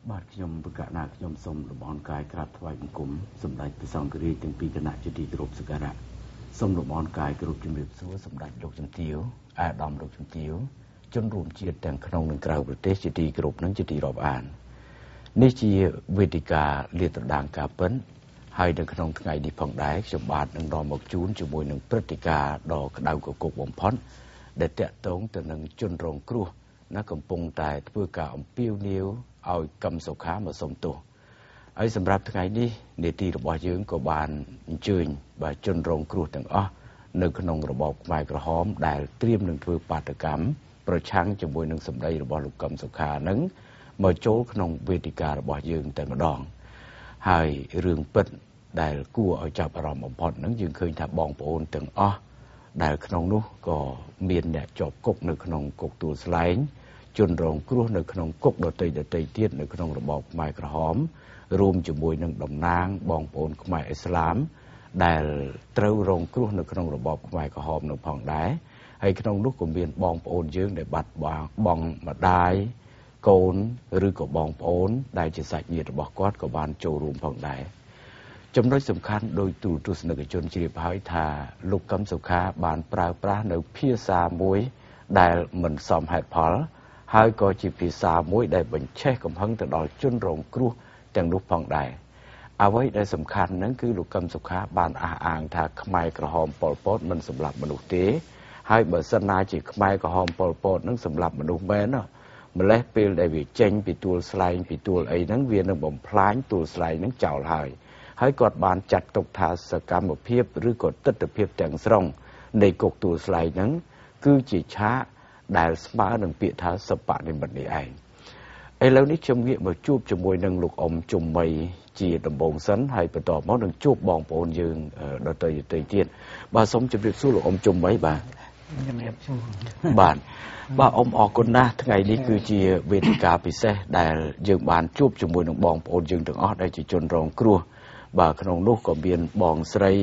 បាទខ្ញុំប្រកាសថាខ្ញុំសូមលំអរកាយក្រាបថ្វាយបង្គំសម្ដេចព្រះសង្ឃរាជទាំងពីរគណៈជាទីគោរពសក្ការៈសូមលំអរកាយគោរពជំរាបសួរសម្ដេចលោកជំទាវអាដាមលោកជំទាវជនរួមជាតិទាំងក្នុងនិងក្រៅប្រទេសជាទីគោរពនិងជាទីរាប់អាននេះជាវេទិកាលាតត្រដាងការពិនហើយនៅក្នុងថ្ងៃនេះផងដែរខ្ញុំបាទនឹងនាំមកជូនជាមួយនឹងព្រឹត្តិការណ៍ដ៏ក្តៅគគុកបំផុតដែលតាក់ទងទៅនឹងជនរងគ្រោះកំពុងតែធ្វើការអំពាវនាវឲ្យកម្មសុខាមកសុំទោសហើយសម្រាប់ថ្ងៃនេះនេតិរបស់យើងក៏បានអញ្ជើញបាទជនរងគ្រោះទាំងអស់នៅក្នុងរបបខ្មែរក្រហមដែលត្រៀមនឹងធ្វើបាតកម្មប្រឆាំងជាមួយនឹងសម្ដីរបស់លោកកម្មសុខានឹងមកចូលក្នុងវេទិការបស់យើងតែម្ដងហើយរឿងពិតដែលគួរឲ្យចាប់អារម្មណ៍បំផុតនឹងយើងឃើញថាបងប្អូនទាំងអស់ដែលក្នុងនោះក៏មានអ្នកជាប់គុកនៅក្នុងគុកទួលស្លែងជនរងគ្រោះនៅក្នុងគុកដទៃទៀតនៅក្នុងរបបខ្មែរក្រហមរួមជាមួយនឹងតំណាងបងប្អូនខ្មែរអ៊ីស្លាមដែលត្រូវរងគ្រោះនៅក្នុងរបបខ្មែរក្រហមនៅផងដែរហើយក្នុងនោះក៏មានបងប្អូនយើងដែលបាត់បង់ម្ដាយកូនឬក៏បងប្អូនដែលជាសាច់ញាតិរបស់គាត់ក៏បានចូលរួមផងដែរចំណុចសំខាន់ដោយទូទស្សនិកជនជ្រាបហើយថាលោកកម្មសុខាបានប្រើប្រាស់នៅភាសាមួយដែលមិនសមហេតុផលហើយក៏ជាភាសាមួយដែលបញ្ឆេះកំហឹងទៅដល់ជនរងគ្រោះទាំងនោះផងដែរអ្វីដែលសំខាន់ហ្នឹងគឺលោកកម្មសុខាបានអះអាងថាខ្មែរក្រហមប៉ុលពតមិនសម្លាប់មនុស្សទេហើយបើសិនណាជាខ្មែរក្រហមប៉ុលពតនឹងសម្លាប់មនុស្សមែនម្លេះពេលដែលវាចេញពីទួលស្លែងពីទួលអីហ្នឹងវានឹងបំផ្លាញទួលស្លែងហ្នឹងចោលហើយគាត់បានចាត់ទុកថាសកម្មភាពឬក៏ទស្សនវិជ្ជាទាំងស្រុងនៃគុកទួលស្លែងហ្នឹងគឺជាឆាកដែលស្មើនឹងពាក្យថាសពនិមិត្តនេះឯងឥឡូវនេះខ្ញុំងាកមកជួបជាមួយនឹងលោកអ៊ំជុំមីជាដំបងសិនហើយបន្តមកនឹងជួបបងប្អូនយើងដទៃទៀតបាទសូមជម្រាបសួរលោកអ៊ំជុំមីបាទជំរាបសួរបាទអ៊ំអរគុណណាស់ថ្ងៃនេះគឺជាវេទិកាពិសេសដែលយើងបានជួបជាមួយនឹងបងប្អូនយើងទាំងអស់ដែលជាជនរងគ្រោះបាទក្នុងនោះក៏មានបងស្រី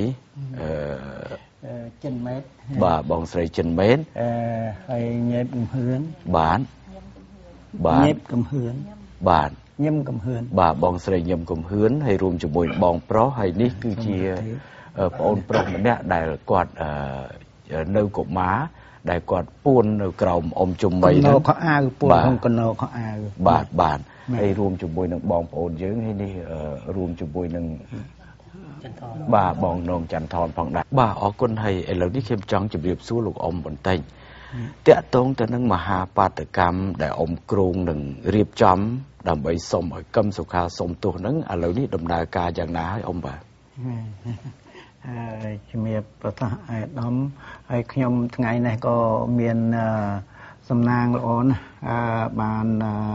ចិនម៉េតបាទបងស្រីចិនម៉េតហើយញ៉េបកំហឿនបាទញ៉េបកំហឿនបាទញឹមកំហឿនបាទបងស្រីញឹមកំហឿនហើយរួមជាមួយបងប្រុសហើយនេះគឺជាប្អូនប្រុសម្នាក់ដែលគាត់នៅកុមារដែលគាត់ពួននៅក្រោមអ៊ំជុំមីហ្នឹងខោអាវពួនក្នុងកណោខោអាវបាទហើយរួមជាមួយនឹងបងប្អូនយើងហើយនេះរួមជាមួយនឹងបាទបងនងចន្ទថនផងដែរបាទអរគុណហើយឥឡូវនេះខ្ញុំចង់ជម្រាបសួរលោកអ៊ំបន្តិចតាក់ទងទៅនឹងមហាបាតកម្មដែលអ៊ំគ្រងនឹងរៀបចំដើម្បីសុំឲ្យកម្មសុខាសុំទោសហ្នឹងឥឡូវនេះដំណើរការយ៉ាងណាហើយអ៊ំបាទហើយជំរាបប្រសាសន៍អាយដាមហើយខ្ញុំថ្ងៃនេះក៏មានសំណាងល្អណាស់បាន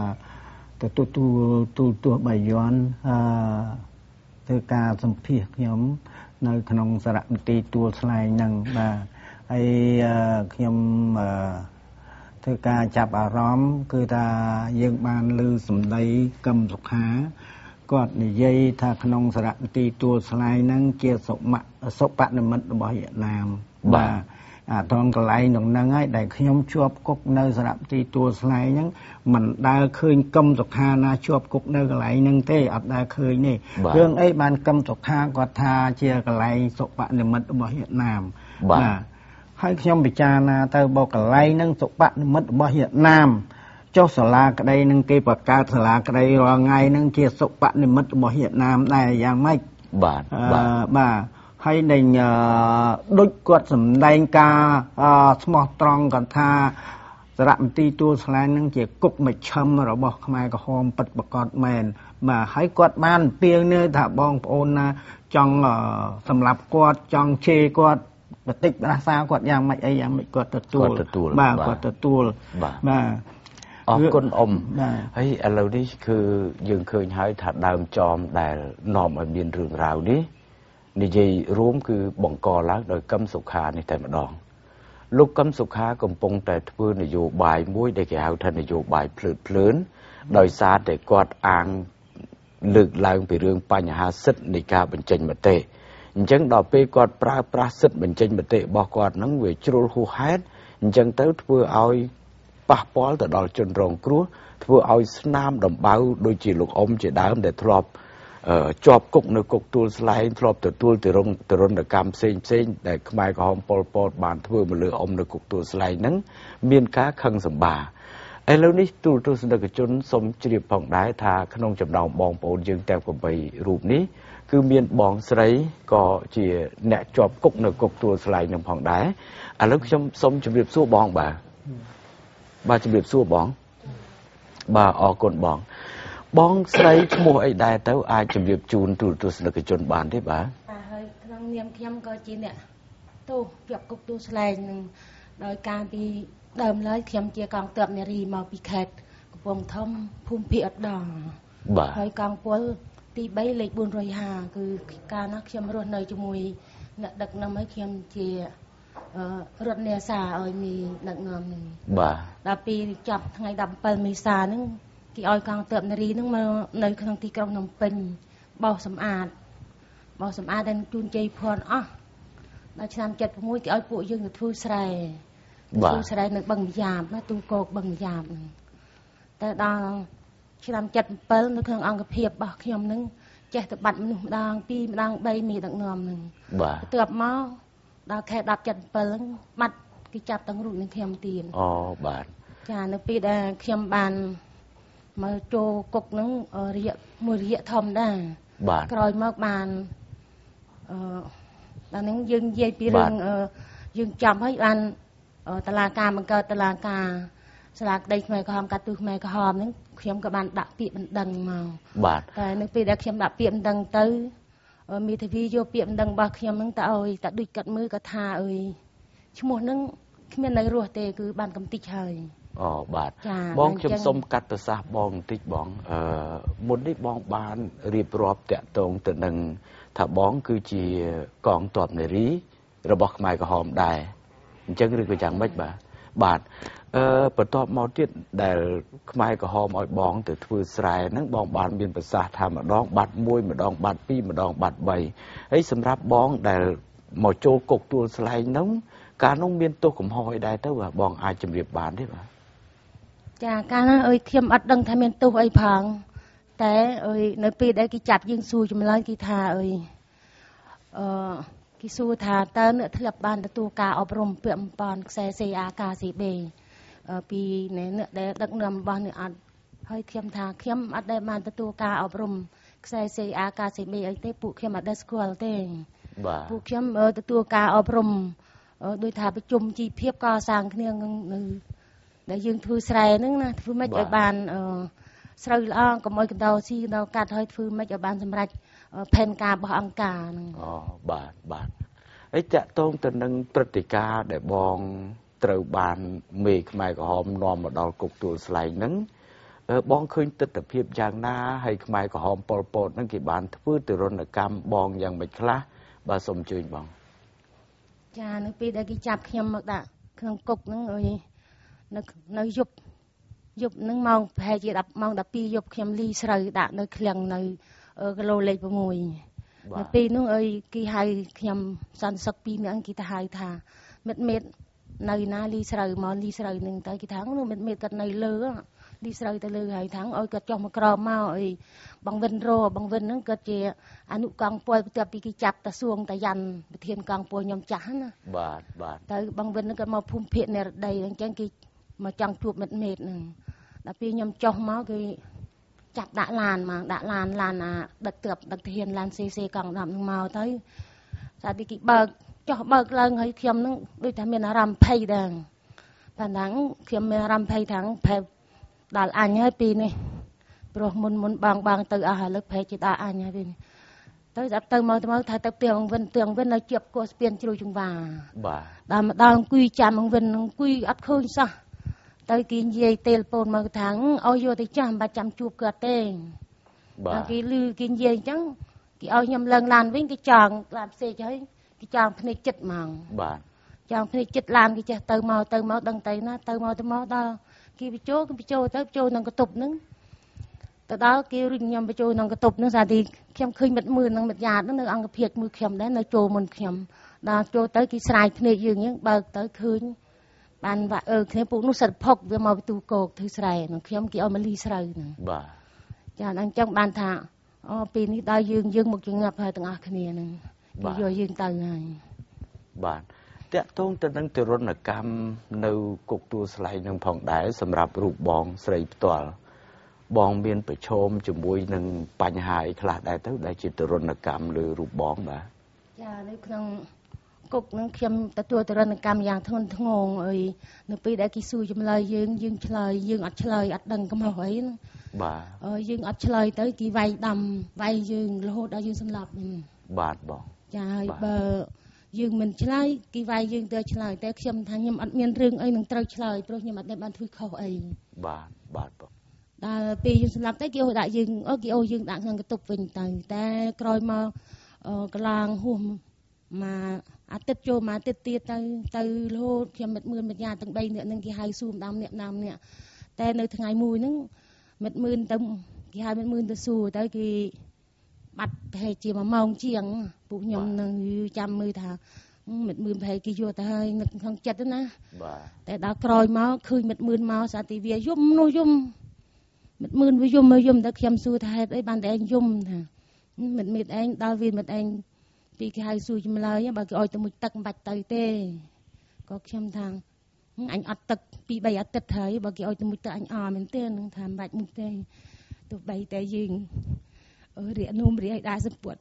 ទទួលបាយ័នធ្វើការសម្ភាសខ្ញុំនៅក្នុងសារមន្ទីរទួលស្លែងហ្នឹងបាទហើយខ្ញុំធ្វើការចាប់អារម្មណ៍គឺថាយើងបានឮសម្ដីកម្មសុខាគាត់និយាយថាក្នុងសារមន្ទីរទួលស្លែងហ្នឹងជាសុបនិមិត្តរបស់វៀតណាមបាទអាត្រង់កន្លែងហ្នឹងហើយដែលខ្ញុំជាប់គុកនៅសារមន្ទីរទួលស្លែងហ្នឹងមិនដែលឃើញកម្មសុខាណាជាប់គុកនៅកន្លែងហ្នឹងទេអត់ដែលឃើញទេរឿងអីបានកម្មសុខាគាត់ថាជាកន្លែងសុបនិមិត្តរបស់វៀតណាមបាទហើយខ្ញុំពិចារណាទៅបកកន្លែងហ្នឹងសុបនិមិត្តរបស់វៀតណាមចុះសាលាក្តីនឹងគេបង្កើតសាលាក្តីរាល់ថ្ងៃហ្នឹងជាសុបនិមិត្តរបស់វៀតណាមដែរយ៉ាងម៉េចបាទហើយនឹងដូចគាត់សម្ដែងការស្មោះត្រង់គាត់ថាសារមន្ទីរទួលស្លែងហ្នឹងជាគុកមជ្ឈិមរបស់ខ្មែរក្រហមពិតប្រាកដមែនបាទហើយគាត់បានពៀងនេះថាបងប្អូនណាចង់សម្រាប់គាត់ចង់ជេរគាត់បន្តិចប្រាសាគាត់យ៉ាងម៉េចអីយ៉ាងម៉េចគាត់ទទួលបាទគាត់ទទួលបាទអរគុណអ៊ំហើយឥឡូវនេះគឺយើងឃើញហើយថាដើមចមដែលនាំឲ្យមានរឿងរ៉ាវនេះនិយាយរួមគឺបង្កឡើងដោយកម្មសុខានេះតែម្ដងលោកកម្មសុខាកំពុងតែធ្វើនយោបាយមួយដែលគេហៅថានយោបាយភ្លើនដោយសារតែគាត់អាងលើកឡើងពីរឿងបញ្ហាសិទ្ធិនៃការបញ្ចេញមតិអញ្ចឹងដល់ពេលគាត់ប្រើប្រាស់សិទ្ធិបញ្ចេញមតិរបស់គាត់ហ្នឹងវាជ្រុលហួសហេតុអញ្ចឹងទៅធ្វើឲ្យប៉ះពាល់ទៅដល់ជនរងគ្រោះធ្វើឲ្យស្នាមដំបៅដូចជាលោកអ៊ំជាដើមដែលធ្លាប់ជាប់គុកនៅគុកទួលស្លែងធ្លាប់ទទួលទរណកម្មផ្សេងដែលខ្មែរក្រហមប៉ុលពតបានធ្វើមកលើអ៊ំនៅគុកទួលស្លែងហ្នឹងមានការខឹងសម្បាឥឡូវនេះទូលទស្សនិកជនសូមជ្រាបផងដែរថាក្នុងចំណោមបងប្អូនយើងទាំង8រូបនេះគឺមានបងស្រីក៏ជាអ្នកជាប់គុកនៅគុកទួលស្លែងនឹងផងដែរឥឡូវខ្ញុំសូមជម្រាបសួរបងបាទជម្រាបសួរបងបាទអរគុណបងស្រីឈ្មោះអីដែរទៅអាចជម្រាបជូនទូលទស្សនិកជនបានទេបាទហើយក្នុងនាមខ្ញុំក៏ជាអ្នកទោសជាប់គុកទួលស្លែងនឹងដោយការពីដើមឡើយខ្ញុំជាកងទ័ពនារីមកពីខេត្តកំពង់ធំភូមិភាគឧត្តរបាទហើយកងពលទី3លេខ450គឺកាលនោះខ្ញុំរស់នៅជាមួយអ្នកដឹកនាំឲ្យខ្ញុំជារដ្ឋនេសាឲ្យមានដឹកនាំនឹងបាទដល់ពីចាប់ថ្ងៃ17មេសាហ្នឹងគេឲ្យកងទ័ពនារីហ្នឹងមកនៅក្នុងទីក្រុងភ្នំពេញបោសសម្អាតដែលជូនជ័យភ័ណ្ឌអស់ដល់ឆ្នាំ76គេឲ្យពួកយើងទៅធ្វើស្រែនៅបឹងម្យ៉ាបណាទូកោកបឹងម្យ៉ាបហ្នឹងតែដល់ឆ្នាំ77នៅក្នុងអង្គភាពរបស់ខ្ញុំហ្នឹងចេះតែបាត់មនុស្សម្ដង2ម្ដង3មានដឹកនាំហ្នឹងបាទបន្ទាប់មកដល់ខែ10 77ហ្នឹងបាត់គេចាប់ទាំងរូបនឹងខ្ញុំទៀតអូបាទចានៅពេលដែលខ្ញុំបានមកចូលគុកហ្នឹងរយៈធំដែរបាទក្រោយមកបានដល់ហ្នឹងយើងនិយាយពីរឿងយើងចាំឲ្យបានតឡាការបង្កើតតឡាការសាលាក្តីខ្មែរក្រហមកាត់ទោសខ្មែរក្រហមហ្នឹងខ្ញុំក៏បានដាក់ពាក្យបណ្ដឹងមកបាទតែនៅពេលដែលខ្ញុំដាក់ពាក្យបណ្ដឹងទៅមេធាវីយកពាក្យបណ្ដឹងរបស់ខ្ញុំហ្នឹងទៅឲ្យតែដូចកាត់មើលក៏ថាអើយឈ្មោះហ្នឹងគ្មាននៅរស់ទេគឺបានកំតិចហើយអូបាទបងខ្ញុំសូមកាត់ប្រសាសន៍បងបន្តិចបងមុននេះបងបានរៀបរាប់តាក់ទងទៅនឹងថាបងគឺជាកងទ័ពនារីរបស់ខ្មែរក្រហមដែរអញ្ចឹងឬក៏យ៉ាងម៉េចបាទបន្ទាប់មកទៀតដែលខ្មែរក្រហមឲ្យបងទៅធ្វើស្រែហ្នឹងបងបានមានប្រសាសន៍ថាម្ដងបាត់1ម្ដងបាត់2ម្ដងបាត់3ហើយសម្រាប់បងដែលមកចូលគុកទួលស្លែងហ្នឹងកាលនោះមានទោសកំហុសអីដែរទៅបងអាចជម្រាបបានទេបាទចាកាលណាអើយខ្ញុំអត់ដឹងថាមានទោសអីផងតែអើយនៅពេលដែលគេចាប់យើងសួរចម្លើយគេថាអើយគេសួរថាតើអ្នកធ្លាប់បានទទួលការអប់រំពាក់បំពន់ខ្សែ CAKCB ពីអ្នកដែលដឹកនាំរបស់អ្នកអត់ហើយខ្ញុំថាខ្ញុំអត់ដែលបានទទួលការអប់រំខ្សែ CAKCB អីទេពួកខ្ញុំអត់ដែលស្គាល់ទេបាទពួកខ្ញុំទទួលការអប់រំដោយថាប្រជុំជីវភាពកសាងគ្នានៅដែលយើងធ្វើស្រែហ្នឹងណាធ្វើម៉េចឲ្យបានស្រូវល្អកុំឲ្យកណ្ដោស៊ីកណ្ដោកាត់ឲ្យធ្វើម៉េចឲ្យបានសម្រេចផែនការរបស់អង្គការហ្នឹងអូបាទហើយតាក់ទងទៅនឹងព្រឹត្តិការណ៍ដែលបងត្រូវបានមេខ្មែរក្រហមនាំមកដល់គុកទួលស្លែងហ្នឹងបងឃើញទស្សនវិជ្ជាយ៉ាងណាហើយខ្មែរក្រហមប៉ុលពតហ្នឹងគេបានធ្វើទរណកម្មបងយ៉ាងម៉េចខ្លះបាទសូមអញ្ជើញបងចានៅពេលដែលគេចាប់ខ្ញុំមកដាក់ក្នុងគុកហ្នឹងអើយនៅយប់ហ្នឹងម៉ោងប្រហែលជា10ម៉ោង12យប់ខ្ញុំលីស្រូវដាក់នៅឃ្លាំងនៅគីឡូលេខ6នៅពេលនោះអើយគេហៅខ្ញុំសន្តិសុខ2នាក់គេទៅហៅថាមិត្តមេតនៅណាលីស្រូវមកលីស្រូវហ្នឹងទៅគេថានោះមិត្តមេតគាត់នៅលើលីស្រូវទៅលើហើយថាឲ្យគាត់ចុះមកក្រមមកអីបងវិនហ្នឹងគាត់ជាអនុកងពលបន្ទាប់ពីគេចាប់តាសួងតាយ៉ាន់ប្រធានកងពលខ្ញុំចាស់ណាបាទទៅបងវិនហ្នឹងគាត់មកភូមិភាគនិរដីអញ្ចឹងគេមកចង់ជួបមិត្តមេតហ្នឹងដល់ពេលខ្ញុំចុះមកគេចាប់ដាក់ឡានមកដាក់ឡានអាដឹកទ័ពដឹកធានឡាន CC កង10ហ្នឹងមកទៅតែទីគេបើកឡើងហើយខ្ញុំហ្នឹងដូចថាមានអារម្មណ៍ភ័យដែរប៉ុណ្ណឹងខ្ញុំមានអារម្មណ៍ភ័យថាប្រែដល់អញហើយពីនេះព្រោះមុនបងទៅអស់ហើយលើប្រែជាដល់អញហើយពីនេះទៅដល់ទៅមកថាទៅផ្ទះអង្គវិននៅជាប់គោះស្ពានជ្រោយចង្វាបាទដល់មកដល់អង្គុយចាំអង្គវិនអង្គុយអត់ឃើញសោះទៅគេនិយាយទេលពូនមកថាឲ្យយកទៅចាស់មិនបាច់ចាំជួបគាត់ទេបាទគេលឺគេនិយាយអញ្ចឹងគេឲ្យខ្ញុំឡើងឡានវិញគេចង់ឡានផ្សេងហើយគេចង់ភ្នែកចិត្តហ្មងបាទចង់ភ្នែកចិត្តឡានគេចេះទៅមកដឹងទៅណាទៅមកដល់គេបញ្ចូលទៅក្នុងកតុបហ្នឹងទៅដល់គេរុញខ្ញុំបញ្ចូលក្នុងកតុបហ្នឹងស្អាតទីខ្ញុំឃើញមិត្តមើលនឹងមិត្តយ៉ាតហ្នឹងនៅអង្គភាពមួយខ្ញុំដែរនៅចូលមុនខ្ញុំដល់ចូលទៅគេស្រាយភ្នែកយើងបើកទៅឃើញ ban và khi phụ nó sật phọc với màu tu cột thứ sài nó khi kia mà ly sài nè bà cho anh trong ban thà pinนี้ได้ยืงmột trường hợp hai từng ác kia nè vôยืงtừ này bàแต่ต้องแต่นั่งแต่รถนักกรรมនៅគុកទួលស្លែងនឹងផងដែរសម្រាប់រូបបងស្រីផ្ទាល់បងមានប្រឈមជាមួយនឹងបញ្ហាអីខ្លះដែរទៅដែលជាទរណកម្មលើរូបបងបាទចានៅក្នុងគុកនឹងខ្ញុំទទួលទរណកម្មយ៉ាងធ្ងន់ធ្ងរអីនៅពេលដែលគេសួរចម្លើយយើងឆ្លើយយើងអត់ឆ្លើយអត់ដឹងកំហុសអីបាទយើងអត់ឆ្លើយទៅគេវាយដំវាយយើងរហូតដល់យើងសម្លាប់បាទបងចាហើយបើយើងមិនឆ្លើយគេវាយយើងទៅឆ្លើយតែខ្ញុំថាខ្ញុំអត់មានរឿងអីនឹងត្រូវឆ្លើយព្រោះខ្ញុំអត់បានធ្វើខុសអីបាទបាទបងដល់ពេលយើងសម្លាប់ទៅគេដាក់យើងគេអូយើងដាក់ក្នុងកន្ទប់វិញទៅតែក្រោយមកកន្លងហួសមកអាទិត្យចូលមកអាទិត្យទៀតទៅរហូតខ្ញុំមិត្តមឿនមិត្តយ៉ាទាំង3នាក់នឹងគេហៅសួរម្ដងអ្នកណាម្នាក់តែនៅថ្ងៃមួយហ្នឹងមិត្តមឿនទៅគេហៅមិត្តមឿនទៅសួរទៅគេបាត់ប្រហែលជា1ម៉ោងជាងពួកខ្ញុំនឹងចាំមើលថាមិត្តមឿនប្រហែលគេយកទៅហើយនៅក្នុងចិត្តណាបាទតែដល់ក្រោយមកឃើញមិត្តមឿនមកសាទីវាយំនោះយំមិត្តមឿនវាយំទៅខ្ញុំសួរថាហេតុអីបានតែឯងយំថាមិត្តឯងដល់វាមិត្តឯងពីគេហៅសួរចម្លើយបើគេឲ្យទៅមួយទឹកមិនបាច់ទៅទេក៏ខ្ញុំថាអញអត់ទឹក2-3អាទិត្យហើយបើគេឲ្យទៅមួយទឹកអញអរមែនទេនឹងថាមិនបាច់មួយទេទោះបីតែយើងរៀកនោមរៀកឲ្យដែរសម្ពុត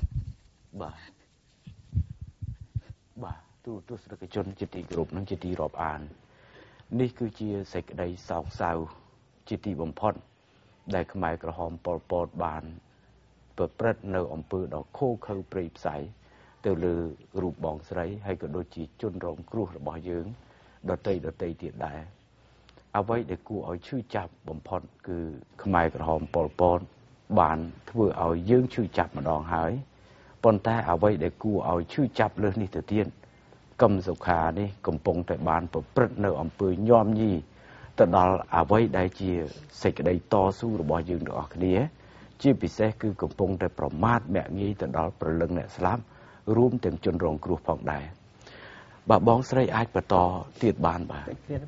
បាទទស្សនិកជនជាទីគោរពនិងជាទីរាប់អាននេះគឺជាសេចក្តីសោកសៅជាទីបំផុតដែលខ្មែរក្រហមប៉ុលពតបានប្រព្រឹត្តនៅអំពើដ៏ឃោរឃៅព្រៃផ្សៃទៅលើរូបបងស្រីហើយក៏ដូចជាជនរងគ្រោះរបស់យើងដតីទៀតដែរអ្វីដែលគួរឲ្យឈឺចាប់បំផុតគឺខ្មែរក្រហមប៉ុលពតបានធ្វើឲ្យយើងឈឺចាប់ម្ដងហើយប៉ុន្តែអ្វីដែលគួរឲ្យឈឺចាប់លើសនេះទៅទៀតកឹមសុខានេះកំពុងតែបានប្រព្រឹត្តនៅអំពើញោមញីទៅដល់អ្វីដែលជាសេចក្តីតស៊ូរបស់យើងទាំងអស់គ្នាជាពិសេសគឺកំពុងតែប្រមាថមាក់ងាយទៅដល់ព្រលឹងអ្នកស្លាប់រួមទាំងជនរងគ្រោះផងដែរបាទបងស្រីអាចបន្តទៀតបានបាទ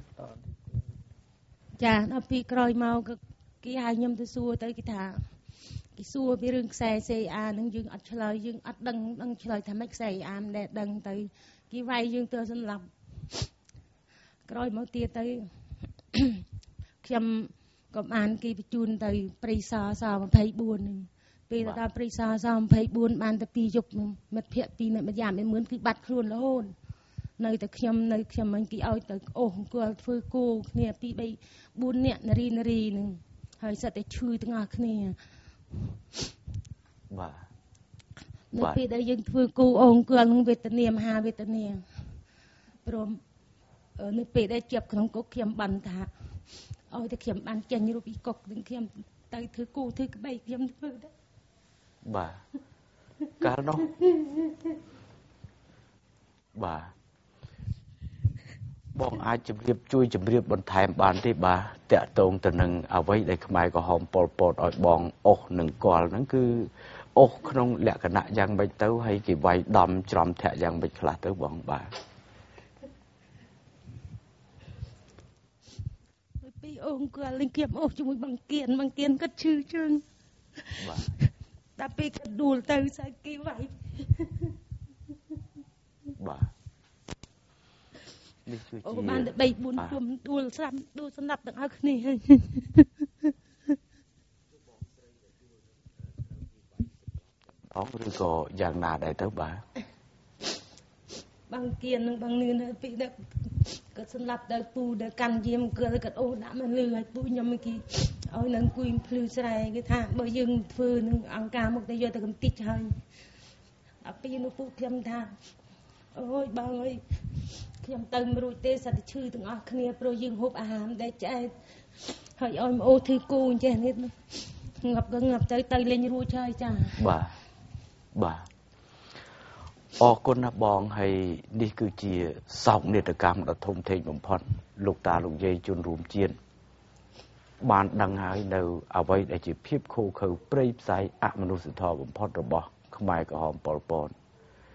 ចាដល់ពីក្រោយមកគេហៅខ្ញុំទៅសួរទៅគេថាគេសួរពីរឿងខ្សែ CA ហ្នឹងយើងអត់ឆ្លើយយើងអត់ដឹងឆ្លើយថាម៉េចខ្សែ CA មិនដែលដឹងទៅគេវាយយើងទៅសម្លាប់ក្រោយមកទៀតទៅខ្ញុំក៏បានគេបញ្ជូនទៅព្រៃសរស24ហ្នឹងពេលដល់ព្រៃសរស24បានតែ2យប់ហ្នឹងមិត្តភ័ក្តិ2អ្នកម្យ៉ាង10000គឺបាត់ខ្លួនរហូតនៅតែខ្ញុំមិញគេឲ្យទៅអូសអង្គលធ្វើគោគ្នា2 3 4នាក់នារីហ្នឹងហើយសិតតែឈឺទាំងអស់គ្នាបាទនៅពេលដែលយើងធ្វើគូអង្គលនឹងវេទនាមហាវេទនាព្រមនៅពេលដែលជាប់ក្នុងគុកខ្ញុំបានថាឲ្យតែខ្ញុំបានចេញរូបពីគុកនឹងខ្ញុំទៅធ្វើគូធ្វើក្បីខ្ញុំធ្វើដែរបាទកាលនោះបាទបងអាចជួយជម្រាបបន្ថែមបានទេបាទតាក់ទងទៅនឹងអ្វីដែលខ្មែរក្រហមប៉ុលពតឲ្យបងអុសនឹងកលហ្នឹងគឺអុសក្នុងលក្ខណៈយ៉ាងម៉េចទៅហើយគេវាយដំច្រំធាក់យ៉ាងម៉េចខ្លះទៅបងបាទពីអង្គលនឹងខ្ញុំអុសជាមួយបង្គានគាត់ឈឺជើងបាទដល់ពេលគាត់ដួលទៅស្អីគេវាយបាទនេះគឺជាបានតែ3 4ជុំដួលស្លាប់ទាំងអស់គ្នាហើយអងឬក៏យ៉ាងណាដែរទៅបាទបង្គាននឹងបង្នឿនហើយពីដឹកគាត់សម្លាប់ដល់ពូដល់កាន់យាមគាត់អូសដាក់មកលឺហើយពូខ្ញុំគេឲ្យនឹងអង្គុយភ្លឺស្រែគេថាបើយើងធ្វើនឹងអង្គការមកតែយកទៅកំតិចហើយដល់ពីនោះពូខ្ញុំថាអូយបងអើយខ្ញុំទៅមិនរួចទេសត្វឈឺទាំងអស់គ្នាព្រោះយើងហូបអាហារដែលឆ្អែតហើយឲ្យមកអូធ្វើគូអញ្ចេះនេះងាប់ទៅលេងរួចហើយចាបាទអរគុណណាស់បងហើយនេះគឺជាសោកនាដកម្មដ៏ធំធេងបំផុតលោកតាលោកយាយជនរួមជាតិបានដឹងហើយនៅអ្វីដែលជាភាពឃោរឃៅព្រៃផ្សៃអមនុស្សធម៌បំផុតរបស់ខ្មែរក្រហមប៉ុលពត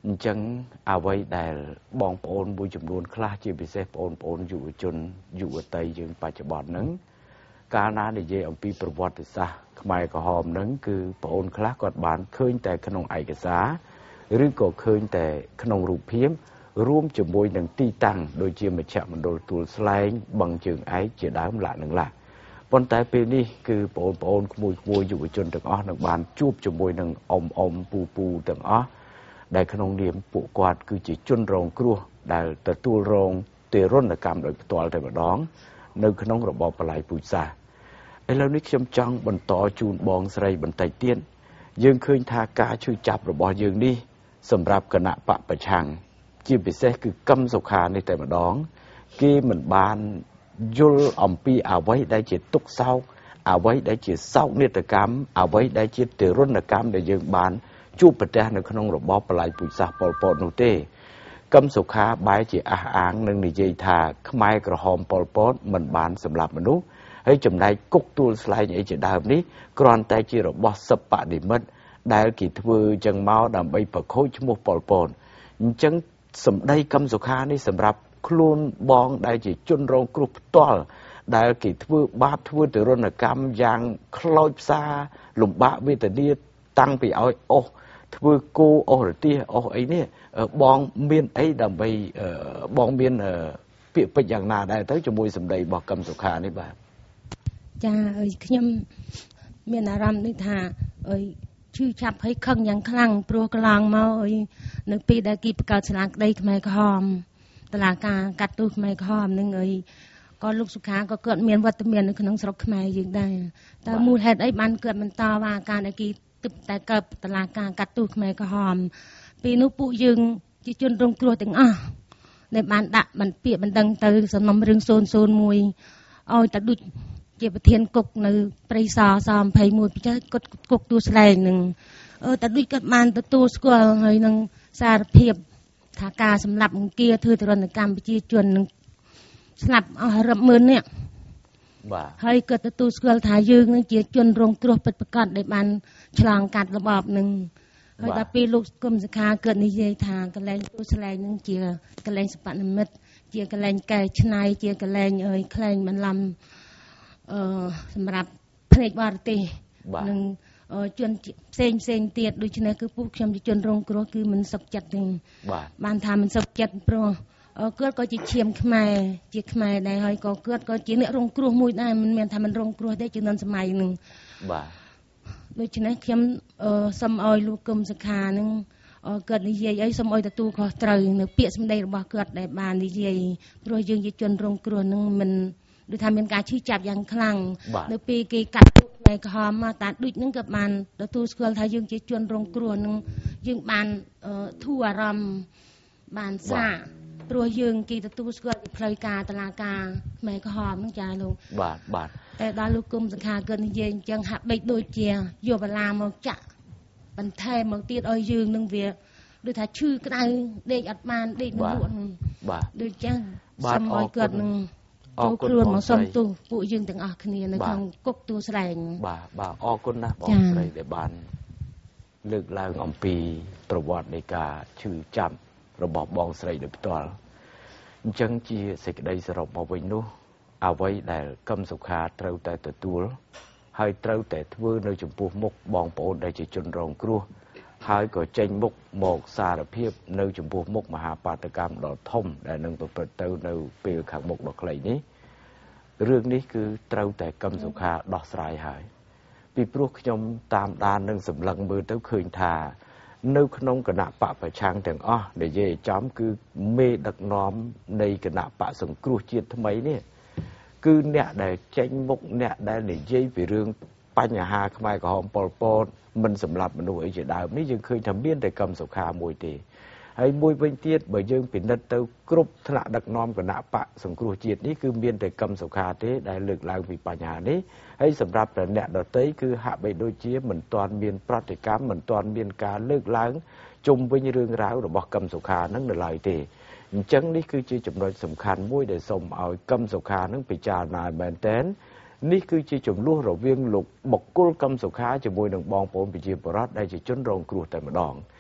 ចឹងអ្វីដែលបងប្អូនមួយចំនួនខ្លះជាពិសេសបងប្អូនយុវជនយុវតីយើងបច្ចុប្បន្នហ្នឹងកាលណានិយាយអំពីប្រវត្តិសាស្ត្រខ្មែរក្រហមហ្នឹងគឺបងប្អូនខ្លះគាត់បានឃើញតែក្នុងឯកសារឬក៏ឃើញតែក្នុងរូបភាពរួមជាមួយនឹងទីតាំងដូចជាមជ្ឈមណ្ឌលទួលស្លែងបឹងជើងឯកជាដើមឡាក់នឹងឡាប៉ុន្តែពេលនេះគឺបងប្អូនក្មួយយុវជនទាំងអស់នឹងបានជួបជាមួយនឹងអ៊ំពូទាំងអស់ដែលក្នុងនាមពួកគាត់គឺជាជនរងគ្រោះដែលទទួលរងទារុណកម្មដោយផ្ទាល់តែម្ដងនៅក្នុងរបបបល្ល័ង្កពូជសាសន៍ឥឡូវនេះខ្ញុំចង់បន្តជូនបងស្រីបន្តិចទៀតយើងឃើញថាការជួយចាប់របស់យើងនេះសម្រាប់គណៈបកប្រឆាំងជាពិសេសគឺកឹមសុខានេះតែម្ដងគេមិនបានយល់អំពីអ្វីដែលជាទុក្ខសោកអ្វីដែលជាសោកនាដកម្មអ្វីដែលជាទារុណកម្មដែលយើងបានជួបប្រទះនៅក្នុងរបបបល្ល័ង្កពូជសាសន៍ប៉ុលពតនោះទេកឹមសុខាបែរជាអះអាងនឹងនិយាយថាខ្មែរក្រហមប៉ុលពតមិនបានសម្លាប់មនុស្សហើយចំណែកគុកទួលស្លែងអីជាដើមនេះគ្រាន់តែជារបស់សិប្បនិមិត្តដែលគេធ្វើចឹងមកដើម្បីប្រខូចឈ្មោះប៉ុលពតអញ្ចឹងសម្ដីកឹមសុខានេះសម្រាប់ខ្លួនបងដែលជាជនរងគ្រោះផ្ទាល់ដែលគេធ្វើបាបធ្វើទរណកម្មយ៉ាងខ្លោចផ្សាលំបាកវេទនាតាំងពីឲ្យអស់ធ្វើគោអស់រទេសអស់អីនេះបងមានអីដើម្បីបងមានពាក្យពេចន៍យ៉ាងណាដែរទៅជាមួយសម្ដីរបស់កឹមសុខានេះបាទចាខ្ញុំមានអារម្មណ៍នេះថាឈឺចាប់ឲ្យខឹងយ៉ាងខ្លាំងព្រោះកន្លងមកនៅពេលដែលគេបង្កើតសាលាក្តីខ្មែរក្រហមតឡាការកាត់ទោសខ្មែរក្រហមនឹងក៏លោកសុខាក៏គាត់មានវត្តមាននៅក្នុងស្រុកខ្មែរយើងដែរតើមូលហេតុអីបានគាត់បន្តថាការដែលគេទឹកតែកើតតឡាការកាត់ទោសខ្មែរក្រហមពេលនោះពួកយើងជាជនរងគ្រោះទាំងអស់ដែលបានដាក់បន្ទាកបណ្ដឹងទៅសំណុំរឿង001ឲ្យតែដូចជាប្រធានគុកនៅព្រៃសរស21ពិចារគាត់គុកទួលស្លែងនឹងតែដូចគាត់បានទទួលស្គាល់ហើយនឹងសារភាពថាការសម្លាប់អង្គាធ្វើទរណកម្មប្រជាជននឹងស្លាប់អស់រាប់ម៉ឺននាក់បាទហើយគាត់ទទួលស្គាល់ថាយើងនឹងជាជនរងគ្រោះពិតប្រាកដដែលបានឆ្លងកាត់របបនឹងហើយដល់ពេលលោកកឹមសុខាគាត់និយាយថាកលែងទួលស្លែងនឹងជាកលែងសិប្បនិមិត្តជាកលែងកែច្នៃជាកលែងខ្លែងបន្លំសម្រាប់ភ្នែកបរទេសនឹងជនផ្សេងទៀតដូច្នេះគឺពួកខ្ញុំជាជនរងគ្រោះគឺមិនសុខចិត្តទេបានថាមិនសុខចិត្តព្រោះគាត់ក៏ជាឈាមខ្មែរជាខ្មែរដែរហើយក៏គាត់ក៏ជាអ្នករងគ្រោះមួយដែរមិនមែនថាមិនរងគ្រោះទេជំនាន់សម័យនឹងបាទដូច្នេះខ្ញុំសូមឲ្យលោកកឹមសុខានឹងគាត់និយាយអីសូមឲ្យទទួលខុសត្រូវនៅពាក្យសម្ដីរបស់គាត់ដែលបាននិយាយព្រោះយើងជាជនរងគ្រោះនឹងមិនដូចថាមានការឈឺចាប់យ៉ាងខ្លាំងនៅពេលគេកាត់ទោសខ្មែរក្រហមមកតែដូចហ្នឹងក៏បានទទួលស្គាល់ថាយើងជាជនរងគ្រោះនឹងយើងបានធូរអារម្មណ៍បានសាព្រោះយើងគេទទួលស្គាល់ពីផ្លូវការតុលាការខ្មែរក្រហមហ្នឹងចាលោកបាទតែដល់លោកគុំសង្ខាគាត់និយាយអញ្ចឹងហាក់បីដូចជាយកបលាមកចាក់បន្ថែមមកទៀតឲ្យយើងនឹងវាដូចថាឈឺក្តៅដេកអត់បានដេកនឹងលក់ហ្នឹងបាទដូចចឹងសូមឲ្យគាត់នឹងចូលខ្លួនមកសុំទោសពួកយើងទាំងអស់គ្នានៅក្នុងគុកទួលស្លែងបាទអរគុណណាស់បងស្រីដែលបានលើកឡើងអំពីប្រវត្តិនៃការឈឺចាប់របស់បងស្រីដោយផ្ទាល់អញ្ចឹងជាសេចក្តីសរុបមកវិញនោះអ្វីដែលកឹមសុខាត្រូវតែទទួលហើយត្រូវតែធ្វើនៅចំពោះមុខបងប្អូនដែលជាជនរងគ្រោះហើយក៏ចេញមុខមកសារភាពនៅចំពោះមុខមហាបាតកម្មដ៏ធំដែលនឹងប្រព្រឹត្តទៅនៅពេលខាងមុខដ៏ខ្លីនេះរឿងនេះគឺត្រូវតែកឹមសុខាដោះស្រាយហើយពីព្រោះខ្ញុំតាមដាននឹងសម្លឹងមើលទៅឃើញថានៅក្នុងគណៈបកប្រឆាំងទាំងអស់និយាយចំគឺមេដឹកនាំនៃគណៈបកសង្គ្រោះជាតិថ្មីនេះគឺអ្នកដែលចេញមុខអ្នកដែលនិយាយពីរឿងបញ្ហាខ្មែរក្រហមប៉ុលពតមិនសម្លាប់មនុស្សអីជាដើមនេះយើងឃើញថាមានតែកឹមសុខាមួយទេហើយមួយវិញទៀតបើយើងពិនិត្យទៅគ្រប់ថ្នាក់ដឹកនាំគណៈបកសង្គ្រោះជាតិនេះគឺមានតែកឹមសុខាទេដែលលើកឡើងពីបញ្ហានេះហើយសម្រាប់អ្នកដទៃគឺហាក់បីដូចជាមិនទាន់មានប្រតិកម្មមិនទាន់មានការលើកឡើងជុំវិញរឿងរ៉ាវរបស់កឹមសុខានឹងនៅឡើយទេអញ្ចឹងនេះគឺជាចំណុចសំខាន់មួយដែលសូមឲ្យកឹមសុខានឹងពិចារណាមែនទែននេះគឺជាចំនួនរវាងលោកបុគ្គលកឹមសុខាជាមួយនឹងបងប្អូនប្រជាពលរដ្ឋដែលជាជនរងគ្រោះតែម្ដង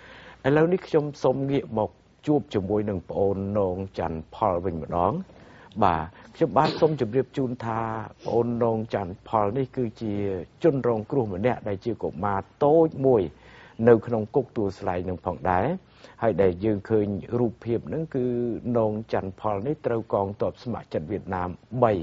ឥឡូវនេះខ្ញុំសូមងាកមកជួបជាមួយនឹងបងអូននងច័ន្ទផលវិញម្ដងបាទខ្ញុំបានសូមជម្រាបជូនថាបងអូននងច័ន្ទផលនេះគឺជាជនរងគ្រោះម្នាក់ដែលជាកុមារតូចមួយនៅក្នុងគុកទួលស្លែងនឹងផងដែរហើយដែលយើងឃើញរូបភាពហ្នឹងគឺនងច័ន្ទផលនេះត្រូវកងទ័ពស្ម័គ្រចិត្តវៀតណាម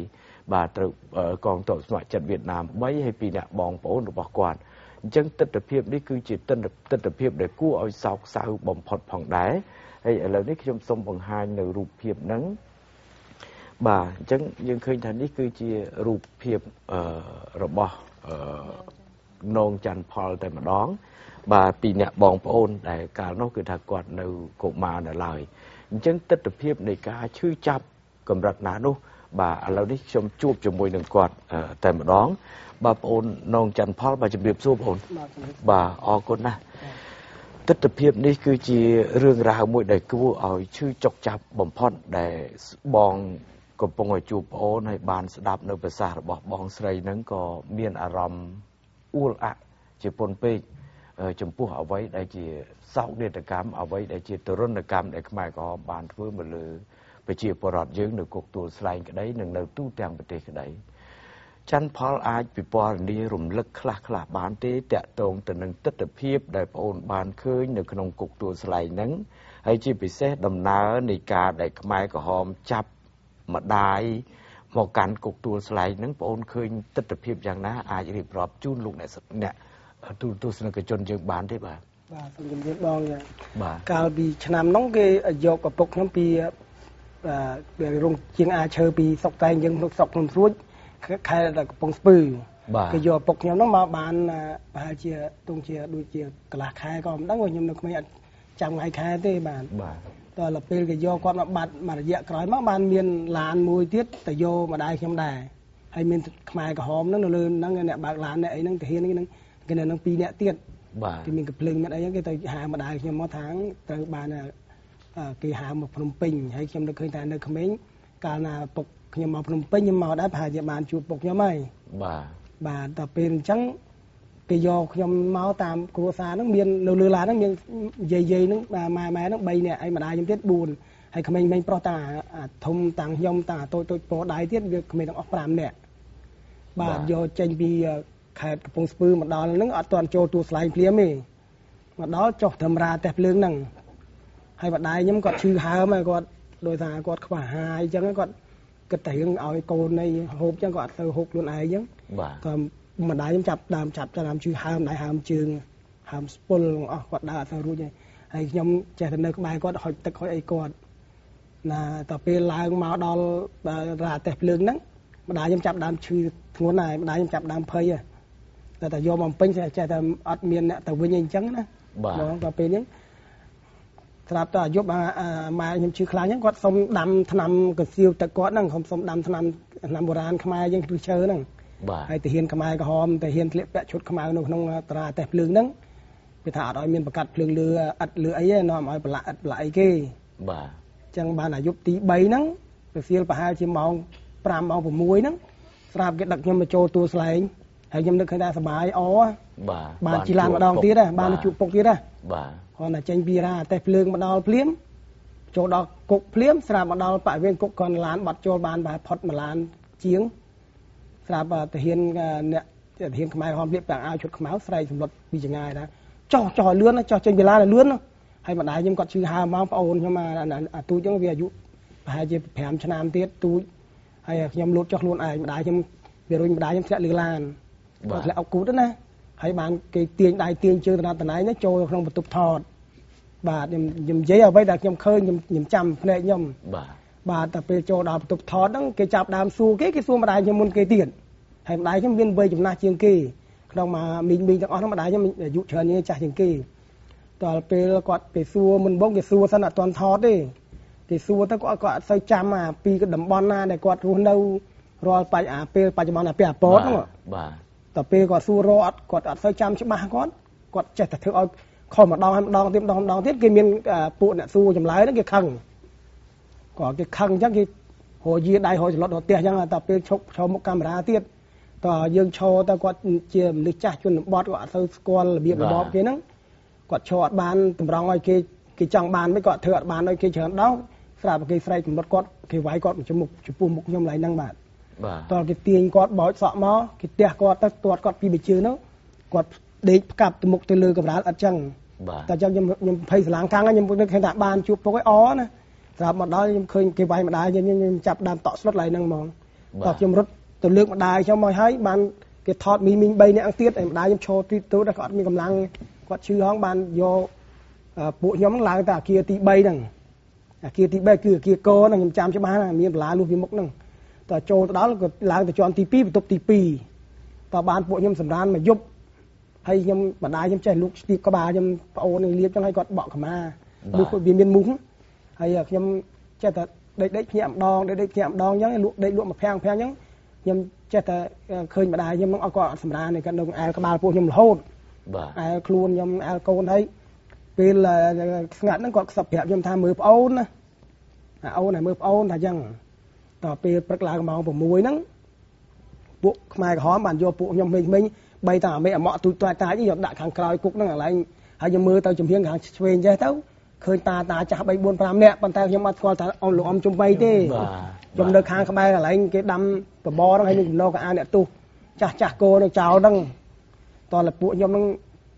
3បាទត្រូវកងទ័ពស្ម័គ្រចិត្តវៀតណាម3ហើយពីរអ្នកបងប្អូនរបស់គាត់អញ្ចឹងទស្សនវិជ្ជានេះគឺជាទស្សនវិជ្ជាដែលគួរឲ្យសោកសៅបំផុតផងដែរហើយឥឡូវនេះខ្ញុំសូមបង្ហាញនៅរូបភាពហ្នឹងបាទអញ្ចឹងយើងឃើញថានេះគឺជារូបភាពរបស់នងច័ន្ទផលតែម្ដងបាទពីអ្នកបងប្អូនដែលកាលនោះគឺថាគាត់នៅកុមារនៅឡើយអញ្ចឹងទស្សនវិជ្ជានៃការឈឺចាប់កម្រិតណានោះបាទឥឡូវនេះខ្ញុំជួបជាមួយនឹងគាត់តែម្ដងបាទបងអូននងច័ន្ទផលបាទជំរាបសួរបងអូនបាទអរគុណណាស់ទស្សនវិជ្ជានេះគឺជារឿងរ៉ាវមួយដែលគួរឲ្យឈឺចុកចាប់បំផុតដែលបងកំពុងឲ្យជួបបងអូនហើយបានស្ដាប់នៅប្រសាសន៍របស់បងស្រីហ្នឹងក៏មានអារម្មណ៍អួលអាក់ជាពន់ពេកចំពោះអ្វីដែលជាសោកនាដកម្មអ្វីដែលជាទរណកម្មដែលខ្មែរក្រហមបានធ្វើមកលើប្រជាពលរដ្ឋយើងនៅគុកទួលស្លែងក្តីនិងនៅទូទាំងប្រទេសក្តីច័ន្ទផលអាចពិពណ៌នារំលឹកខ្លះបានទេតាក់ទងទៅនឹងទស្សនវិជ្ជាដែលបងអូនបានឃើញនៅក្នុងគុកទួលស្លែងហ្នឹងហើយជាពិសេសដំណើរនៃការដែលខ្មែរក្រហមចាប់ម្ដាយមកកាន់គុកទួលស្លែងហ្នឹងបងអូនឃើញទស្សនវិជ្ជាយ៉ាងណាអាចរៀបរាប់ជូនលោកអ្នកទូទស្សនិកជនយើងបានទេបាទសូមជម្រាបបងបាទកាលពីឆ្នាំនោះគេយកឪពុកខ្ញុំពីរោងជាងអាឈើពីស្រុកតែងយើងស្រុកភ្នំស្រួចខេត្តកំពង់ស្ពឺគេយកឪពុកខ្ញុំនោះមកបានប្រហែលជាទងជាដូចជាកន្លះខែក៏មិនដឹងខ្ញុំនៅក្មេងអត់ចាំថ្ងៃខែទេបាទដល់ពេលគេយកគាត់មកបាត់មួយរយៈក្រោយមកបានមានឡានមួយទៀតទៅយកម្ដាយខ្ញុំដែរហើយមានខ្មែរក្រហមហ្នឹងនៅលើហ្នឹងអ្នកបើកឡានអ្នកអីហ្នឹងទាហានហ្នឹងគេនៅនឹង2នាក់ទៀតគេមានកំភ្លើងមានអីហ្នឹងគេទៅហៅម្ដាយខ្ញុំមកថាត្រូវបានគេហៅមកភ្នំពេញហើយខ្ញុំនឹកឃើញថានៅក្មេងកាលណាពុកខ្ញុំមកភ្នំពេញខ្ញុំមកដែរប្រហែលជាបានជួបពុកខ្ញុំហើយបាទដល់ពេលអញ្ចឹងគេយកខ្ញុំមកតាមគ្រួសារហ្នឹងមាននៅលើឡានហ្នឹងមានយាយហ្នឹងម៉ែហ្នឹង3នាក់ហើយម្ដាយខ្ញុំទៀត4ហើយក្មេងប្រុសតាធំតាំងខ្ញុំតាតូចពោដៃទៀតវាក្មេងទាំងអស់5នាក់បាទយកចេញពីខេត្តកំពង់ស្ពឺមកដល់ហ្នឹងអត់ទាន់ចូលទួលស្លែងភ្លាមទេមកដល់ចុះធម្មតាផ្ទះភ្លើងហ្នឹងហើយម្ដាយខ្ញុំគាត់ឈឺហើមហើយគាត់ដោយសារគាត់ខ្វះអាហារអញ្ចឹងគាត់គិតតែរឿងឲ្យកូននៃហូបអញ្ចឹងគាត់អត់ទៅហូបខ្លួនឯងអញ្ចឹងក៏ម្ដាយខ្ញុំចាប់ដើមឈឺហើមដៃហើមជើងហើមស្ពុលអស់គាត់ដើរអត់ទៅរួចទេហើយខ្ញុំចេះតែនៅក្បែរគាត់ហុចទឹកហុចអីគាត់ណាតទៅពេលឡើងមកដល់រាផ្ទះភ្លើងហ្នឹងម្ដាយខ្ញុំចាប់ដើមឈឺធ្ងន់ហើយម្ដាយខ្ញុំចាប់ដើមភ័យតែយកមកពេញចេះតែអត់មានអ្នកទៅវិញអីអញ្ចឹងណាបងដល់ពេលហ្នឹងស្រាប់តែយប់ម៉ែខ្ញុំឈឺខ្លាំងអញ្ចឹងគាត់សុំដាំថ្នាំកសៀវទឹកគាត់ហ្នឹងខ្ញុំសុំដាំថ្នាំបុរាណខ្មែរយើងគឺឈើហ្នឹងហើយទាហានខ្មែរក្រហមទាហានធ្លាក់ពាក់ឈុតខ្មៅនៅក្នុងតារាតេះភ្លើងហ្នឹងគេថាអត់ឲ្យមានប្រកាសភ្លើងលឺអត់លឺអីទេនាំឲ្យប្រឡាក់អត់ប្រឡាក់អីគេបាទអញ្ចឹងបានអាយុទី3ហ្នឹងទៅសៀលប្រហែលជាម៉ោង5ម៉ោង6ហ្នឹងស្រាប់គេដឹកខ្ញុំមកចូលទួលស្លែងហើយខ្ញុំនឹកឃើញថាសប្បាយអបានជីឡានម្ដងទៀតបានជួបពុកទៀតបាទគាត់តែចេញពីរាតេះភ្លើងមកដល់ភ្លាមចូលដល់គុកភ្លាមស្រាប់មកដល់បរិវេណគុកគាត់ឡានបាត់ចូលបានប្រហែលផុតមួយឡានជាងស្រាប់ទាហានអ្នកទាហានខ្មែរហមលៀបទាំងអាវឈុតខ្មៅស្រែកសម្លុតពីចងាយថាចោះលឿនចោះចេញពីឡានលឿនហើយម្ដាយខ្ញុំគាត់ឈឺហើមមកប្អូនខ្ញុំអាទូចហ្នឹងវាអាយុប្រហែលជា5ឆ្នាំទៀតទូចហើយខ្ញុំលូតចុះខ្លួនឯងម្ដាយខ្ញុំវារុញម្ដាយខ្ញុំធ្លាក់លើឡានគាត់ធ្លាក់អុកគូតណាហើយបានគេទាញដៃទាញជើងតំណែងនេះចូលក្នុងបន្ទប់ថតបាទខ្ញុំនិយាយអ្វីដែលខ្ញុំឃើញខ្ញុំចាំភ្នែកខ្ញុំបាទតែពេលចូលដល់បន្ទប់ថតហ្នឹងគេចាប់ដើមសួរគេសួរម្ដាយខ្ញុំមុនគេទៀតហើយម្ដាយខ្ញុំមានវ័យចំណាស់ជាងគេក្នុងមកមីងទាំងអស់ហ្នឹងម្ដាយខ្ញុំអាយុច្រើនជាងចាស់ជាងគេដល់ពេលគាត់គេសួរមុនបងគេសួរសិនអត់ទាន់ថតទេគេសួរទៅគាត់អត់សូវចាំពីតំបន់ណាដែលគាត់រស់នៅរាល់ពេលបច្ចុប្បន្នពេលអាពតហ្នឹងបាទតែពេលគាត់សួររអត់គាត់អត់សូវចាំច្បាស់គាត់ចេះតែធ្វើឲ្យខុសម្ដងហើយម្ដងទៀតគេមានពួកអ្នកសួរចម្លើយហ្នឹងគេខឹងគាត់គេខឹងអញ្ចឹងគេហៅយាដៃហៅច្រឡុតរត់ផ្ទះអញ្ចឹងតែពេលឈប់មុខកាមេរ៉ាទៀតតើយើងឈរទៅគាត់ជាមនុស្សចាស់ជនបទគាត់អត់សូវស្គាល់របៀបរបបគេហ្នឹងគាត់ឈរអត់បានតម្រង់ឲ្យគេចង់បានមិនគាត់ធ្វើអត់បានឲ្យគេច្រើនដងស្រាប់គេស្រែកកំណត់គាត់គេវាយគាត់ចំមុខចំពោះមុខខ្ញុំឡើយហ្នឹងបាទតើគេទាញគាត់បោចសក់មកគេទះគាត់ទៅទាត់គាត់ពីបជើងនោះគាត់ដេកផ្កាប់ទៅមុខទៅលើកម្រាលអត់ចឹងតែចឹងខ្ញុំភ័យស្រឡាងកាំងខ្ញុំនឹកឃើញថាបានជួបពុកឲ្យអណាស្រាប់មកដល់ខ្ញុំឃើញគេវាយម្ដាយខ្ញុំចាប់ដើមតក់ស្លុតឡើយហ្នឹងហ្មងតោះខ្ញុំរត់ទៅលើកម្ដាយខ្ញុំមកហើយបានគេថតមីង3នាក់ទៀតឯម្ដាយខ្ញុំឈរទីទូតែគាត់អត់មានកម្លាំងគាត់ឈឺហងបានយកពួកខ្ញុំឡើងទៅអាគារទី3ហ្នឹងអាគារទី3គឺអាគារកហ្នឹងខ្ញុំចាំច្បាស់ណាមានបន្លាលុះពីមុខហ្នឹងតើចូលទៅដល់ក៏ឡើងទៅជាន់ទី2បន្ទប់ទី2តើបានពួកខ្ញុំសម្រានមកយប់ហើយខ្ញុំម្ដាយខ្ញុំចេះលូកស្ទាបក្បាលខ្ញុំប្អូននឹងលៀបចឹងហើយគាត់បក់ខមាមុខវាមានមុខហើយខ្ញុំចេះតែដេកភ្ញាក់ម្ដងដេកភ្ញាក់ម្ដងចឹងលក់ដេកលក់មកភាំងចឹងខ្ញុំចេះតែឃើញម្ដាយខ្ញុំនឹងអត់គាត់អត់សម្រានទេគាត់នៅអែលក្បាលពួកខ្ញុំរហូតអែលខ្លួនខ្ញុំអែលកូនហើយពេលស្ងាត់ហ្នឹងគាត់ខ្សឹបប្រាប់ខ្ញុំថាមើលប្អូនណាអូនឲ្យមើលប្អូនថាចឹងតទៅពេលព្រឹកឡើងម៉ោង6ហ្នឹងពួកខ្មែរក្រហមបានយកពួកខ្ញុំមិញបីតាអាមេអាម៉ក់ទូចតាចយកដាក់ខាងក្រោយគុកហ្នឹងកន្លែងហើយខ្ញុំមើលទៅចំហៀងខាងឆ្វេងចេះទៅឃើញតាចាស់3 4 5នាក់ប៉ុន្តែខ្ញុំអត់ស្គាល់ថាអ៊ំលោកអ៊ំជំបីទេខ្ញុំនៅខាងក្បែរកន្លែងគេដាំបបរហ្នឹងហើយខ្ញុំនៅកៅអៅអ្នកទុះចាស់គោនៅចោលហ្នឹងតោះលពួកខ្ញុំហ្នឹង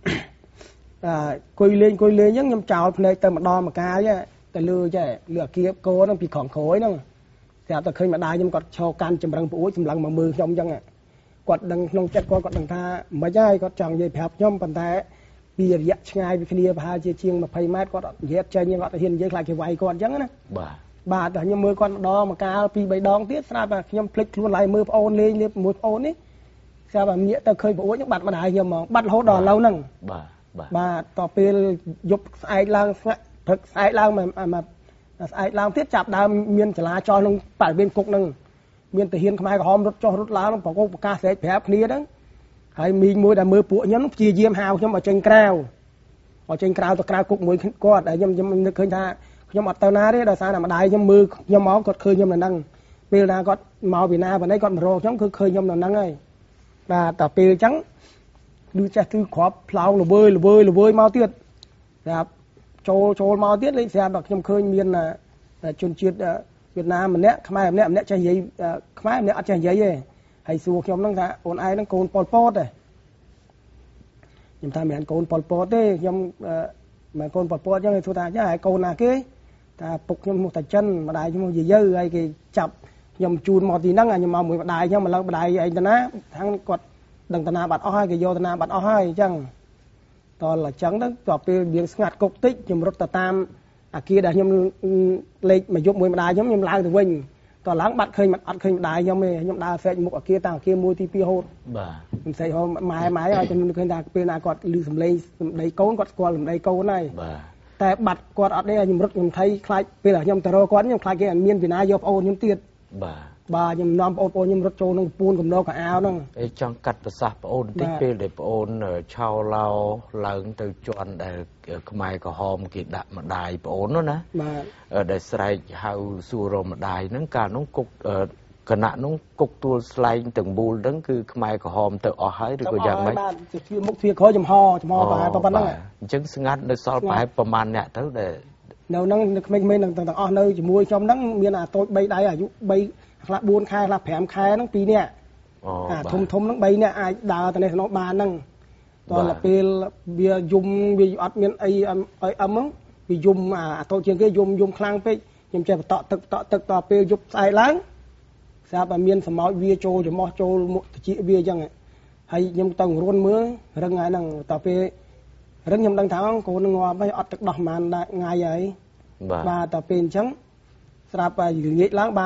គួយលេងអញ្ចឹងខ្ញុំចោលភ្នែកទៅម្ដងម្កាយទៅលើចេះលើអាគារគោហ្នឹងពីក្រោមក្រួយហ្នឹងស្រាប់តែឃើញម្ដាយខ្ញុំគាត់ឈរកាន់ចម្រឹងប្អួយសម្លឹងមកមើលខ្ញុំអញ្ចឹងគាត់ដឹងក្នុងចិត្តគាត់ដឹងថាមិនហើយគាត់ចង់និយាយប្រាប់ខ្ញុំប៉ុន្តែពីរយៈឆ្ងាយពីគ្នាប្រហែលជាជាង20ម៉ែត្រគាត់អត់និយាយចេញគាត់ហ៊ាននិយាយខ្លាចគេវាយគាត់អញ្ចឹងណាបាទតែខ្ញុំមើលគាត់ម្ដងម្កាល2 3ដងទៀតស្រាប់តែខ្ញុំភ្លេចខ្លួនឡើយមើលប្អូនលេងមួយប្អូននេះស្រាប់តែងាកទៅឃើញប្អូនខ្ញុំបាត់ម្ដាយខ្ញុំហ្មងបាត់រហូតដល់ឥឡូវហ្នឹងបាទតពេលយប់ស្អែកឡើងព្រឹកស្អែកឡើងមកស្អែកឡើងទៀតចាប់ដើមមានចលាចលក្នុងបរិវេណគុកហ្នឹងមានទាហានខ្មែរក្រហមរត់ចុះរត់ឡើងប្រកាសស្រែកប្រាប់គ្នាហ្នឹងហើយមីងមួយដែលមើលពួកខ្ញុំព្យាយាមហៅខ្ញុំឲ្យចេញក្រៅទៅក្រៅគុកមួយគាត់ហើយខ្ញុំនឹកឃើញថាខ្ញុំអត់ទៅណាទេដោយសារតែម្ដាយខ្ញុំមើលខ្ញុំមកគាត់ឃើញខ្ញុំនៅហ្នឹងពេលណាគាត់មកពីណាបណ្ដៃគាត់មករកខ្ញុំគឺឃើញខ្ញុំនៅហ្នឹងហើយបាទតែពេលអញ្ចឹងឮចេះគឺគ្រាប់ផ្លោងល្វើយមកទៀតស្រាប់ចូលមកទៀតលេងស្រាប់តែខ្ញុំឃើញមានជនជាតិវៀតណាមម្នាក់ខ្មែរម្នាក់ចេះនិយាយខ្មែរម្នាក់អត់ចេះនិយាយទេហើយសួរខ្ញុំហ្នឹងថាអូនឯងហ្នឹងកូនប៉ុលពតទេខ្ញុំថាមិនមែនកូនប៉ុលពតទេខ្ញុំមិនមែនកូនប៉ុលពតអញ្ចឹងគេសួរថាហើយកូនណាគេថាពុកខ្ញុំមកតាចិនម្ដាយខ្ញុំយាយហើយគេចាប់ខ្ញុំជូនមកទីហ្នឹងខ្ញុំមកមួយម្ដាយខ្ញុំមកឡើងម្ដាយឯងតាណាខាងគាត់ដឹងតាណាបាត់អស់ហើយគេយកតាណាបាត់អស់ហើយអញ្ចឹងតលអញ្ចឹងទៅដល់ពេលវាស្ងាត់គុកតិចខ្ញុំរត់ទៅតាមអាគារដែលខ្ញុំលេខមកយប់មួយម្ដាយខ្ញុំឡើងទៅវិញតឡើងបាត់ឃើញអត់ឃើញម្ដាយខ្ញុំទេខ្ញុំដើរស្រែកមុខអាគារតាំងអាគារមួយទី2រហូតបាទខ្ញុំស្រែកហៅម៉ែឲ្យខ្ញុំឃើញថាពេលណាគាត់ឮសំឡេងសម្ដីកូនគាត់ស្គាល់សម្ដីកូនហើយបាទតែបាត់គាត់អត់ទេខ្ញុំរត់ខ្ញុំថៃខ្លាចពេលខ្ញុំទៅរកគាត់ខ្ញុំខ្លាចគេអត់មានពីណាយកប្អូនខ្ញុំទៀតបាទខ្ញុំនាំប្អូនខ្ញុំរត់ចូលក្នុងពួនកណ្ដោកៅអៅហ្នឹងចង់កាត់ប្រសាសន៍ប្អូនបន្តិចពេលដែលប្អូនឆោឡោឡើងទៅជន់ដែលខ្មែរក្រហមគេដាក់ម្ដាយប្អូននោះណាបាទដែលស្រែកហៅសួររម្ដាយហ្នឹងកាលនោះគុកគណៈនោះគុកទួលស្លែងទាំងមូលហ្នឹងគឺខ្មែរក្រហមទៅអស់ហើយឬក៏យ៉ាងម៉េចបាទជាមុខទ្វារក្រោយចំហប្រហែលប៉ុណ្ណឹងអញ្ចឹងស្ងាត់នៅសល់ប្រហែលប្រមាណអ្នកទៅដែលនៅហ្នឹងក្មេងៗនឹងទាំងអស់នៅជាមួយខ្ញុំហ្នឹងមានអាតូច3ដៃអាយុ3ខ្លះ4ខែខ្លះ5ខែហ្នឹង2នាក់អាធំហ្នឹង3នាក់អាចដើរទៅនេះក្នុងបានហ្នឹងតទៅពេលវាយំវាអត់មានអីអឹមហ្នឹងវាយំអាតូចជាងគេយំខ្លាំងពេកខ្ញុំចេះបតក់ទឹកតពេលយប់ស្អែកឡើងស្រាប់តែមានសម្ោចវាចូលច្រមុះចូលមុខតិចវាអញ្ចឹងហើយខ្ញុំទៅរួនមើលរឹងហើយហ្នឹងតពេលរឹងខ្ញុំដឹងថាកូនងាប់ហើយអត់ទឹកដោះប្រហែលថ្ងៃហើយបាទតពេលអញ្ចឹងស្រាប់តែងាកឡើងបា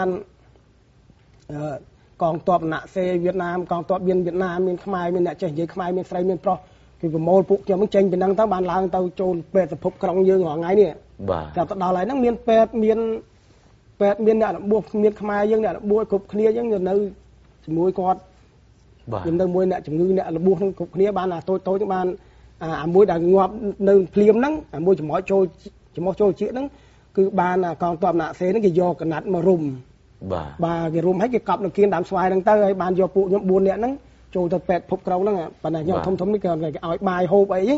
នកងទ័ពណាក់សេវៀតណាមកងទ័ពវៀតណាមមានខ្មែរមានអ្នកចេះនិយាយខ្មែរមានស្រីមានប្រុសគឺប្រមូលពួកខ្ញុំចេញពីហ្នឹងទៅបានឡើងទៅចូលពេទ្យសភពក្រុងយើងរាល់ថ្ងៃនេះបាទទៅដល់ហើយហ្នឹងមានពេទ្យមានអ្នករបួសមានខ្មែរយើងអ្នករបួសគ្រប់គ្នាយើងនៅជាមួយគាត់ខ្ញុំនៅមួយអ្នកជំងឺអ្នករបួសហ្នឹងគ្រប់គ្នាបានអាតូចបានអាមួយដែលងាប់នៅភ្លាមហ្នឹងអាមួយចំហចូលជាតិហ្នឹងគឺបានកងទ័ពណាក់សេហ្នឹងគេយកកណាត់មករុំបាទគេរួមឲ្យគេកប់នៅគៀនដើមស្វាយហ្នឹងទៅហើយបានយកពួកខ្ញុំ4នាក់ហ្នឹងចូលទៅពេទ្យភពក្រុងហ្នឹងប៉ុន្តែខ្ញុំធំនេះគេឲ្យបាយហូបអី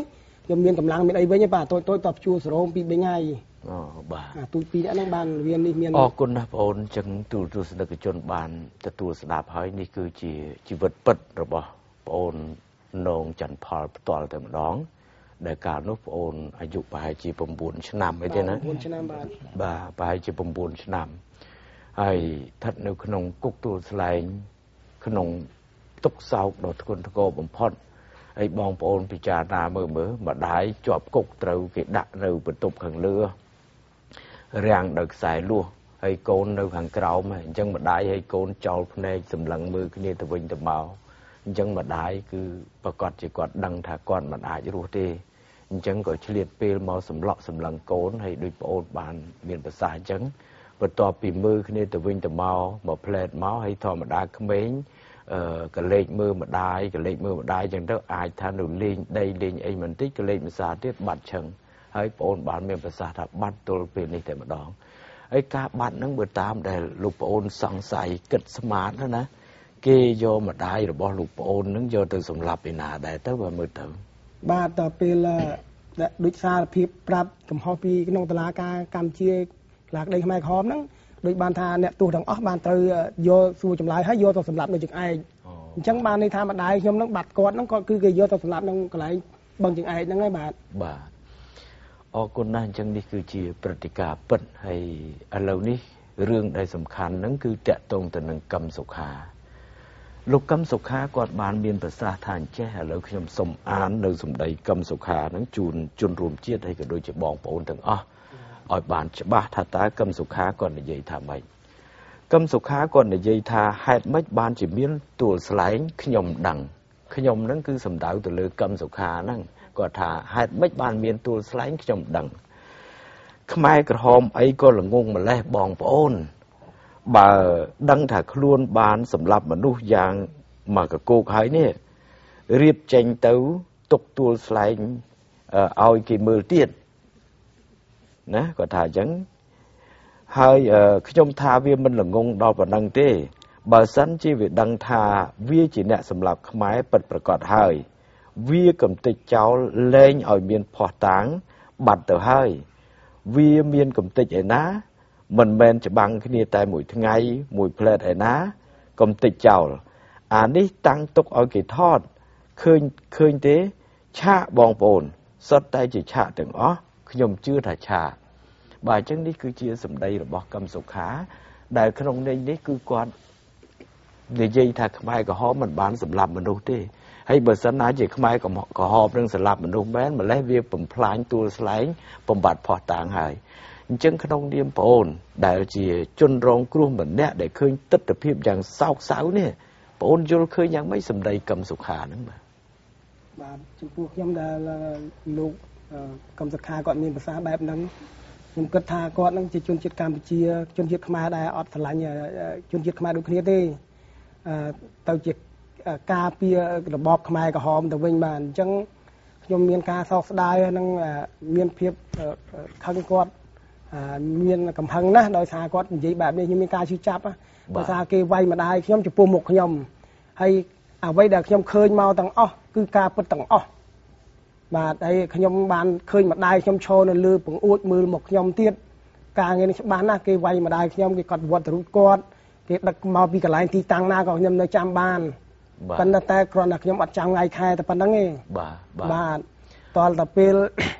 ខ្ញុំមានកម្លាំងមានអីវិញបាទtôi tậpជួស្រោមពី3ថ្ងៃបាទទូពីអ្នកហ្នឹងបានវានេះមានអរគុណណាស់បងអូនអញ្ចឹងទូលទស្សនិកជនបានទទួលស្ដាប់ហើយនេះគឺជាជីវិតពិតរបស់បងអូននងច័ន្ទផលផ្ទាល់តែម្ដងដែលកាលនោះបងអូនអាយុប្រហែលជា9ឆ្នាំអីទេណា 9ឆ្នាំបាទប្រហែលជា9ឆ្នាំហើយស្ថិតនៅក្នុងគុកទួលស្លែងក្នុងទុកសោកដ៏ធ្ងន់ធ្ងរបំផុតហើយបងប្អូនពិចារណាមើលម្ដាយជាប់គុកត្រូវគេដាក់នៅបន្ទប់ខាងលើរាំងដោយខ្សែលួសហើយកូននៅខាងក្រោមអញ្ចឹងម្ដាយហើយកូនចោលភ្នែកសម្លឹងមើលគ្នាទៅវិញទៅមកអញ្ចឹងម្ដាយគឺប្រកាសជាគាត់ដឹងថាគាត់មិនអាចរស់ទេអញ្ចឹងក៏ឆ្លៀតពេលមកសម្លក់សម្លឹងកូនហើយដូចប្អូនបានមានប្រសាសន៍អញ្ចឹងបន្ទាប់ពីមើលគ្នាទៅវិញទៅមកផ្លែតមកហើយធម្មតាក្មេងកលេចមើលម្ដាយអញ្ចឹងទៅអាចថានៅលេងដីលេងអីបន្តិចកលេចម្សាទៀតបាត់ឈឹងហើយប្អូនបានមានប្រសាសន៍ថាបាត់ទល់ពេលនេះតែម្ដងហើយការបាត់ហ្នឹងបើតាមដែលលោកប្អូនសង្ស័យគិតស្មាតណាគេយកម្ដាយរបស់លោកប្អូនហ្នឹងយកទៅសម្លាប់ឯណាដែរទៅបើមើលទៅបាទតពេលដូចសារភាពប្រាប់កំហុសពីក្នុងតុលាការកម្ពុជាក្លាក្តីខ្មែរក្រហមហ្នឹងដូចបានថាអ្នកទោសទាំងអស់បានត្រូវយកសួរចម្លើយហើយយកទៅសម្លាប់នៅជើងឯកអញ្ចឹងបានន័យថាម្ដាយខ្ញុំហ្នឹងបាត់គាត់ហ្នឹងគាត់គឺគេយកទៅសម្លាប់នៅកន្លែងបឹងជើងឯកហ្នឹងហើយបាទអរគុណណាស់អញ្ចឹងនេះគឺជាព្រឹត្តិការណ៍ពិតហើយឥឡូវនេះរឿងដែលសំខាន់ហ្នឹងគឺតាក់ទងទៅនឹងកឹមសុខាលោកកឹមសុខាគាត់បានមានប្រសាសន៍ថាអញ្ចេះឥឡូវខ្ញុំសូមអាននៅសម្ដីកឹមសុខាហ្នឹងជូនជនរួមជាតិហើយក៏ដូចជាបងប្អូនទាំងអស់ឲ្យបានច្បាស់ថាតើកឹមសុខាគាត់និយាយថាម៉េចកឹមសុខាគាត់និយាយថាហេតុម៉េចបានជាមានទួលស្លែងខ្ញុំដឹងខ្ញុំហ្នឹងគឺសំដៅទៅលើកឹមសុខាហ្នឹងគាត់ថាហេតុម៉េចបានមានទួលស្លែងខ្ញុំដឹងខ្មែរក្រហមអីក៏ល្ងងម្លេះបងប្អូនបើដឹងថាខ្លួនបានសម្លាប់មនុស្សយ៉ាងមកកកោកហើយនេះរៀបចេញទៅទុកទួលស្លែងឲ្យគេមើលទៀតណាគាត់ថាអញ្ចឹងហើយខ្ញុំថាវាមិនល្ងងដល់ប៉ុណ្ណឹងទេបើសិនជាវាដឹងថាវាជាអ្នកសម្លាប់ខ្មែរពិតប្រាកដហើយវាកំទេចចោលលែងឲ្យមានភ័ស្តុតាងបាត់ទៅហើយវាមានកំទេចឯណាមិនមែនច្បាំងគ្នាតែមួយថ្ងៃមួយផ្លែតឯណាកំទេចចោលអានេះតាំងទុកឲ្យគេថតឃើញទេឆាកបងប្អូនសុទ្ធតែជាឆាកទាំងអស់ខ្ញុំជឿថាឆាកបាទអញ្ចឹងនេះគឺជាសម្ដីរបស់កឹមសុខាដែលក្នុងន័យនេះគឺគាត់និយាយថាខ្មែរក្រហមមិនបានសម្លាប់មនុស្សទេហើយបើសិនណាជាខ្មែរក្រហមនឹងសម្លាប់មនុស្សមែនម្លេះវាបំផ្លាញទួលស្លែងបំបត្តិភ័ស្តុតាងហើយអញ្ចឹងក្នុងនាមប្អូនដែលជាជនរងគ្រោះម្នាក់ដែលឃើញទស្សនវិជ្ជាយ៉ាងសោកសៅនេះប្អូនយល់ឃើញយ៉ាងម៉េចសម្ដីកឹមសុខាហ្នឹងបាទចំពោះខ្ញុំដែលលោកកឹមសុខាគាត់មានប្រសាសន៍បែបហ្នឹងខ្ញុំគិតថាគាត់នឹងជាជនជាតិកម្ពុជាជនជាតិខ្មែរដែលអត់ស្រឡាញ់ជនជាតិខ្មែរដូចគ្នាទេទៅជាការពាររបបខ្មែរក្រហមទៅវិញបាទអញ្ចឹងខ្ញុំមានការសោកស្ដាយនិងមានភាពខឹងគាត់មានកំហឹងណាស់ដោយសារគាត់និយាយបែបនេះខ្ញុំមានការជឿចាប់ដោយសារគេវាយម្ដាយខ្ញុំចំពោះមុខខ្ញុំហើយអ្វីដែលខ្ញុំឃើញមកទាំងអស់គឺការពិតទាំងអស់បាទហើយខ្ញុំបានឃើញម្ដាយខ្ញុំឈរនៅលើបង្អួចមើលមកខ្ញុំទៀតការងារនេះច្បាស់ណាស់គេវាយម្ដាយខ្ញុំគេកត់វត្តរូបគាត់គេដឹកមកពីកន្លែងទីតាំងណាក៏ខ្ញុំនៅចាំបានប៉ុន្តែគ្រាន់តែខ្ញុំអត់ចាំថ្ងៃខែតែប៉ុណ្្នឹងទេបាទតលតែពេល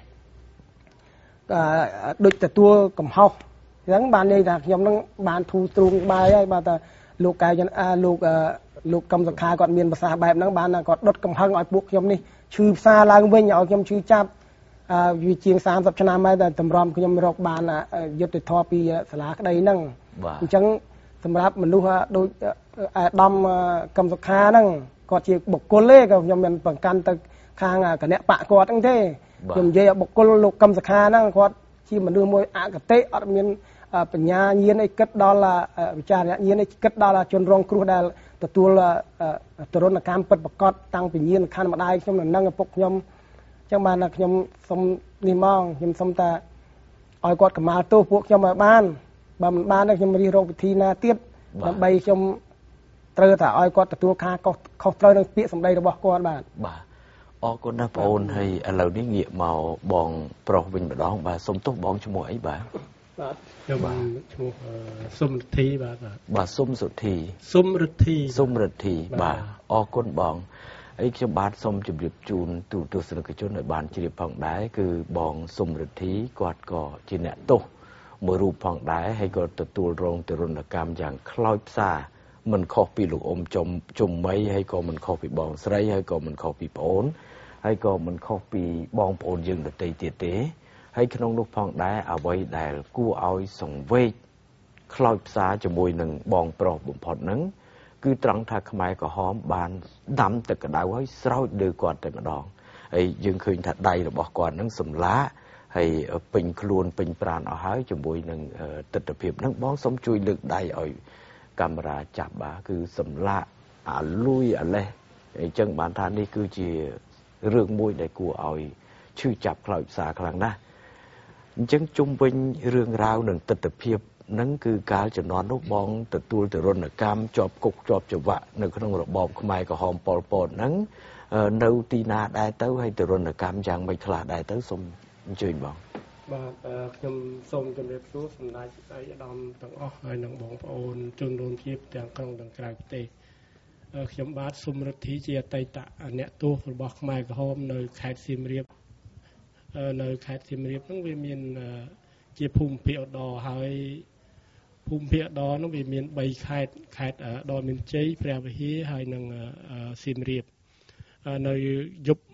ដូចទទួលកំហុសអញ្ចឹងបាននិយាយថាខ្ញុំនឹងបានធូរទ្រូងបាយហើយបាទថាលោកកែលោកកឹមសុខាគាត់មានប្រសាសន៍បែបហ្នឹងបានគាត់ដុតកំហឹងឲ្យពួកខ្ញុំនេះឈឺផ្សាឡើងវិញឲ្យខ្ញុំឈឺចាប់វាជាង30ឆ្នាំហើយតែតម្រាំខ្ញុំរកបានយុត្តិធម៌ពីសាលាក្តីហ្នឹងអញ្ចឹងសម្រាប់មនុស្សដូចអាដាមកឹមសុខាហ្នឹងគាត់ជាបុគ្គលទេក៏ខ្ញុំមិនបង្កាន់ទៅខាងគណៈបកគាត់ហ្នឹងទេខ្ញុំនិយាយឲ្យបុគ្គលលោកកឹមសុខាហ្នឹងគាត់ជាមនុស្សមួយអកតេអត់មានបញ្ញាញាណអីគិតដល់វិចារណញាណអីគិតដល់ជនរងគ្រោះដែលទទួលទរណកម្មពិតប្រកបតាំងពីញាណខណ្ឌម្ដាយខ្ញុំនឹងឪពុកខ្ញុំអញ្ចឹងបានថាខ្ញុំសុំនេះមកខ្ញុំសុំតែឲ្យគាត់កម្មាលទោសពួកខ្ញុំឲ្យបានបើមិនបានទេខ្ញុំរិះរកវិធីណាទៀតដើម្បីខ្ញុំត្រូវតែឲ្យគាត់ទទួលការខុសត្រូវនឹងពាក្យសម្ដីរបស់គាត់បាទ con đã ôn hay lâu đi nghĩa màu bòn pro bình đó bà xôm tốt bòn cho mỗi ấy bà xôm thi bà xôm ruột thì xôm rực thì bà con bòn ấy cho bà xôm chụp điệp chun từ sự cái chỗ nội bàn chỉ điệp phòng đá cứ bòn xôm rực thì quạt cỏ chỉ nẹt tô mộtรูปphòng đá hayก็ตัวรองตัวรณกรรมอย่างคล้อยซามันขอปีลูกอมจมไม่ให้ก็มันขอปีบองใส่ให้ก็มันขอปีปอนให้ก็มันขอปีบองปอนยังดตีเตะให้ขนมลูกphòng đáเอาไว้ได้กู้เอาส่งเวทคล้อยซาจะมวยหนึ่งบองปลอบบุญพอดนั้นคือตรังทักหมายก็หอมบานดำแต่กระดาษไว้เศร้าเดือก่อนแต่มาดองไอ้ยังเคยถัดใดเราบอกก่อนนั้นสมละให้เป็นครูนเป็นปราณเอาหายจมวยหนึ่งติดเพียบนั่งบ้องสมช่วยลึกได้เอากำราจับบ่าคือสำละลุยอะไรจังบานทานนี่คือจีเรื่องมวยในกูเอาชื่อจับคลายสาครั้งนะจังจุ่มเป็นเรื่องราวหนึ่งติดเพียบนั่นคือการจะนอนนกบ้องติดตัวติดรนกรรมจอบกุกจอบจังหวะในขนมระบอบขมายกับหอมปอลปอนนั้นเนื้อตีนาได้เต้าให้ติดรนกรรมอย่างไม่ขลาดได้เต้าสมจืดบ้องខ្ញុំសូមជម្រាបសួរសម្ដេចឯកឧត្តមទាំងអស់ហើយនិងបងប្អូនជនរួមជាតិទាំងក្នុងនិងក្រៅប្រទេសខ្ញុំបាទសុំរិទ្ធីជាអតីតអ្នកទោសរបស់ខ្មែរក្រហមនៅខេត្តសៀមរាបហ្នឹងវាមានជាភូមិភាគឧត្តរហើយភូមិភាគឧត្តរហ្នឹងវាមាន3ខេត្តឧត្តរមានជ័យព្រះវិហារហើយនិងសៀមរាបនៅយប់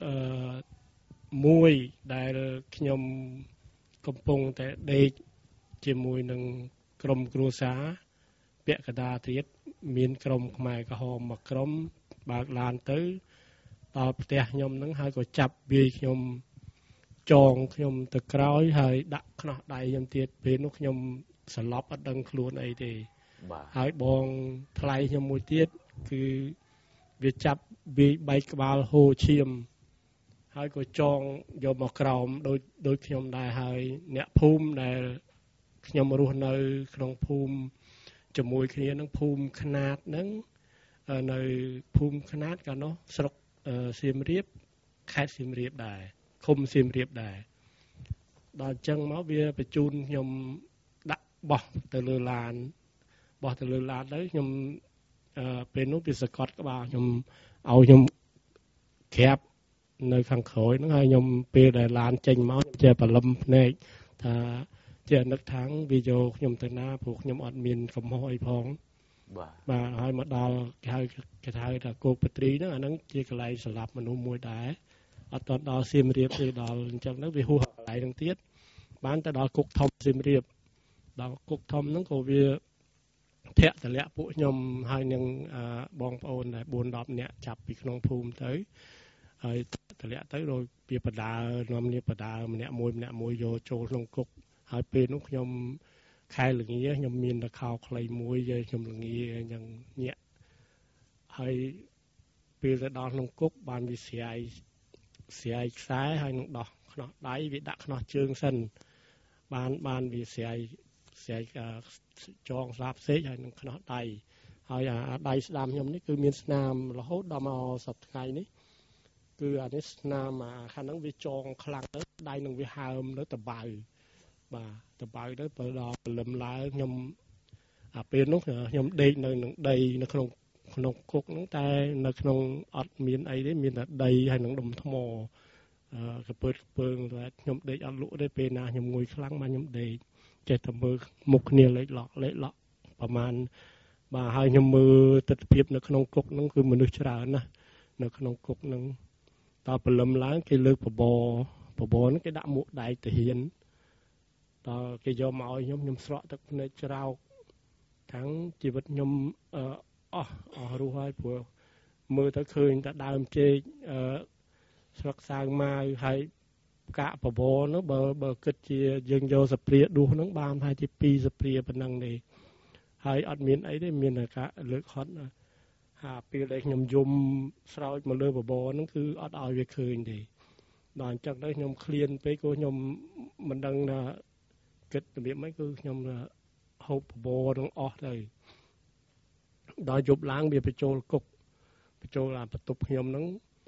មួយដែលខ្ញុំកំពុងតែដេកជាមួយនឹងក្រុមគ្រួសារពាក់កណ្ដាលទៀតមានក្រុមខ្មែរក្រហមមួយក្រុមបើកឡានទៅដល់ផ្ទះខ្ញុំហ្នឹងហើយក៏ចាប់វាយខ្ញុំចងខ្ញុំទៅក្រោយហើយដាក់ខ្នោះដៃខ្ញុំទៀតពេលនោះខ្ញុំសន្លប់អត់ដឹងខ្លួនអីទេហើយបងថ្លៃខ្ញុំមួយទៀតគឺវាចាប់វាយបែកក្បាលហូរឈាមហើយក៏ចងយកមកក្រោមដូចខ្ញុំដែរហើយអ្នកភូមិដែលខ្ញុំរស់នៅក្នុងភូមិជាមួយគ្នានឹងភូមិខ្នាតហ្នឹងនៅភូមិខ្នាតកាលនោះស្រុកសៀមរាបខេត្តសៀមរាបដែរឃុំសៀមរាបដែរដល់អញ្ចឹងមកវាបញ្ជូនខ្ញុំដាក់បោះទៅលើឡានទៅខ្ញុំពេលនោះវាសកត់ក្បាលខ្ញុំឲ្យខ្ញុំក្រាបនៅខាងក្រោយហ្នឹងហើយខ្ញុំពេលដែលឡានចេញមកជាបលឹមភ្នែកថាជានឹកថាងវាយកខ្ញុំទៅណាព្រោះខ្ញុំអត់មានកំហុសអីផងបាទហើយមកដល់គេហៅថាគោកបត្រីហ្នឹងអាហ្នឹងជាកន្លែងសម្រាប់មនុស្សមួយដែរអត់ដល់សៀមរាបទេដល់អញ្ចឹងទៅវាហួសកន្លែងហ្នឹងទៀតបានទៅដល់គុកធំសៀមរាបដល់គុកធំហ្នឹងក៏វាធាក់តម្លាក់ពួកខ្ញុំហើយនឹងបងប្អូនដែរ4-10នាក់ចាប់ពីក្នុងភូមិទៅហើយតម្លាក់ទៅដោយពីបដានាំគ្នាបដាម្នាក់មួយយកចូលក្នុងគុកហើយពេលនោះខ្ញុំខែល្ងាខ្ញុំមានតែខោខ្លីមួយយកខ្ញុំល្ងាយ៉ាងញាក់ហើយពេលទៅដល់ក្នុងគុកបានវាស្រាយខ្សែហើយនឹងដោះខ្នោះដៃវាដាក់ខ្នោះជើងសិនបានវាស្រាយចងស្លាបសេកហើយនឹងខ្នោះដៃហើយអាដៃស្ដាំខ្ញុំនេះគឺមានស្នាមរហូតដល់មកសប្តាហ៍ថ្ងៃនេះគឺអានេះស្នាមខាងហ្នឹងវាចងខ្លាំងទៅដៃនឹងវាហើមនៅតបៅបាទតបៅទៅបើដល់ព្រលឹមឡើងខ្ញុំពេលនោះខ្ញុំដេកនៅនឹងដីនៅក្នុងគុកហ្នឹងតែនៅក្នុងអត់មានអីទេមានតែដីហើយនឹងដុំថ្មកពើតែខ្ញុំដេកអត់លក់ទេពេលណាខ្ញុំងុយខ្លាំងមកខ្ញុំដេកចេះតែមើលមុខគ្នាលេខឡក់ប្រហែលបាទហើយខ្ញុំមើលទស្សនវិជ្ជានៅក្នុងគុកហ្នឹងគឺមនុស្សច្រើនណាស់នៅក្នុងគុកហ្នឹងដល់ព្រលឹមឡើងគេលើកបបហ្នឹងគេដាក់មួកដែកទាហានដល់គេយកមកឲ្យខ្ញុំស្រក់ទឹកភ្នែកច្រោកទាំងជីវិតខ្ញុំអស់រស់ហើយព្រោះមើលទៅឃើញតែដើមចេកស្លឹកសាវម៉ាវហើយកាកបបរនោះបើគិតជាយើងយកសព្រាដួសហ្នឹងបានហើយជា2សព្រាប៉ុណ្ណឹងទេហើយអត់មានអីទេមានតែការលើកហត់ពេលដែលខ្ញុំយំស្រោចមកលើបបរហ្នឹងគឺអត់ឲ្យវាឃើញទេដល់អញ្ចឹងទៅខ្ញុំឃ្លានពេកក៏ខ្ញុំមិនដឹងថាគិតរបៀបម៉េចគឺខ្ញុំហូបបបរនឹងអស់ទៅដល់យប់ឡើងវាបញ្ចូលគុកបញ្ចូលបន្ទប់ខ្ញុំហ្នឹង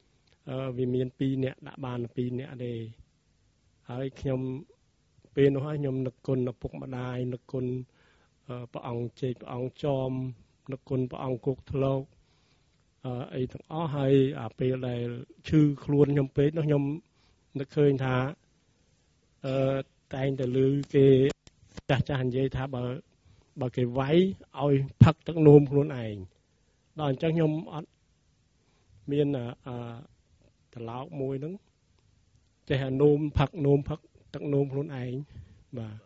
vì miền pi nè đã bàn pi nè để hơi nhom pi nó hơi nhom nực cồn nực phục mà đài nực cồn bà ông chơi bà ông chom nực cồn bà ông cục thâu ấy thằng ó hay pi này chư luôn nhom pi nó nhom nực khơi thà tay từ lư cái cha hành dây thà bà cái váy oi phật tắc nôm luôn ảnh đòn cho nhom miền tờ lão môi nứng chạy hà nôm phật tắc nôm luôn ảnh mà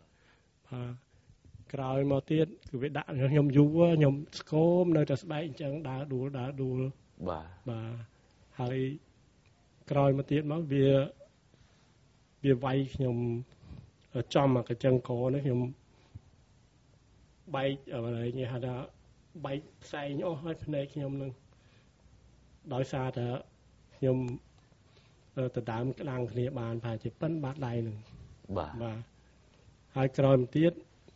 cày màu tiết cứ biết đã nhom vú nhom scom nơi ta bay chẳng đã đùa bà hay cày màu tiết máu bia vay nhom ở trong mà cái chân cổ nó nhom bay ở đây như hà đã bay say nhó hơi phần này nhom nưng đói xa thì nhom từ đám cái đằng kia bàn phải chỉ bắn bát đầy nưng và hai cày một tiết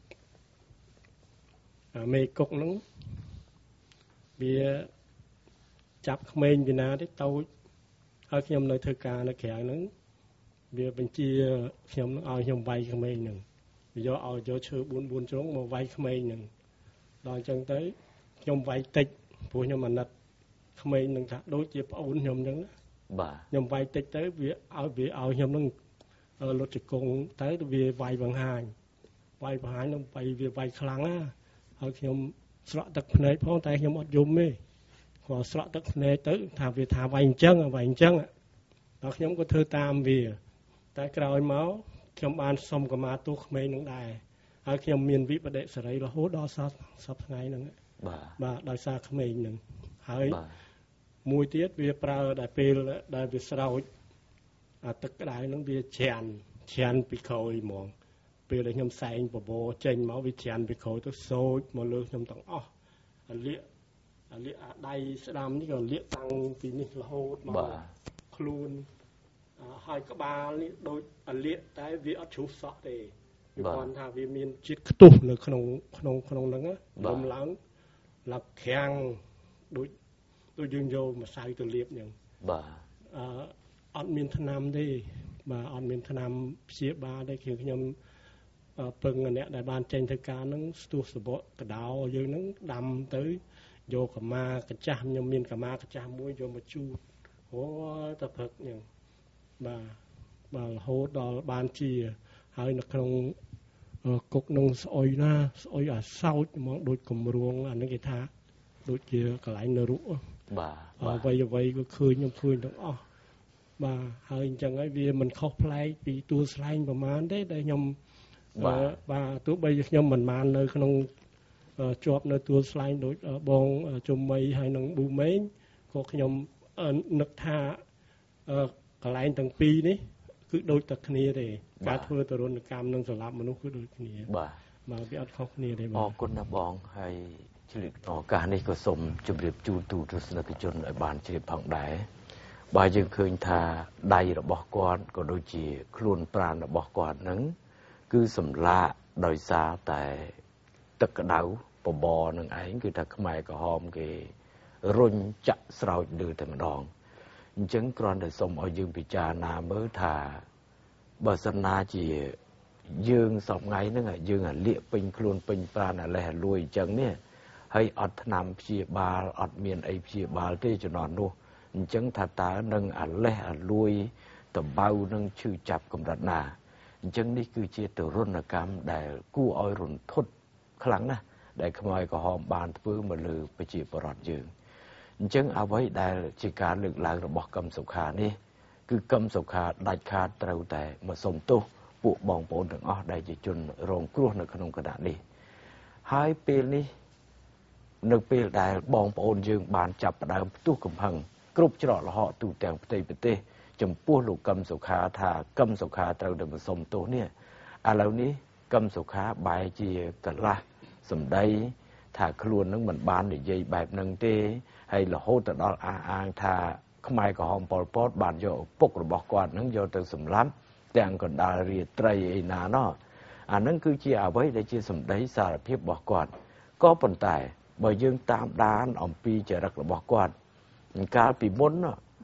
mê cục nứng bia chắp mình vì nào đấy tàu ở nhom nơi thưa ca nó khẽ nứng bia bên chia nhom nó ao nhom vay mình nưng bây giờ ao cho chơi buồn trốn mà vay mình nưng đòi chân tới nhom vay tịch của nhom mà nặt mình nưng thà đối chiếc ổn nhom nưng nhom vay tịch tới vì ao nhom nưng lột chỉ cùng tới vì vay bằng hai nó vay vì vay khăng á ở nhom sọ tật này phong tay nhom ọt dùng mê còn sọ tật này tới thà vì thà vay chân đó nhom có thơ tam vì tại cày máu nhom ban xong có mà tu mình nưng đài ở nhom miền vị bờ đệ sợi là hố đo sắp ngày nưng bà đòi xa mình nưng hơi mùi tiết vì pra đại pê đại vì sao tất cả đại nưng vì chèn bị khôi mòn pê đại nhom say bò chênh máu vì chèn bị khôi tôi sôi mà lơ nhom tặng lịa đây sẽ làm như còn lịa tăng vìនេះរហូតមកខ្លួនហើយក្បាលនេះដូចលៀកតែវាអត់ជ្រុះសក់ទេគាត់ថាវាមានជាតិខ្ទុះនៅក្នុងហ្នឹងបំឡើងឡាប់ខាំងដូចយើងយកម្សៅទៅលាបអញ្ចឹងអត់មានថ្នាំទេបាទអត់មានថ្នាំព្យាបាលទេខ្ញុំពឹងអ្នកដែលបានចេញធ្វើការហ្នឹងស្ទុះសបកកដោយើងហ្នឹងដាំទៅយកកម្មាកញ្ចាស់ខ្ញុំមានកម្មាកញ្ចាស់មួយយកមកជូតអូតែព្រឹកអញ្ចឹងបាទរហូតដល់បានជាហើយនៅក្នុងគុកនឹងស្អុយណាស្អុយអាសោចហ្មងដូចគម្រោងអានេះគេថាដូចជាកន្លែងនរុបាទអ្វីក៏ឃើញខ្ញុំឃើញទាំងអស់បាទហើយអញ្ចឹងហើយវាមិនខុសប្លែកពីទួលស្លែងប្រហែលទេដែលខ្ញុំបាទទោះបីខ្ញុំមិនបាននៅក្នុងជាប់នៅទួលស្លែងដូចបងជុំមីហើយនឹងប៊ូម៉េងក៏ខ្ញុំនឹកថាកន្លែងទាំងពីរនេះគឺដូចតែគ្នាទេការធ្វើទរណកម្មនិងសម្លាប់មនុស្សគឺដូចគ្នាបាទវាអត់ខុសគ្នាទេបាទអរគុណណាស់បងហើយជ្រាបឱកាសនេះក៏សូមជម្រាបជូនទូទស្សនិកជនឲ្យបានជ្រាបផងដែរបើយើងឃើញថាដៃរបស់គាត់ក៏ដូចជាខ្លួនប្រាណរបស់គាត់ហ្នឹងគឺសម្លាប់ដោយសារតែទឹកក្តៅបបរនឹងឯងគឺថាខ្មែរក្រហមគេរុញចាក់ស្រោចលើតែម្ដងអញ្ចឹងគ្រាន់តែសូមឲ្យយើងពិចារណាមើលថាបើសិនណាជាយើងសពថ្ងៃហ្នឹងយើងលាកពេញខ្លួនពេញប្រាណអាលេះអាលួយអញ្ចឹងនេះហើយអត់ថ្នាំព្យាបាលអត់មានអីព្យាបាលទេជំនាន់នោះអញ្ចឹងថាតើនឹងអាលេះអាលួយតបៅនឹងឈឺចាប់កម្រិតណាអញ្ចឹងនេះគឺជាទរណកម្មដែលគួរឲ្យរន្ធត់ខ្លាំងណាស់ដែលខ្មែរក្រហមបានធ្វើមកលើប្រជាពលរដ្ឋយើងអញ្ចឹងអ្វីដែលជាការលើកឡើងរបស់កឹមសុខានេះគឺកឹមសុខាដាច់ខាតត្រូវតែមកសុំទោសពួកបងប្អូនទាំងអស់ដែលជាជនរងគ្រោះនៅក្នុងគណៈនេះហើយពេលនេះនៅពេលដែលបងប្អូនយើងបានចាប់ផ្ដើមផ្ទុះកំហឹងគ្រប់ច្រកល្ហកទូទាំងផ្ទៃប្រទេសចំពោះលោកកឹមសុខាថាកឹមសុខាត្រូវតែមកសុំទោសនេះឥឡូវនេះកឹមសុខាបែរជាកន្លះសម្ដីថាខ្លួននឹងមិនបាននិយាយបែបហ្នឹងទេហើយរហូតទៅដល់អះអាងថាខ្មែរក្រហមប៉ុលពតបានយកឪពុករបស់គាត់នឹងយកទៅសម្លាប់ទាំងកណ្ដាលរាត្រីអីណាណោះអាហ្នឹងគឺជាអ្វីដែលជាសម្ដីសារភាពរបស់គាត់ក៏ប៉ុន្តែបើយើងតាមដានអំពីចរិតរបស់គាត់កាលពីមុន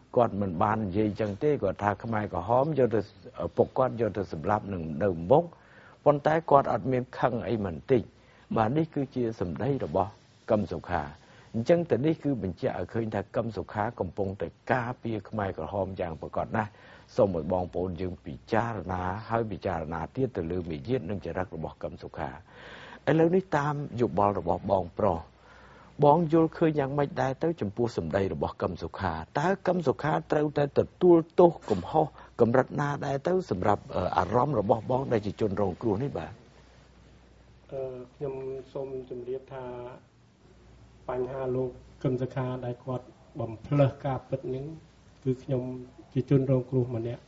គាត់មិនបាននិយាយចឹងទេគាត់ថាខ្មែរក្រហមយកទៅពុកគាត់យកទៅសម្លាប់នឹងនៅមុខប៉ុន្តែគាត់អត់មានខឹងអីមិនតិចបាទនេះគឺជាសម្ដីរបស់កឹមសុខាអញ្ចឹងតែនេះគឺបញ្ជាក់ឲ្យឃើញថាកឹមសុខាកំពុងតែការពារខ្មែរក្រហមយ៉ាងប្រកបណាស់សូមឲ្យបងប្អូនយើងពិចារណាហើយពិចារណាទៀតទៅលើមារយាទនិងចរិតរបស់កឹមសុខាឥឡូវនេះតាមយោបល់របស់បងប្រុសបងយល់ឃើញយ៉ាងម៉េចដែរទៅចំពោះសម្ដីរបស់កឹមសុខាតើកឹមសុខាត្រូវតែទទួលទោសកំហុសកម្រិតណាដែរទៅសម្រាប់អារម្មណ៍របស់បងដែលជាជនរងគ្រោះនេះបាទខ្ញុំសូមជម្រាបថាបញ្ហាលោកកឹមសុខាដែលគាត់បំផ្លើសការពិតនេះគឺខ្ញុំជាជនរងគ្រោះម្នាក់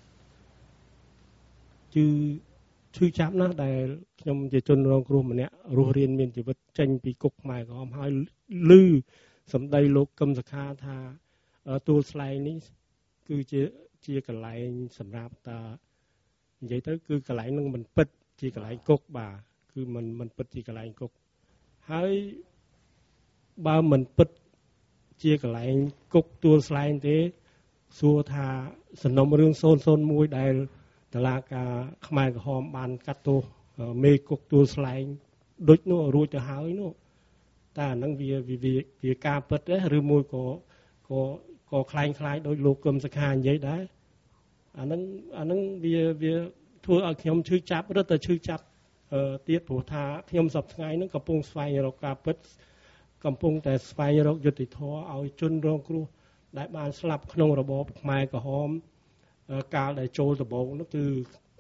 ឈឺចាប់ណាស់ដែលខ្ញុំជាជនរងគ្រោះម្នាក់រស់រានមានជីវិតចេញពីគុកខ្មែរក្រហមហើយឮសម្ដីលោកកឹមសុខាថាទួលស្លែងនេះគឺជាកន្លែងសម្រាប់តានិយាយទៅគឺកន្លែងនឹងមិនពិតជាកន្លែងគុកបាទគឺមិនពិតជាកន្លែងគុកហើយបើមិនពិតជាកន្លែងគុកទួលស្លែងទេសួរថាសំណុំរឿង001ដែលតឡាការខ្មែរក្រហមបានកាត់ទោសមេគុកទួលស្លែងដូចនោះរួចទៅហើយនោះតែអាហ្នឹងវាការពិតទេឬមួយក៏คล้ายដោយលោកកឹមសុខានិយាយដែរអាហ្នឹងវាធ្វើឲ្យខ្ញុំឈឺចាប់រត់តែឈឺចាប់ទៀតព្រោះថាខ្ញុំសប្តាហ៍ថ្ងៃហ្នឹងកំពុងស្វែងរកការពិតកំពុងតែស្វែងរកយុត្តិធម៌ឲ្យជនរងគ្រោះដែលបានស្លាប់ក្នុងរបបខ្មែរក្រហមកាលដែលចូលដំបូងនោះគឺ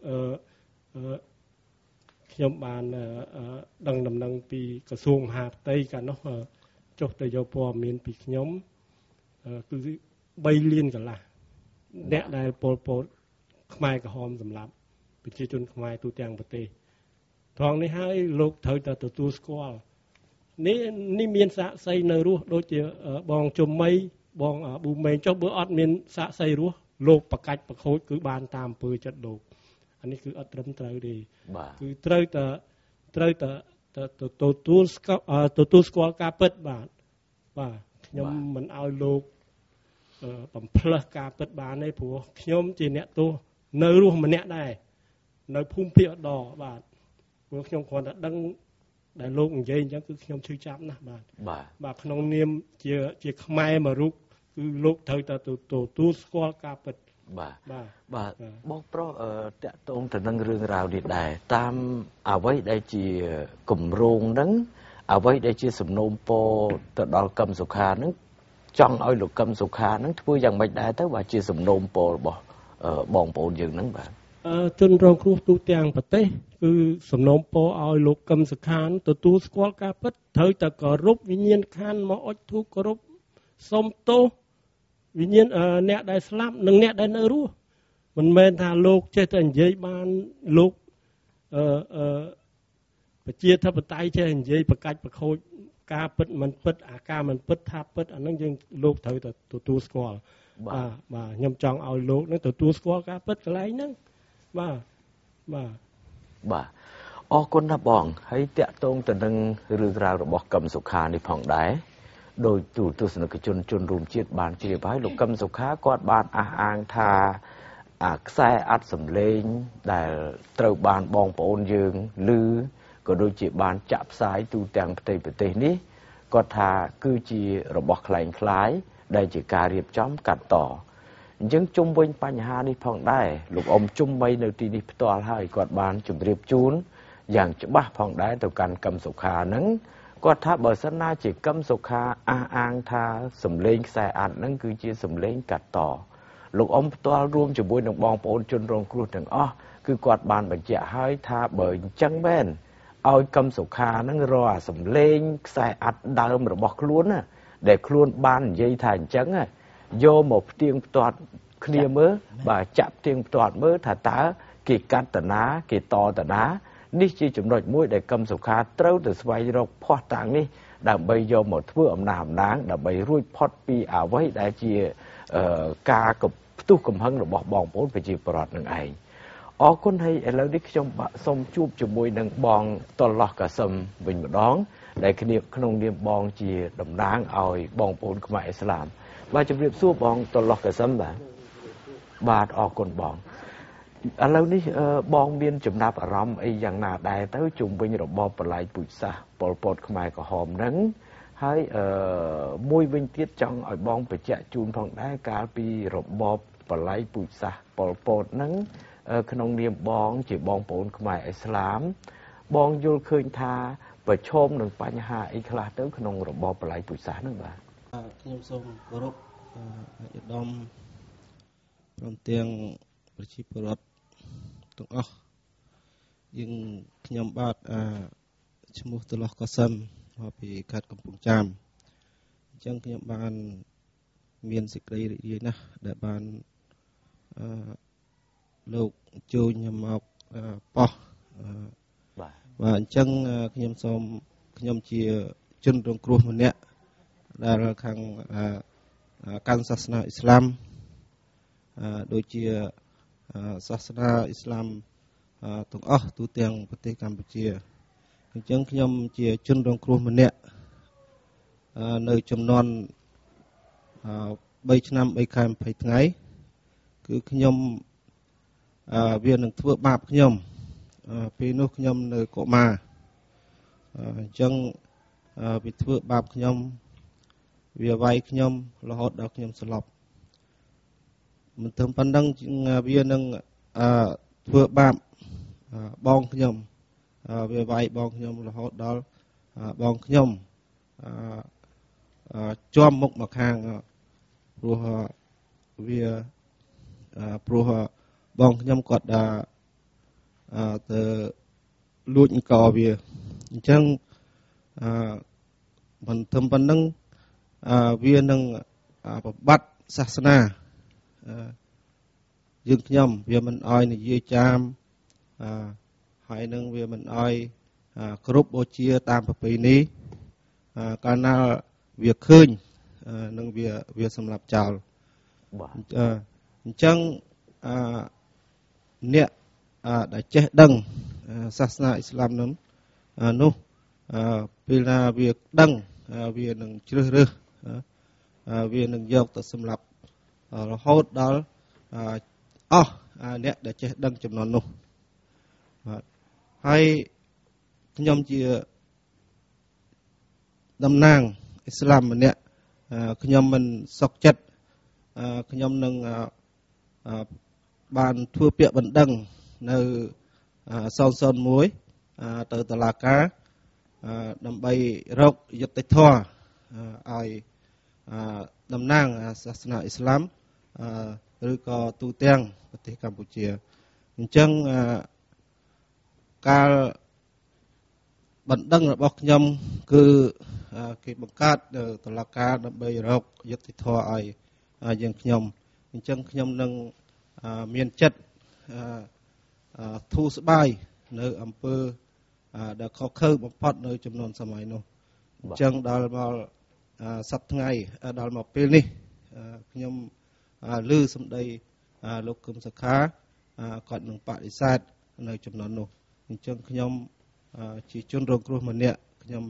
ខ្ញុំបានដឹងដំណឹងពីក្រសួងមហាផ្ទៃកាលនោះចុះទៅយកព័ត៌មានពីខ្ញុំគឺ3លានកន្លះអ្នកដែលពលពតខ្មែរក្រហមសម្លាប់ប្រជាជនខ្មែរទូទាំងប្រទេសត្រង់នេះហើយលោកត្រូវតែទទួលស្គាល់នេះមានសាក្សីនៅរស់ដូចជាបងជុំមីបងប៊ូមេងចុះបើអត់មានសាក្សីរស់លោកបកាច់បខូចគឺបានតាមអំពើចិត្តលោកអានេះគឺអត់ត្រឹមត្រូវទេគឺត្រូវតែទទួលស្គាល់ការពិតបាទខ្ញុំមិនឲ្យលោកបំផ្លើសការពិតបានទេព្រោះខ្ញុំជាអ្នកទោសនៅរស់ម្នាក់ដែរនៅភូមិភាគឧត្តរបាទព្រោះខ្ញុំគ្រាន់តែដឹងដែលលោកនិយាយអញ្ចឹងគឺខ្ញុំឈឺចាប់ណាស់បាទក្នុងនាមជាខ្មែរមួយរូបគឺលោកត្រូវតែទទួលស្គាល់ការពិតបាទបងប្រុសតាក់ទងទៅនឹងរឿងរ៉ាវនេះដែរតាមអ្វីដែលជាគម្រោងហ្នឹងអ្វីដែលជាសំណូមពរទៅដល់កឹមសុខាហ្នឹងចង់ឲ្យលោកកឹមសុខាហ្នឹងធ្វើយ៉ាងម៉េចដែរទៅបើជាសំណូមពររបស់បងប្អូនយើងហ្នឹងបាទជនរងគ្រោះទូទាំងប្រទេសគឺសំណូមពរឲ្យលោកកឹមសុខាទទួលស្គាល់ការពិតត្រូវតែគោរពវិញ្ញាណក្ខន្ធមកអុជធូបគោរពសូមទោសវិញ្ញាណអ្នកដែលស្លាប់និងអ្នកដែលនៅរស់មិនមែនថាលោកចេះតែនិយាយបានលោកប្រជាធិបតេយ្យចេះនិយាយប្រកាច់ប្រខូចការពិតមិនពិតអាការមិនពិតថាពិតអានឹងយើងលោកត្រូវតែទទួលស្គាល់បាទខ្ញុំចង់ឲ្យលោកនឹងទទួលស្គាល់ការពិតកន្លែងហ្នឹងបាទអរគុណណាស់បងហើយតាក់ទងទៅនឹងរឿងរ៉ាវរបស់កឹមសុខានេះផងដែរដោយទូទស្សនិកជនរួមជាតិបានជ្រាបហើយលោកកឹមសុខាគាត់បានអះអាងថាខ្សែអត្ថសម្លេងដែលត្រូវបានបងប្អូនយើងឮក៏ដូចជាបានចាក់ផ្សាយទូទាំងផ្ទៃប្រទេសនេះគាត់ថាគឺជារបស់คล้ายៗដែលជាការរៀបចំកាត់តអញ្ចឹងជុំវិញបញ្ហានេះផងដែរលោកអ៊ំជុំមីនៅទីនេះផ្ទាល់ហើយគាត់បានជម្រាបជូនយ៉ាងច្បាស់ផងដែរទៅកាន់កឹមសុខាហ្នឹងគាត់ថាបើសិនណាជាកឹមសុខាអះអាងថាសម្លេងខ្សែអត្ថហ្នឹងគឺជាសម្លេងកាត់តលោកអ៊ំផ្ទាល់រួមជាមួយនឹងបងប្អូនជនរងគ្រោះទាំងអស់គឺគាត់បានបញ្ជាក់ហើយថាបើអញ្ចឹងមែនឲ្យកឹមសុខាហ្នឹងរកអាសម្លេងខ្សែអត្ថដើមរបស់ខ្លួនណាដែលខ្លួនបាននិយាយថាអញ្ចឹងយកមកផ្ទៀងផ្ទាត់គ្នាមើលបាទចាក់ផ្ទៀងផ្ទាត់មើលថាតើគេកតនាគេតតនានេះជាចំណុចមួយដែលកឹមសុខាត្រូវទៅស្វែងរកភ័ស្តុតាងនេះដើម្បីយកមកធ្វើអំណះអំណាងដើម្បីរួចផុតពីអ្វីដែលជាការផ្ទុះកំហឹងរបស់បងប្អូនប្រជាពលរដ្ឋនឹងឯងអរគុណហើយឥឡូវនេះខ្ញុំសូមជួបជាមួយនឹងបងតឡោះកាសឹមវិញម្ដងដែលគ្នាក្នុងនាមបងជាតំណាងឲ្យបងប្អូនខ្មែរឥស្លាម bà chụp điệp xua bong tỏ lọc cả sâm bà ở con bong ở lâu ní bong miên chụp nạp ở rõm ấy dạng nào đài tới chung với những bò bà lại bụi xa bò bột không ai có hòm nắng hay môi bên tiết trong ở bong phải chạy chun phòng đá cả vì bò bà lại bụi xa bò bột nắng khăn ông niệm bong chỉ bong bồn không ai Islam bong vô khơi tha và chôm đừng phải nhà hai ấy khá tới khăn ông bò bà lại bụi xa nữa bà ខ្ញុំសូមគោរពឧត្តមព្រមទាំងប្រជាពលរដ្ឋទាំងអស់យើងខ្ញុំបាទឈ្មោះតឡោះកសឹមមកពីខេត្តកំពង់ចាមអញ្ចឹងខ្ញុំបានមានសេចក្តីរីករាយណាស់ដែលបានលោកជួយខ្ញុំមកប៉ោះបាទអញ្ចឹងខ្ញុំជាជនរងគ្រោះម្នាក់ដែលខាងកាន់សាសនាអ៊ីស្លាមដូចជាសាសនាអ៊ីស្លាមទាំងអស់ទូទាំងប្រទេសកម្ពុជាអញ្ចឹងខ្ញុំជាជនរងគ្រោះម្នាក់នៅចំនួន3ឆ្នាំ3ខែ20ថ្ងៃគឺខ្ញុំវានឹងធ្វើបាបខ្ញុំពេលនោះខ្ញុំនៅកុមារអញ្ចឹងវាធ្វើបាបខ្ញុំវាវាយខ្ញុំរហូតដល់ខ្ញុំស្លាប់មិនត្រឹមប៉ុណ្ណឹងវានឹងធ្វើបាបបងខ្ញុំវាវាយបងខ្ញុំរហូតដល់បងខ្ញុំជាប់មុខមកខាងព្រោះបងខ្ញុំគាត់ទៅលួចអង្គវាអញ្ចឹងមិនត្រឹមប៉ុណ្ណឹងវានឹងប្របាត់សាសនាយើងខ្ញុំវាមិនអោយនិយាយចាមហើយនឹងវាមិនអោយគ្រប់បូជាតាមប្រពៃណីកាលណាវាឃើញនឹងវាសម្រាប់ចោលអញ្ចឹងអ្នកដែលចេះដឹងសាសនាអ៊ីស្លាមនោះពេលណាវាដឹងវានឹងជ្រើសរើសវានឹងយកទៅសម្រាប់រហូតដល់អស់អ្នកដែលចេះដឹងចំនួននោះបាទហើយខ្ញុំជាតំណាងអ៊ីស្លាមម្នាក់ខ្ញុំមិនសុខចិត្តខ្ញុំនឹងបានធ្វើពាក្យបណ្ដឹងនៅ001ទៅតុលាការដើម្បីរកយុត្តិធម៌ឲ្យតំណាងសាសនាអ៊ីស្លាមឬក៏ទូទាំងប្រទេសកម្ពុជាអញ្ចឹងការបណ្ដឹងរបស់ខ្ញុំគឺគេបង្កើតតុលាការដើម្បីរកយុត្តិធម៌ឲ្យយើងខ្ញុំអញ្ចឹងខ្ញុំនឹងមានចិត្តធូរស្បើយនៅអំពើដែលខុសខើបំផុតនៅចំនួនសម័យនោះអញ្ចឹងដល់មកសប្តាហ៍ថ្ងៃដល់មកពេលនេះខ្ញុំឮសម្ដីលោកគឹមសុខាគាត់នឹងបដិសេធនៅចំនួននោះអញ្ចឹងខ្ញុំជាជនរងគ្រោះម្នាក់ខ្ញុំ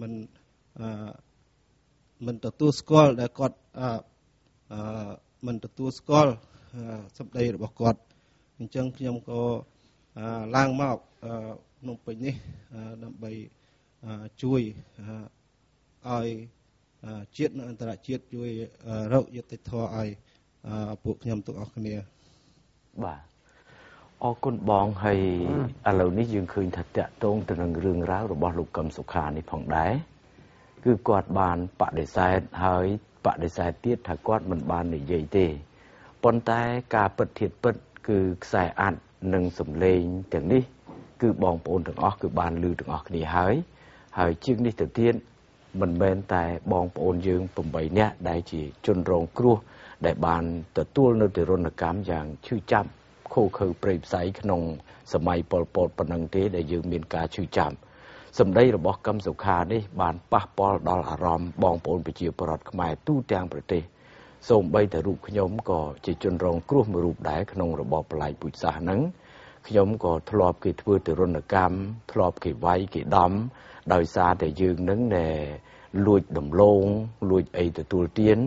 មិនទទួលស្គាល់ដែលគាត់មិនទទួលស្គាល់សម្ដីរបស់គាត់អញ្ចឹងខ្ញុំក៏ឡើងមកភ្នំពេញនេះដើម្បីជួយឲ្យជាតិនិងអន្តរជាតិជួយរកយុត្តិធម៌ឲ្យពួកខ្ញុំទាំងអស់គ្នាបាទអរគុណបងហើយឥឡូវនេះយើងឃើញថាតាក់ទងទៅនឹងរឿងរ៉ាវរបស់លោកកឹមសុខានេះផងដែរគឺគាត់បានបដិសេធហើយបដិសេធទៀតថាគាត់មិនបាននិយាយទេប៉ុន្តែការពិតធៀបពិតគឺខ្សែអាត់និងសំឡេងទាំងនេះគឺបងប្អូនទាំងអស់គឺបានឮទាំងអស់គ្នាហើយជាងនេះទៅទៀតមិនមែនតែបងប្អូនយើង8នាក់ដែលជាជនរងគ្រោះដែលបានទទួលនៅទរណកម្មយ៉ាងឈឺចាប់ខូខើព្រៃផ្សៃក្នុងសម័យប៉ុលពតប៉ុណ្ណឹងទេដែលយើងមានការឈឺចាប់សម្ដីរបស់កឹមសុខានេះបានប៉ះពាល់ដល់អារម្មណ៍បងប្អូនប្រជាពលរដ្ឋខ្មែរទូទាំងប្រទេសសូម្បីតែរូបខ្ញុំក៏ជាជនរងគ្រោះមួយរូបដែរក្នុងរបបប្រល័យពូជសាសន៍ហ្នឹងខ្ញុំក៏ធ្លាប់គេធ្វើទរណកម្មធ្លាប់គេវាយគេដំដោយសារតែយើងនឹងលួចដំឡូងលួចអីទទួលទាន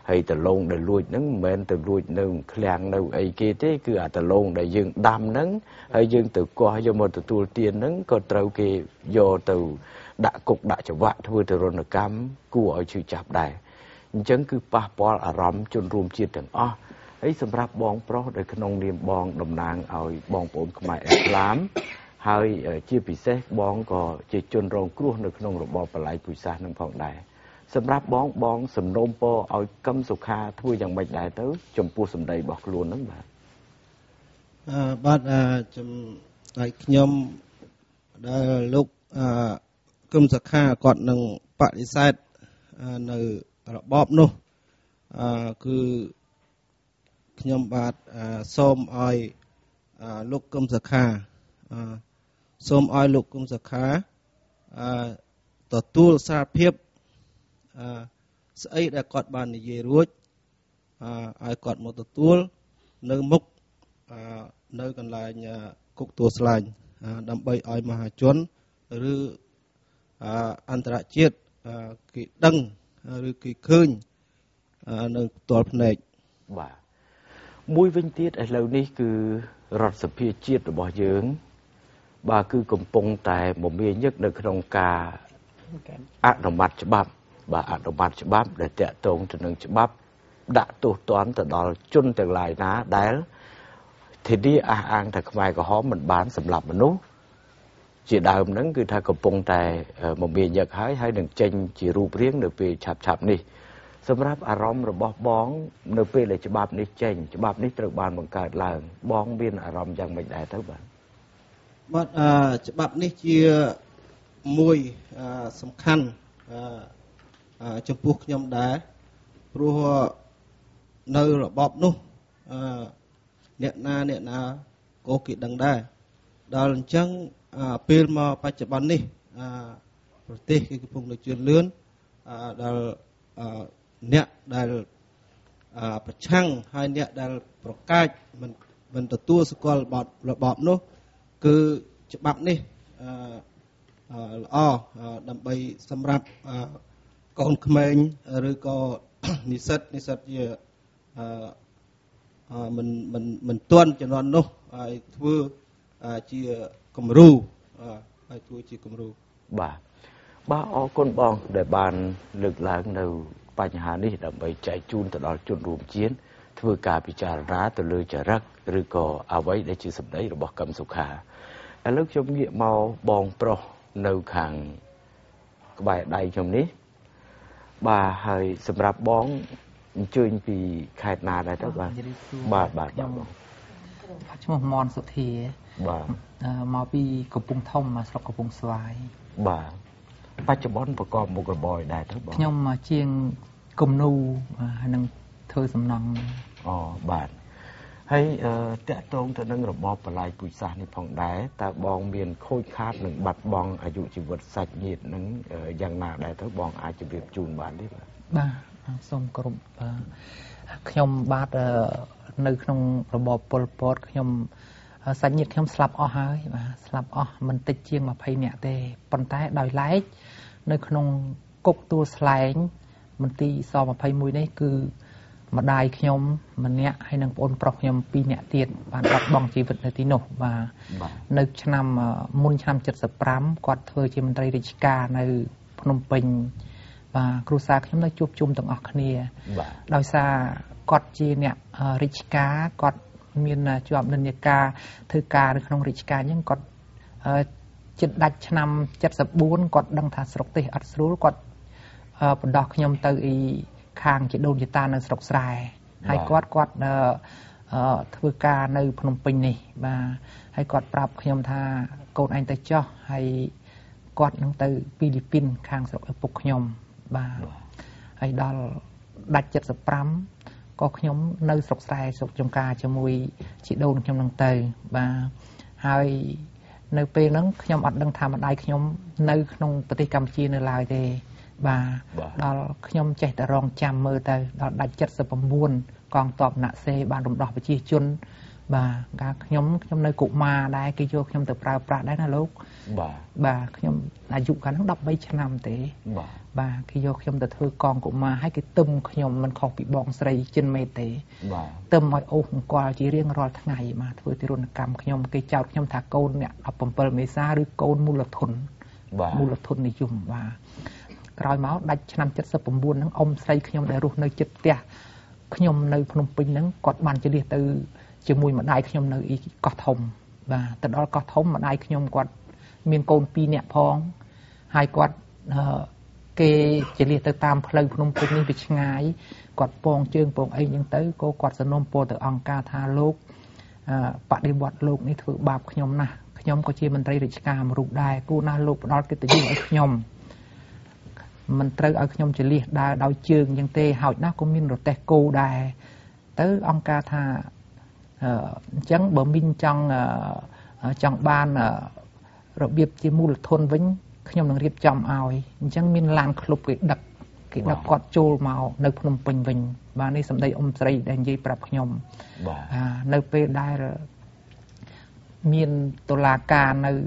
hay từ lông để lùi nâng men từ lùi nâng khang nâng ấy kia thế cứ từ lông để dương đam nâng hay dương từ qua cho một từ tu tiền nâng còn trâu kia do từ đã cục đã cho vạ thôi từ rồi cam của ở chữ chạp đài chẳng cứ pa pol ở rắm chôn rùm chia từng ấyสำหรับบองเพราะในขนมเรียมบองดำนางเอาบองผมขมายล้ำให้chiaพิเศษบองก็จะจนรองครัวในขนมระบอบปลายปุยซาน้ำพองได้สำหรับบองสำนมโปเอากำสุขาทั่วอย่างไม่ได้เต้าจมปูสำได้บอกล้วนนั่นแหละบัดจำไอ้ขยมได้ลูกกำสุขาก่อนหนึ่งปฏิเสธในระบอบนู้คือขยมบาดส้มอ้อยลูกกำสุขาส้มอ้อยลูกกำสุขาต่อตู้สารเพียบสายได้กอดบานในเยรูจไอ้กอดมอเตอร์ตัวเนื้อมุกเนื้อกันลายเนี่ยกุกตัวสลายดำใบอ้อยมหาชนหรืออันตรายเจ็ดกีดังหรือกีคืนเนื้อตัวพเนกบ่ามวยวิญญาณไอ้เหล่านี้คือรัศมีเจ็ดบ่อเยื้องบ่าคือกำปงแต่บ่มีnhấtในขนมกาอนุมัติฉบับบ่าอนุมัติฉบับđểแตะตรงถึงฉบับđã tu toán từ đó chun từ lại ná đá thì đi ăn thật mai có hóm mình bán sầm lập mình nú chỉ đào nắng cứ thay cặp bông tài một miền nhật hay đừng tranh chỉ rùa riêng được về chạp nèสำหรับอารมณ์របស់បងនៅពេលដែលច្បាប់នេះចេញច្បាប់នេះត្រូវបានបង្កើតឡើងបងមានអារម្មណ៍យ៉ាងម៉េចដែរទៅបាទច្បាប់នេះជាមួយសំខាន់ចំពោះខ្ញុំដែរព្រោះនៅរបបនោះអ្នកណាក៏គេដឹងដែរដល់អញ្ចឹងពេលមកបច្ចុប្បន្ននេះប្រទេសគេកំពុងតែជឿនលឿនដល់អ្នកដែលប្រឆាំងហើយអ្នកដែលប្រកាសមិនទទួលស្គាល់របបនោះគឺច្បាប់នេះល្អដើម្បីសម្រាប់កូនក្មេងឬក៏និស្សិតជាមិនទាន់ជំនាន់នោះឲ្យធ្វើជាគំរូឲ្យធ្វើជាគំរូបាទអរគុណបងដែលបានលើកឡើងនៅបញ្ហានេះដើម្បីចែកជូនទៅដល់ជនរួមជាតិធ្វើការពិចារណាទៅលើចរិតឬក៏អ្វីដែលជាសម្ដីរបស់កឹមសុខាឥឡូវខ្ញុំងាកមកបងប្រុសនៅខាងក្បែរដៃខ្ញុំនេះបាទហើយសម្រាប់បងអញ្ជើញពីខេត្តណាដែរទៅបាទឈ្មោះមនសុធាបាទមកពីកំពង់ធំមកស្រុកកំពង់ស្វាយបាទបច្ចុប្បន្នប្រកបមុខរបរដែរទៅបងខ្ញុំជាងគំនូហើយនឹងធ្វើសំណង់បាទហើយតកតងទៅនឹងរបបបលាយពូជសាសន៍នេះផងដែរតើបងមានខូចខាតនឹងបាត់បង់អាយុជីវិតសាច់ញាតិនឹងយ៉ាងណាដែរទៅបងអាចជម្រាបជូនបានទេបាទសូមគោរពខ្ញុំបាទនៅក្នុងរបបប៉ុលពតខ្ញុំសាច់ញាតិខ្ញុំស្លាប់អស់ហើយបាទស្លាប់អស់មិនតិចជាង20នាក់ទេប៉ុន្តែដោយឡែកនៅក្នុងគុកទួលស្លែងមន្ទីរស21នេះគឺម្ដាយខ្ញុំម្នាក់ហើយនិងប្អូនប្រុសខ្ញុំ2នាក់ទៀតបានបាត់បង់ជីវិតនៅទីនោះបាទនៅឆ្នាំមុនឆ្នាំ75គាត់ធ្វើជាមន្ត្រីរាជការនៅភ្នំពេញបាទគ្រួសារខ្ញុំនៅជួបជុំទាំងអស់គ្នាដោយសារគាត់ជាអ្នករាជការគាត់មានជាប់និន្នាការធ្វើការនៅក្នុងរាជការអញ្ចឹងគាត់ចិត្តដាច់ឆ្នាំ74គាត់ដឹងថាស្រុកទេសអត់ស្រួលគាត់បណ្ដោះខ្ញុំទៅខាងជាដូនជាតានៅស្រុកស្រែហើយគាត់ធ្វើការនៅភ្នំពេញនេះបាទហើយគាត់ប្រាប់ខ្ញុំថាកូនឯងទៅចុះហើយគាត់នឹងទៅពីលីពីនខាងស្រុកឪពុកខ្ញុំបាទហើយដល់ដាច់75ក៏ខ្ញុំនៅស្រុកស្រែស្រុកចំការជាមួយជីដូនខ្ញុំនឹងទៅបាទហើយនៅពេលហ្នឹងខ្ញុំអត់ដឹងថាម្ដាយខ្ញុំនៅក្នុងប្រទេសកម្ពុជានៅឡើយទេបាទដល់ខ្ញុំចេះតែរងចាំមើលទៅដល់ដាច់79កងទ័ពណាក់សេបានរំដោះប្រជាជន bà cả nhóm nơi cụ mà đây cái vô nhóm từ pra đấy là lúc bà nhóm là dụ cả nó đọc mấy năm thế bà cái vô nhóm từ thưa con cụ mà hay cái tâm nhóm mình khó bị bong sậy trên mê thế tâm mọi ô hôm qua chỉ riêng rồi tháng ngày mà thôi thì rồi cầm nhóm cái chào nhóm thả côn nè đọc bầm bờ mê xa đứa côn mua lợt thun này dùng và rồi máu đạch năm chất sập bầm buồn nó ông xây nhóm để rồi nơi chất tia nhóm nơi Phnom Penh nó quạt bàn chỉ đi từ chỉ mùi mà đai nhóm nơi có thông và từ đó có thông mà đai nhóm quạt miền cồn pi nẹt phong hai quạt cái chỉ đi từ tam phơi Phnom Penh này bị ngay quạt pong chương pong ấy nhưng tới cô quạt sân nôm po từ ông ca tha lục bạn đi bọt lục này thử bạp nhóm nè nhóm có chia mình tây để cả một rụt đai cô na lục đó cái tự nhiên ở nhóm mình tới ở nhóm chỉ liệt đa đau chương nhưng tê hỏi nó cũng min rồi tê cô đài tới ông ca tha chẳng bờ minh trong ban rồi biệp chỉ mua được thôn vĩnh nhóm đang riệp chồng ỏi chẳng min làng club cái đập quạt trôi màu nơi Phnom Penh vĩnh và này sầm đây ông tây đang dây bạp nhóm nơi pe đai miền Tô La Ca nơi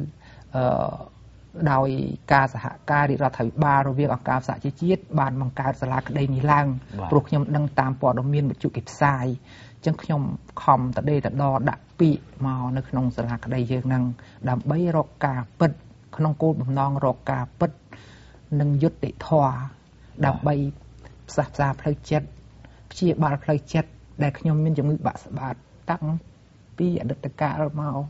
đòi ca xã ca đi ra thời ba rồi việc ở ca xã chi chiết bàn bằng ca xã là cái đây nhì lang rồi nhom đăng tam bỏ đồng miền một chút kịp sai chẳng nhom khom tại đây tại đo đã bị màu nơi nông xã là cái đây dương năng đầm bấy rọ cà bứt nông cô bầm non rọ cà bứt nâng dứt để thòa đầm bay sạp sạp phơi chết chia ba phơi chết để nhom miền chấm bạc tăng pi ở đất cả màu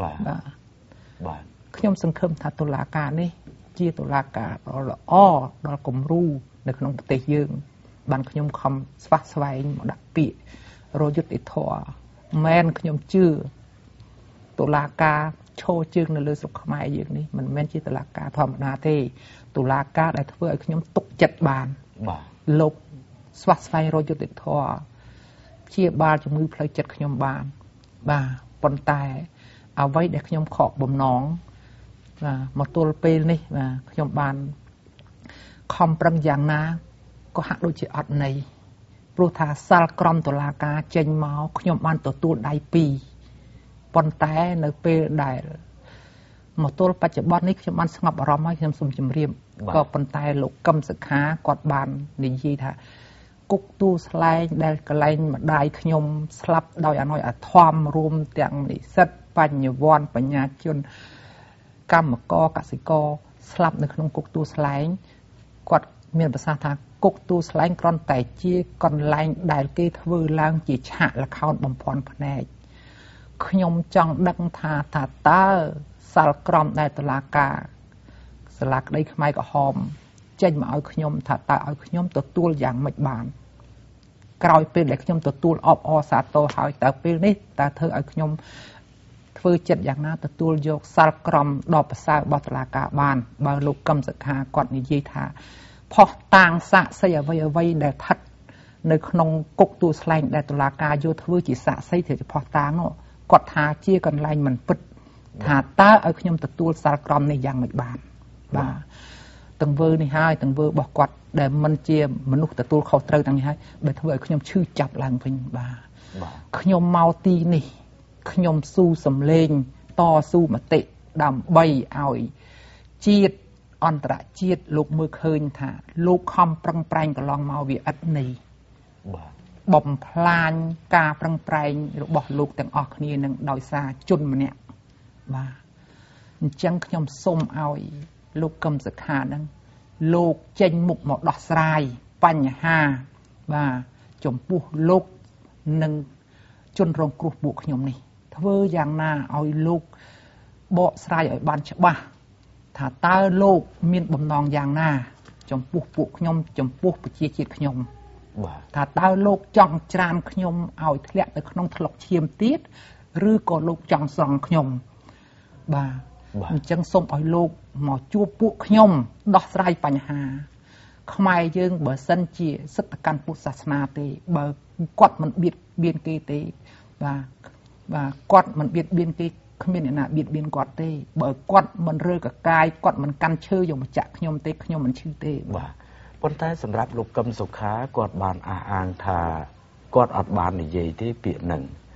ខ្ញុំសង្ឃឹមថាតុលាការនេះជាតុលាការដ៏ល្អដល់គំរូនៅក្នុងប្រទេសយើងបានខ្ញុំខំស្វះស្វែងមកដាក់ពាក្យរយុទ្ធធរមែនខ្ញុំជឿតុលាការឈរជើងនៅលើស្រុកខ្មែរយើងនេះមិនមែនជាតុលាការធម្មតាទេតុលាការដែលធ្វើឲ្យខ្ញុំទុកចិត្តបានលោកស្វះស្វែងរយុទ្ធធរជាបាលជំងឺផ្លូវចិត្តខ្ញុំបានប៉ុន្តែអ្វីដែលខ្ញុំខកបំណងមកទល់ពេលនេះខ្ញុំបានខំប្រឹងយ៉ាងណាក៏ហាក់ដូចជាអត់ន័យព្រោះថាសាលក្រមតុលាការចេញមកខ្ញុំបានទទួលដៃពីរប៉ុន្តែនៅពេលដែលមកទល់បច្ចុប្បន្ននេះខ្ញុំបានស្ងប់អារម្មណ៍ហើយខ្ញុំសូមជម្រាបក៏ប៉ុន្តែលោកកឹមសុខាគាត់បាននិយាយថាគុកទូស្លែងដែលកន្លែងម្ដាយខ្ញុំស្លាប់ដោយអនុយអធមរួមទាំងនិស្សិតបញ្ញវន្តបញ្ញាជនកម្មករកសិករស្លាប់នៅក្នុងគុកទូស្លែងគាត់មានប្រសាសន៍ថាគុកទូស្លែងគ្រាន់តែជាកន្លែងដែលគេធ្វើឡើងជាឆាកល្ខោនបំភាន់ភ្នែកខ្ញុំចង់ដឹងថាតើសាលក្រមដែលតុលាការសាលាក្តីខ្មែរក្រហមចេញមកឲ្យខ្ញុំថាតើឲ្យខ្ញុំទទួលយ៉ាងម៉េចបានក្រោយពេលដែលខ្ញុំទទួលអបអរសាទរហើយតើពេលនេះតើធ្វើឲ្យខ្ញុំធ្វើចិត្តយ៉ាងណាទទួលយកសាលក្រមដ៏ប្រសើររបស់តុលាការបានបើលោកកឹមសុខាគាត់និយាយថាផុសតាងសាកសីអ្វីដែលស្ថិតនៅក្នុងគុកទូស្លែងដែលតុលាការយកធ្វើជាសាកសីធ្វើជាផុសតាងនោះគាត់ថាជាកន្លែងមិនពិតថាតើឲ្យខ្ញុំទទួលសាលក្រមនេះយ៉ាងម៉េចបានទង្វើនេះហើយទង្វើរបស់គាត់ដែលមិនជាមនុស្សទទួលខុសត្រូវទាំងនេះហើយដែលធ្វើឲ្យខ្ញុំឈឺចាប់ឡើងវិញខ្ញុំមកទីនេះខ្ញុំស៊ូសំលេងតស៊ូមតិដើម្បីឲ្យជាតិអន្តរជាតិលោកមើលឃើញថាលោកខំប្រឹងប្រែងកន្លងមកវាឥតន័យបំផ្លាញការប្រឹងប្រែងរបស់លោកទាំងអស់គ្នានឹងដោយសារជនម្នាក់អញ្ចឹងខ្ញុំសូមឲ្យលោកកឹមសុខានឹងលោកចេញមុខមកដោះស្រាយបញ្ហាចំពោះលោកនិងជនរងគ្រោះពួកខ្ញុំនេះធ្វើយ៉ាងណាឲ្យលោកបកស្រាយឲ្យបានច្បាស់ថាតើលោកមានបំណងយ៉ាងណាចំពោះពួកខ្ញុំចំពោះប្រជាជាតិខ្ញុំថាតើលោកចង់ច្រានខ្ញុំឲ្យធ្លាក់ទៅក្នុងថ្លុកឈាមទៀតឬក៏លោកចង់ស្រង់ខ្ញុំអញ្ចឹងសូមឲ្យលោកមកជួបពួកខ្ញុំដោះស្រាយបញ្ហាខ្មែរយើងបើសិនជាសិទ្ធិកម្មពុទ្ធសាសនាទេបើគាត់មិនបៀតបៀនគេទេគាត់មិនបៀតបៀនគេគ្មានអ្នកណាបៀតបៀនគាត់ទេបើគាត់មិនរើកកាយគាត់មិនកាន់ឈើយកមកចាក់ខ្ញុំទេខ្ញុំមិនឈឺទេប៉ុន្តែសម្រាប់លោកកឹមសុខាគាត់បានអះអាងថាគាត់អត់បាននិយាយទេពាក្យហ្នឹង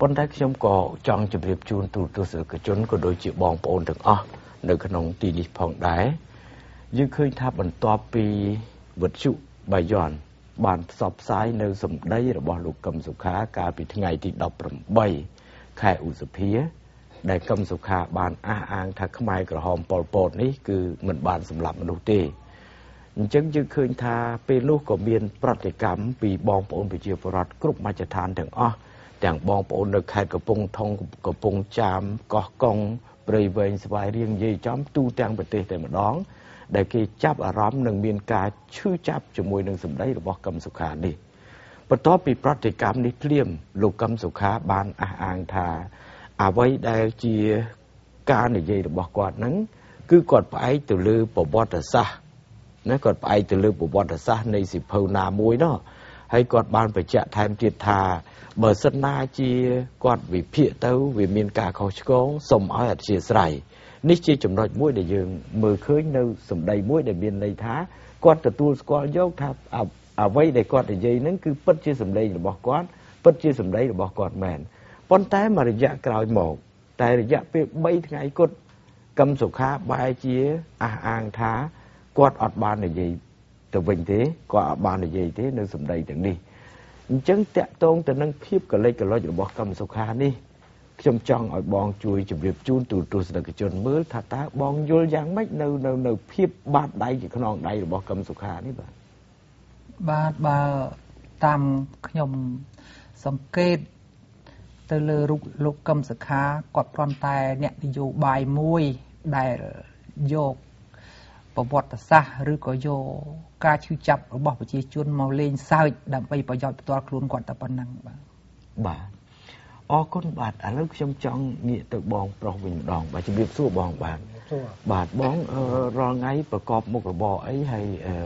ប៉ុន្តែខ្ញុំក៏ចង់ជម្រាបជូនទូទស្សនិកជនក៏ដូចជាបងប្អូនទាំងអស់នៅក្នុងទីនេះផងដែរយើងឃើញថាបន្ទាប់ពីវិទ្យុបាយ័នបានផ្សព្វផ្សាយនៅសម្ដីរបស់លោកកឹមសុខាកាលពីថ្ងៃទី18ខែឧសភាដែលកឹមសុខាបានអះអាងថាខ្មែរក្រហមប៉ុលពតនេះគឺមិនបានសម្លាប់មនុស្សទេអញ្ចឹងយើងឃើញថាពេលនោះក៏មានប្រតិកម្មពីបងប្អូនប្រជាពលរដ្ឋគ្រប់មជ្ឈដ្ឋានទាំងអស់ទាំងបងប្អូននៅខេត្តកំពង់ថុងកំពង់ចាមកោះកុងព្រៃវែងស្វាយរៀងនិយាយចំទូទាំងប្រទេសតែម្ដងដែលគេចាប់អារម្មណ៍និងមានការឈឺចាប់ជាមួយនឹងសម្ដីរបស់កឹមសុខានេះបន្ទាប់ពីប្រតិកម្មនេះភ្លាមលោកកឹមសុខាបានអះអាងថាអ្វីដែលជាការនិយាយរបស់គាត់ហ្នឹងគឺគាត់ផ្អែកទៅលើប្រវត្តិសាស្ត្រណាគាត់ផ្អែកទៅលើប្រវត្តិសាស្ត្រនៃសិភៅណាមួយនោះហើយគាត់បានបញ្ជាក់ថែមទៀតថាបើសិនណាជាគាត់វិភាគទៅវាមានការខុសឆ្គងសូមឲ្យអធិស្ឋាននេះជាចំណុចមួយដែលយើងមើលឃើញនៅសម្ដីមួយដែលមានន័យថាគាត់ទទួលស្គាល់យកថាអ្វីដែលគាត់និយាយហ្នឹងគឺពិតជាសម្ដីរបស់គាត់ពិតជាសម្ដីរបស់គាត់មែនប៉ុន្តែមួយរយៈក្រោយមកតែរយៈពេល3ថ្ងៃគត់កឹមសុខាបែរជាអះអាងថាគាត់អត់បាននិយាយទៅវិញទេគាត់អត់បាននិយាយទេនៅសម្ដីទាំងនេះអញ្ចឹងតាក់ទងទៅនឹងភាពកលិចកលុចរបស់កឹមសុខានេះខ្ញុំចង់ឲ្យបងជួយជម្រាបជូនទូទស្សនិកជនមើលថាតើបងយល់យ៉ាងម៉េចនៅភាពបាតដៃជាខ្នងដៃរបស់កឹមសុខានេះបាទបើតាមខ្ញុំសង្កេតទៅលើរូបលោកកឹមសុខាគាត់គ្រាន់តែអ្នកនយោបាយមួយដែលយកប្រវត្តិសាស្ត្រឬក៏យកការឈឺចាប់របស់ប្រជាជនមកលេងសើចដើម្បីប្រយោជន៍ផ្ទាល់ខ្លួនគាត់តែប៉ុណ្ណឹងបាទអរគុណបាទឥឡូវខ្ញុំចង់ងាកទៅបងប្រុសវិញម្ដងបាទជំរាបសួរបងបាទបងរាល់ថ្ងៃប្រកបមុខរបរអីហើយ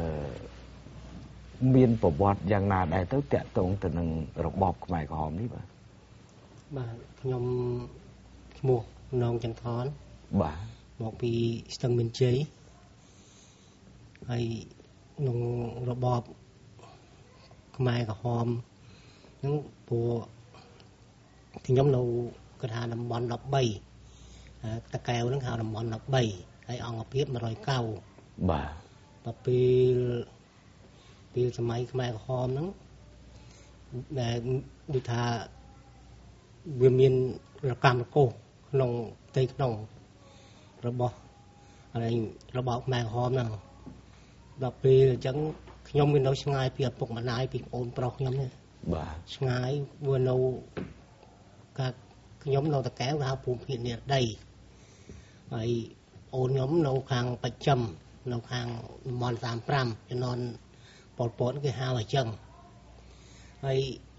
មានប្រវត្តិយ៉ាងណាដែរទៅតាក់ទងទៅនឹងរបបខ្មែរក្រហមនេះបាទខ្ញុំឈ្មោះនងចន្ទថនបាទមកពីស្ទឹងមានជ័យហើយក្នុងរបបខ្មែរក្រហមហ្នឹងព្រោះខ្ញុំនៅកណ្ដាលតំបន់13តកែវហ្នឹងហៅតំបន់13ហើយអង្គភាព109 បាទដល់ពេលសម័យខ្មែរក្រហមហ្នឹងដែលដូចថាវាមានរកម្មរកោសក្នុងផ្ទៃក្នុងរបស់របបខ្មែរក្រហមហ្នឹងដល់ពេលអញ្ចឹងខ្ញុំមាននៅឆ្ងាយពីឪពុកម្ដាយពីប្អូនប្រុសខ្ញុំនេះបាទឆ្ងាយវានៅខ្ញុំនៅតកែវគេហៅភូមិភាគនិរដីហើយអូនខ្ញុំនៅខាងបច្ចឹមនៅខាងតំបន់35ជំនាន់ប៉ុលពតគេហៅអញ្ចឹងហើយ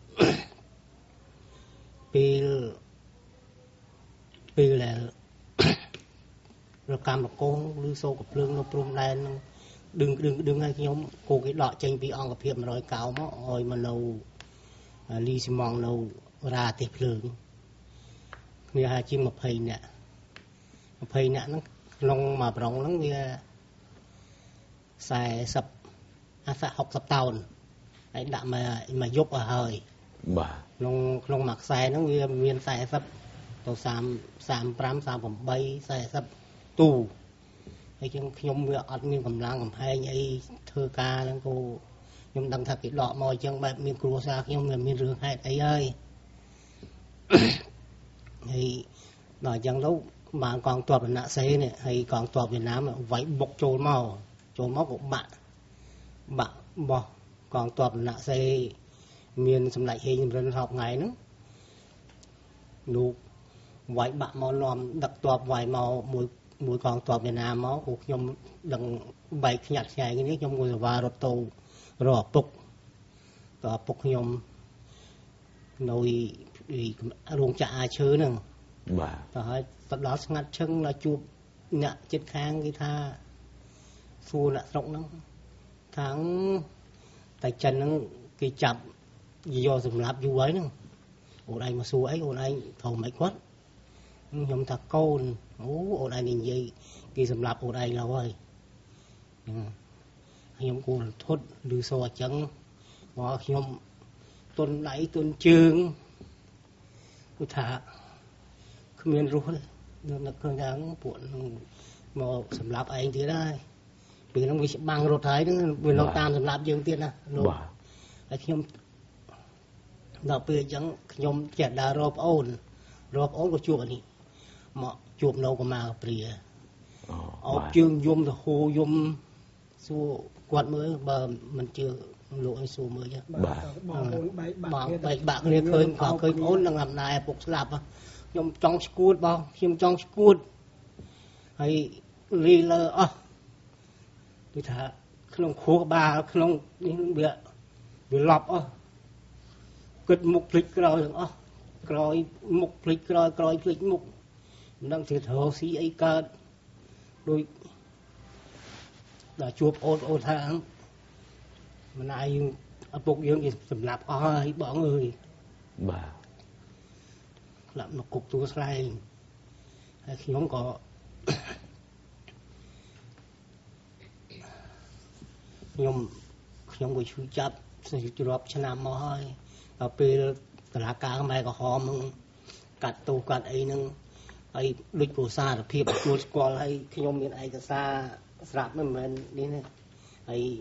ពេលដែលរកម្មរកងឬសូកភ្លើងនៅព្រំដែនដឹងឲ្យខ្ញុំគោគេដកចេញពីអង្គភាព109មកឲ្យមកនៅលីស៊ីម៉ង់នៅរាទេសភ្លើងគ្នាហើយជាង20នាក់ហ្នឹងក្នុងមួយប្រងហ្នឹងវា60តោនហើយដាក់មកយប់ឲ្យហើយបាទក្នុងមួយខ្សែហ្នឹងវាមាន40ទៅ35 38 40ទូហើយខ្ញុំវាអត់មានកម្លាំងកំហែងអីធ្វើការហ្នឹងគោខ្ញុំដឹងថាគេដកមកអញ្ចឹងបែបមានគ្រួសារខ្ញុំមានរឿងហេតុអីហើយហើយដល់អញ្ចឹងទៅបានកងទ័ពរណសេនេះហើយកងទ័ពវៀតណាមវាយបុកចូលមកក៏បាក់បោះកងទ័ពរណសេមានសម្ដេចហេងសំរិន10ថ្ងៃហ្នឹងលោកវាយបាក់មកនាំដឹកទ័ពវាយមកមួយកងទ័ពវៀតណាមមកពួកខ្ញុំដឹងបែកខ្ញាត់ខ្ញែងនេះខ្ញុំគួរសេវារត់ទៅរកឪពុកខ្ញុំនៅរោងចក្រអាឈើហ្នឹងបាទទៅហើយទៅដល់ស្ងាត់ឈឹងដល់ជួបអ្នកចិត្តខាងគេថាសួរអ្នកស្រុកហ្នឹងខាងតែចិនហ្នឹងគេចាប់យកសម្លាប់យូរហើយហ្នឹងអូនឯងមកសួរអីអូនឯងត្រូវមិនគាត់ខ្ញុំថាកូនអូនឯងនិយាយគេសម្លាប់អូនឯងแล้วហើយខ្ញុំគួររន្ធត់ឬសូអញ្ចឹងមកខ្ញុំទុនដៃទុនជើង cứ thả không miền ruột nên là cơn giang buồn màu sầm lạp anh tí đây vì nó bị băng rột thái nữa vì nó tam sầm lạp dương tiên à rồi nhom đào pe chẳng nhom chẹt đà rộp ôn của chuột này mà chuột nâu của mà bìa ở chương yum thì hồ yum xu quạt mới bờ mình chưa lội xu mới chứ bảy bạc liền khơi ôn đang làm này phục lạp nhom trong school bao nhom trong school hay li lơ tôi thả không khô ba không bị lọp kết mục lịch rồi rồi mục lịch rồi lịch mục đang thiệt hồ xí ấy cả đôi đã chuột ôn tháng mà nay bục dương thì sầm lạp ai bỏ người làm nó cục tua slide khi không có nhom buổi chú chấp sẽ chụp cho nam mò hơi và pe là cá mai có hòm cắt tu cắt ấy nưng ấy lịch cổ xa được thiệp chuột qua hay khi nhom miền ấy cái xa sạp mình đi này ấy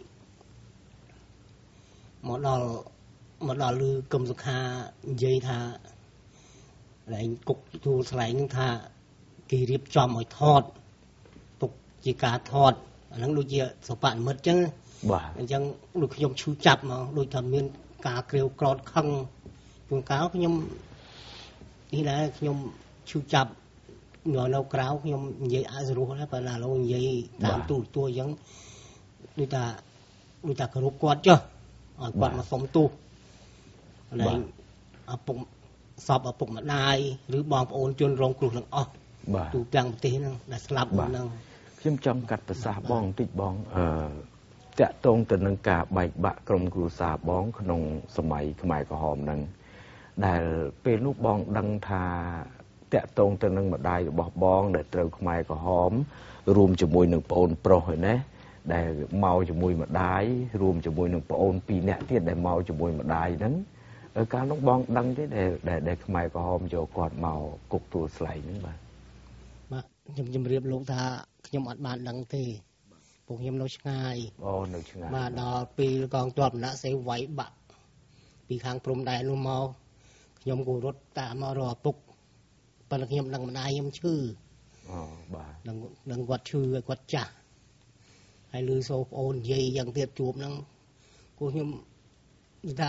một đò lư cầm dục hà dây thà lại cục tu lại nhưng thà kỳ riệp cho mọi thọt tục chỉ cả thọt nó đôi chia số bạn mất chứ chẳng đôi khi nhom chú chặt mà đôi thầm miên cá kêu cọt khăng chuồng cáo khi nhom đi là nhom chú chặt nhỏ lâu cáo khi nhom dây ai rồi đó phải là lâu dây làm tu giống đôi ta cái rốt quạt chứ quạt mà sống tu này bụng sọp ở bụng mặt đaiหรือบองโอนจนรองกลุ่มtu trang một tí nữa là slap nữa ខ្ញុំចង់កាត់ប្រសាសន៍បងបន្តិចបងតាក់ទងទៅនឹងការបែកបាក់ក្រុមគ្រួសារបងក្នុងសម័យខ្មែរក្រហមហ្នឹងដែលពេលនោះបងដឹងថាតាក់ទងទៅនឹងម្ដាយរបស់បងដែលត្រូវខ្មែរក្រហមរួមជាមួយនឹងប្អូនប្រុសហើយណាដែលមកជាមួយម្ដាយរួមជាមួយនឹងប្អូន2នាក់ទៀតដែលមកជាមួយម្ដាយហ្នឹងកាលនោះបងដឹងទេដែលខ្មែរក្រហមយកគាត់មកគុកទួលស្លែងហ្នឹងបាទខ្ញុំជម្រាបលោកថាខ្ញុំអត់បានដឹងទេពួកខ្ញុំនៅឆ្ងាយនៅឆ្ងាយបាទដល់ពីកងទ័ពណាសេវាយបាក់ពីខាងព្រំដែននោះមកខ្ញុំក៏រត់តាមមករកឪពុកប៉ុន្តែខ្ញុំដឹងម្ដាយខ្ញុំឈឺបាទដឹងគាត់ឈឺហើយគាត់ចាស់ហើយលឺសូប្អូននិយាយយ៉ាងទៀតជួបហ្នឹងគូខ្ញុំនិយាយថា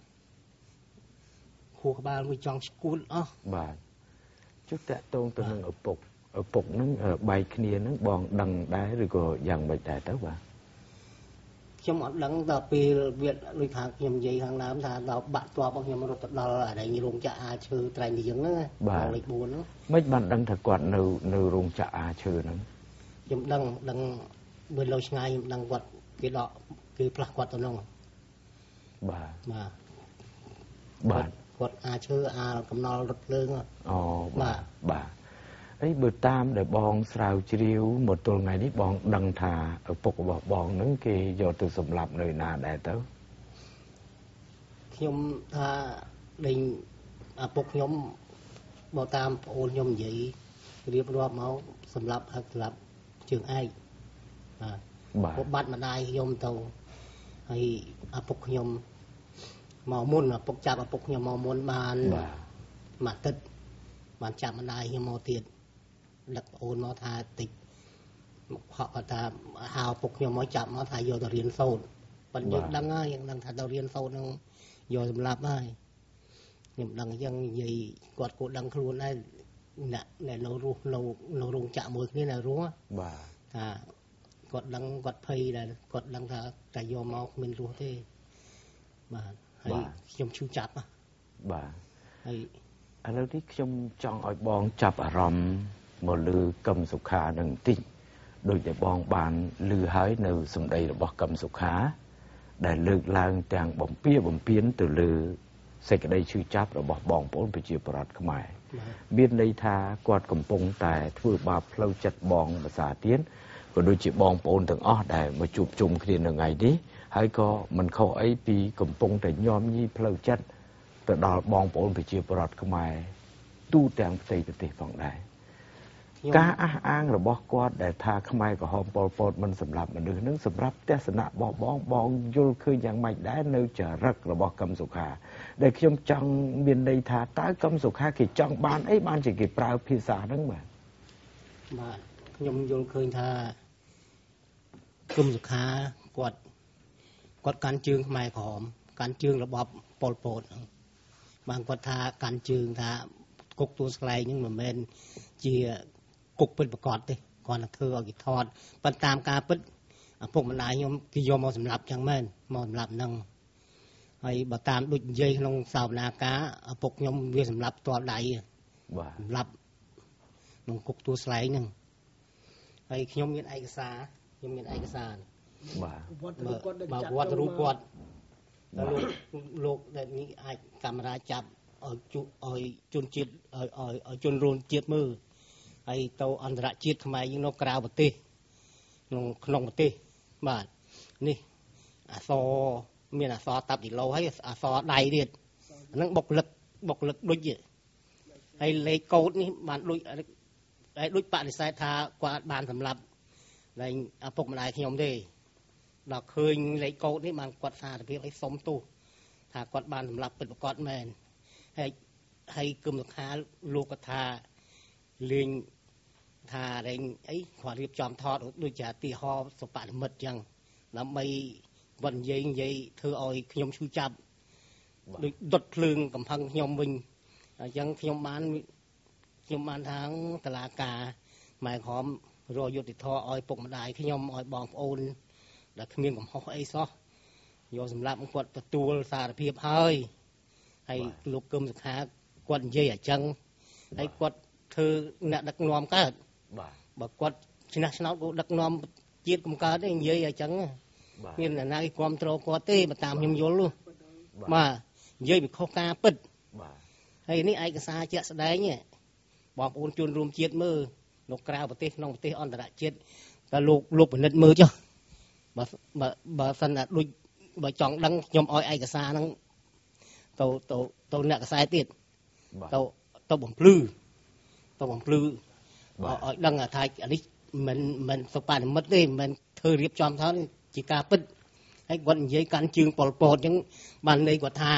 ខួរក្បាលមួយចង់ស្គួតបាទចុះតាក់ទងទៅនឹងឪពុកហ្នឹងបែកគ្នាហ្នឹងបងដឹងដែរឬក៏យ៉ាងម៉េចដែរទៅបាទខ្ញុំអត់ដឹងដល់ពេលវាដូចថាខ្ញុំនិយាយខាងដើមថាដល់បាក់តបរបស់ខ្ញុំរត់ទៅដល់អានេះរោងចក្រអាឈើត្រែងទីយើងហ្នឹងលេខ4ហ្នឹងមិនបានដឹងថាគាត់នៅរោងចក្រអាឈើហ្នឹងខ្ញុំដឹងបើលោឆ្ងាយខ្ញុំដឹងគាត់គេដកគេផ្លាស់គាត់ទៅនោះបាទគាត់អាឈើអាកំណល់រថភ្លើងបាទអីបើតាមដែលបងស្រាវជ្រាវមកទល់ថ្ងៃនេះបងដឹងថាឪពុករបស់បងហ្នឹងគេយកទៅសម្លាប់នៅណាដែរទៅខ្ញុំថាលេងឪពុកខ្ញុំបើតាមប្អូនខ្ញុំនិយាយរៀបរាប់មកសម្លាប់ជើងឯកបាទបាត់ម្ដាយខ្ញុំទៅហើយឪពុកខ្ញុំមកមុនឪពុកចាប់ឪពុកខ្ញុំមកមុនបានមួយអាទិត្យបានចាប់ម្ដាយខ្ញុំមកទៀតដឹកអូនមកថាតិចហក់ថាហៅឪពុកខ្ញុំមកចាប់មកថាយកទៅរៀនសូត្រប៉ុន្តែយើងដឹងហើយយើងដឹងថាទៅរៀនសូត្រនឹងយកសម្លាប់ហើយខ្ញុំដឹងអញ្ចឹងនិយាយគាត់ក៏ដឹងខ្លួនដែរអ្នកនៅរស់នៅរោងចក្រមួយគ្នានៅរស់បាទថាគាត់ដឹងគាត់ភ័យដែរគាត់ដឹងថាតែយកមកគ្មានរស់ទេបាទហើយខ្ញុំឈឺចាប់បាទហើយឥឡូវនេះខ្ញុំចង់ឲ្យបងចាប់អារម្មណ៍មកលើកឹមសុខានឹងបន្តិចដូចដែលបងបានឮហើយនៅសម្ដីរបស់កឹមសុខាដែលលើកឡើងទាំងបំពេញទៅលើសេចក្តីឈឺចាប់របស់បងប្អូនប្រជាពលរដ្ឋខ្មែរមានន័យថាគាត់កំពុងតែធ្វើបាបផ្លូវចិត្តបងភាសាទៀតក៏ដូចជាបងប្អូនទាំងអស់ដែលមកជួបជុំគ្នានៅថ្ងៃនេះហើយក៏មិនខុសអីពីកំពុងតែញោមញីផ្លូវចិត្តទៅដល់បងប្អូនប្រជាពលរដ្ឋខ្មែរទូទាំងផ្ទៃប្រទេសផងដែរការអះអាងរបស់គាត់ដែលថាខ្មែរក្រហមប៉ុលពតមិនសម្រាប់មនុស្សនឹងសម្រាប់ទស្សនៈបងយល់ឃើញយ៉ាងម៉េចដែរនៅចរិតរបស់កឹមសុខាដែលខ្ញុំចង់មានន័យថាតើកឹមសុខាគេចង់បានអីបានជាគេប្រើភាសាហ្នឹងបាទខ្ញុំយល់ឃើញថាកឹមសុខាគាត់កាន់ជើងខ្មែរក្រហមកាន់ជើងរបបប៉ុលពតបានគាត់ថាកាន់ជើងថាគុកទួលស្លែងហ្នឹងមិនមែនជាគុកពិតប្រកបទេគាត់នឹងធ្វើឲ្យគេថតប៉ុន្តែតាមការពិតឪពុកម្ដាយខ្ញុំគេយកមកសម្លាប់ចឹងមែនមកសម្លាប់ហ្នឹងហើយបើតាមដូចនិយាយក្នុងសាវនាការឪពុកខ្ញុំវាសម្លាប់ផ្ទាល់ដៃបាទសម្លាប់ក្នុងគុកទួលស្លែងហ្នឹងហើយខ្ញុំមានឯកសារបាទវត្តរូបគាត់ដល់លោកដែលនេះអាចកាមេរ៉ាចាប់ឲ្យជនជាតិឲ្យជនរួមជាតិមើលហើយទៅអន្តរជាតិខ្មែរយើងនៅក្រៅប្រទេសក្នុងប្រទេសបាទនេះអសមានអសតាប់គីឡូហើយអសដៃទៀតហ្នឹងបុកលឹកដូចហើយលេខកូដនេះបានដូចបដិសេធថាគាត់បានសម្លាប់តែឪពុកម្ដាយខ្ញុំទេដល់ឃើញលេខកូដនេះបានគាត់សារភាពឲ្យសុំទោសថាគាត់បានសម្លាប់ពិតប្រាកដមែនហើយគឹមសុខាលោកគាត់ថាលេងថារែងអីគាត់រៀបចំថតដូចជាទីហោសុបនិមិត្តចឹងដើម្បីគាត់និយាយធ្វើឲ្យខ្ញុំឈឺចាប់ដូចដុតភ្លើងកំផឹងខ្ញុំវិញអញ្ចឹងខ្ញុំបានថាតឡាការម៉ែក្រមរយុទ្ធធរឲ្យពុកម្ដាយខ្ញុំឲ្យបងប្អូនដែលគ្មានកំហុសអីសោះយកសម្រាប់គាត់ទទួលសារភាពហើយលោកគឹមសុខាគាត់និយាយអញ្ចឹងហើយគាត់ធ្វើអ្នកដឹកនាំកើតបើគាត់ឆ្នះឆ្នោតក៏ដឹកនាំជាតិកំកើតទេនិយាយអញ្ចឹងមានអ្នកណាគេគ្រប់គ្រងគាត់ទេបើតាមខ្ញុំយល់បាទនិយាយពីខុសការពិតហើយនេះឯកសារជាក់ស្ដែងបងប្អូនជនរួមជាតិមើលនៅក្រៅប្រទេសក្នុងប្រទេសអន្តរជាតិតែលោកពិនិត្យមើលចុះបើសិនតែដូចបើចង់ដឹងខ្ញុំឲ្យឯកសារហ្នឹងទៅអ្នកកសែតទៀតទៅបំភ្លឺឲ្យដឹងថាអានេះមិនសុបនិមិត្តទេមិនធ្វើរៀបចំថាជាការពិតហើយគាត់និយាយកាន់ជើងប៉ុលពតអញ្ចឹងបានន័យគាត់ថា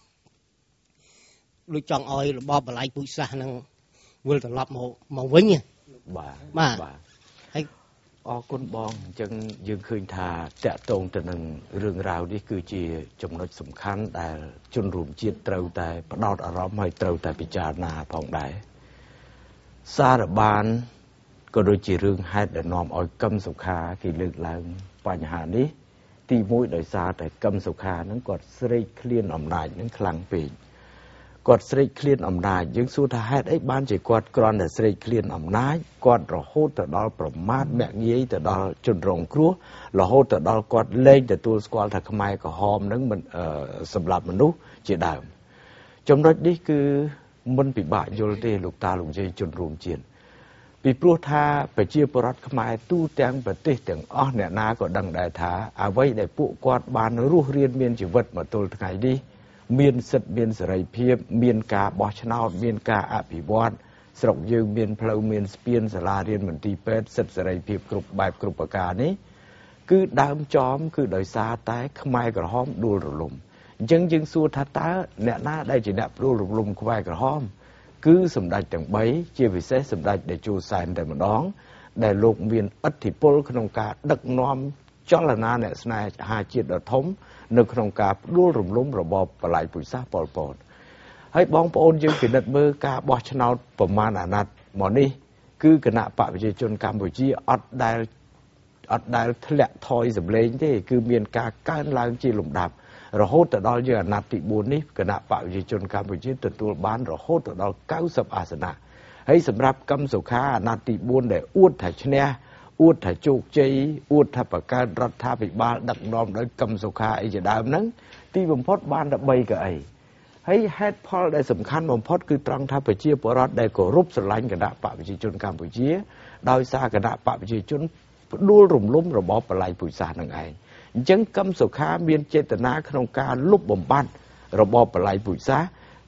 ដូចចង់ឲ្យរបបបល័យពូជសាសន៍ហ្នឹងវិលត្រឡប់មកវិញបាទហើយអរគុណបងអញ្ចឹងយើងឃើញថាតកតងទៅនឹងរឿងរ៉ាវនេះគឺជាចំណុចសំខាន់ដែលជនរួមជាតិត្រូវតែផ្ដោតអារម្មណ៍ហើយត្រូវតែពិចារណាផងដែរសារបានក៏ដូចជារឿងហេតុដែលនាំឲ្យកឹមសុខាគេលើកឡើងបញ្ហានេះទីមួយដោយសារតែកឹមសុខាហ្នឹងគាត់ស្រេកឃ្លានអំណាចហ្នឹងខ្លាំងពេកគាត់ស្រេកឃ្លានអំណាចយើងសួរថាហេតុអីបានជាគាត់គ្រាន់តែស្រេកឃ្លានអំណាចគាត់រហូតទៅដល់ប្រមាថមាក់ងាយទៅដល់ជនរងគ្រោះរហូតទៅដល់គាត់លែងទទួលស្គាល់ថាខ្មែរក្រហមនឹងមិនសម្រាប់មនុស្សជាដើមចំណុចនេះគឺមិនពិបាកយល់ទេលោកតាលោកយាយជនរួមជាតិពីព្រោះថាប្រជាពលរដ្ឋខ្មែរទូទាំងប្រទេសទាំងអស់អ្នកណាក៏ដឹងដែរថាអ្វីដែលពួកគាត់បានរស់រានមានជីវិតមកទល់ថ្ងៃនេះមានសិទ្ធិមានសេរីភាពមានការបោះឆ្នោតមានការអភិវឌ្ឍស្រុកយើងមានផ្លូវមានស្ពានសាលារៀនមន្ទីរពេទ្យសិទ្ធិសេរីភាពគ្រប់បែបគ្រប់ប្រការនេះគឺដើមចំគឺដោយសារតែខ្មែរក្រហមដួលរលំអញ្ចឹងយើងសួរថាតើអ្នកណាដែលជាអ្នកដួលរលំខ្មែរក្រហមគឺសម្ដេចទាំង3ជាពិសេសសម្ដេចតេជោសែនតែម្ដងដែលលោកមានឥទ្ធិពលក្នុងការដឹកនាំចលនាអ្នកស្នេហាជាតិដ៏ធំនៅក្នុងការផ្ដួលរំលំរបបបល័យពូជសាសន៍ប៉ុលពតហើយបងប្អូនយើងពិនិត្យមើលការបោះឆ្នោតប្រមាណអាណត្តិមកនេះគឺគណៈបកប្រជាជនកម្ពុជាអត់ដែលធ្លាក់ថយសម្លេងទេគឺមានការកើនឡើងជាលំដាប់រហូតទៅដល់យើងអាណត្តិទី4នេះគណៈបកប្រជាជនកម្ពុជាទទួលបានរហូតទៅដល់90អាសនៈហើយសម្រាប់កឹមសុខាអាណត្តិទី4ដែលអួតថាឈ្នះអួតថាជោគជ័យអួតថាបង្កើតរដ្ឋាភិបាលដឹកនាំដោយកឹមសុខាអីជាដើមហ្នឹងទីបំផុតបានតែ3កៅអីហើយហេតុផលដែលសំខាន់បំផុតគឺត្រង់ថាប្រជាពលរដ្ឋដែលគោរពស្រឡាញ់គណៈបកប្រជាជនកម្ពុជាដោយសារគណៈបកប្រជាជនផ្ដួលរំលំរបបបល័យពូជសាសន៍នឹងឯងអញ្ចឹងកឹមសុខាមានចេតនាក្នុងការលុបបំបាត់របបបល័យពូជសាសន៍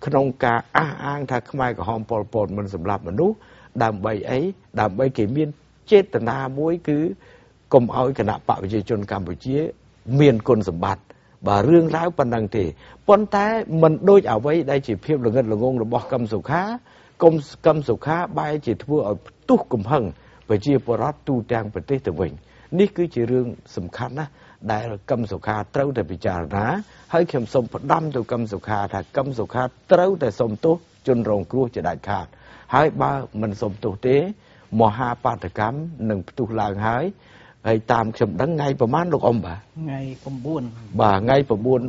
ក្នុងការអះអាងថាខ្មែរក្រហមប៉ុលពតមិនសម្លាប់មនុស្សដើម្បីអីដើម្បីគេមានចេតនាមួយគឺកុំឲ្យគណៈបកប្រជាជនកម្ពុជាមានគុណសម្បត្តិបាទរឿងរ៉ាវប៉ុណ្ណឹងទេប៉ុន្តែមិនដូចអ្វីដែលជាភាពល្ងិតល្ងងរបស់កឹមសុខាកឹមសុខាបែរជាធ្វើឲ្យផ្ទុះកំហឹងប្រជាពលរដ្ឋទូទាំងប្រទេសទៅវិញនេះគឺជារឿងសំខាន់ណាស់ដែលកឹមសុខាត្រូវតែពិចារណាហើយខ្ញុំសូមផ្ដាំទៅកឹមសុខាថាកឹមសុខាត្រូវតែសុំទោសជនរងគ្រោះជាដាច់ខាតហើយបើមិនសុំទោសទេមហាបាតកម្មនឹងផ្ទុះឡើងហើយតាមខ្ញុំដឹងថ្ងៃប្រហែលលោកអ៊ំបាទថ្ងៃ9 បាទថ្ងៃ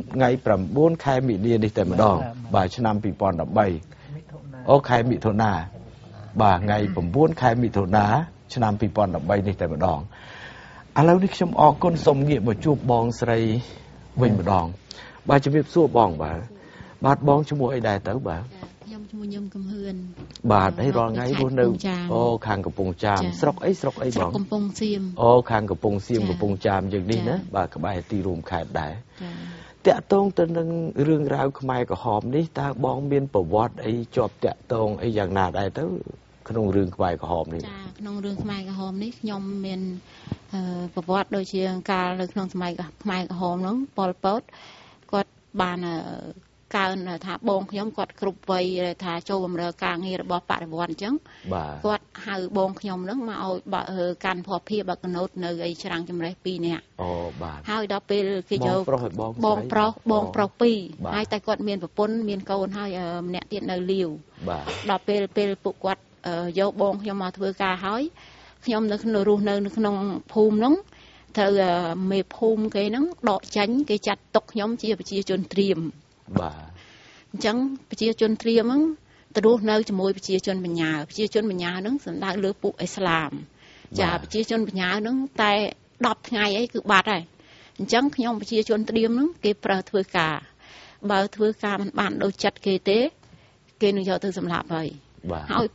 9ខែមិនិនានេះតែម្ដងបាទឆ្នាំ2013អូខែមិថុនាបាទថ្ងៃ9ខែមិថុនាឆ្នាំ2013នេះតែម្ដងឥឡូវនេះខ្ញុំអរគុណសូមងាកមកជួបបងស្រីវិញម្ដងបាទជំរាបសួរបងបាទបងឈ្មោះអីដែរទៅបាទខ្ញុំឈ្មោះញឹមកំហឿនបាទហើយរាល់ថ្ងៃរស់នៅអូខាងកំពង់ចាមស្រុកអីបងកំពង់សៀមអូខាងកំពង់សៀមកំពង់ចាមយើងនេះណាបាទក្បែរទីរួមខេត្តដែរតាក់ទងទៅនឹងរឿងរ៉ាវខ្មែរក្រហមនេះតើបងមានប្រវត្តិអីជាប់តាក់ទងអីយ៉ាងណាដែរទៅក្នុងរឿងខ្មែរក្រហមនេះចាក្នុងរឿងខ្មែរក្រហមនេះខ្ញុំមានប្រវត្តិដូចជាកាលនៅក្នុងសម័យខ្មែរក្រហមហ្នឹងប៉ុលពតគាត់បានកើនថាបងខ្ញុំគាត់គ្រប់វ័យថាចូលបម្រើការងាររបស់បរិវត្តអញ្ចឹងគាត់ហៅបងខ្ញុំហ្នឹងមកឲ្យកាន់ភ័ព្វភាពបកណូតនៅឯច្រាំងចម្រេះ2នាក់អូបាទហើយដល់ពេលគេយកបងប្រុស2ហើយតែគាត់មានប្រពន្ធមានកូនហើយម្នាក់ទៀតនៅលាវដល់ពេលពួកគាត់យកបងខ្ញុំមកធ្វើការហើយខ្ញុំនៅក្នុងរស់នៅក្នុងភូមិហ្នឹងត្រូវមេភូមិគេហ្នឹងដកចាញ់គេចាត់ទុកខ្ញុំជាប្រជាជនត្រៀមបាទអញ្ចឹងប្រជាជនត្រៀមហ្នឹងទៅរស់នៅជាមួយប្រជាជនបញ្ញាហ្នឹងសំដៅលើពួកអ៊ីស្លាមចាប្រជាជនបញ្ញាហ្នឹងតែ10ថ្ងៃអីគឺបាត់ហើយអញ្ចឹងខ្ញុំប្រជាជនត្រៀមហ្នឹងគេប្រើធ្វើការបើធ្វើការមិនបានដូចចិត្តគេទេគេនឹងយកទៅសម្លាប់ហើយហើយ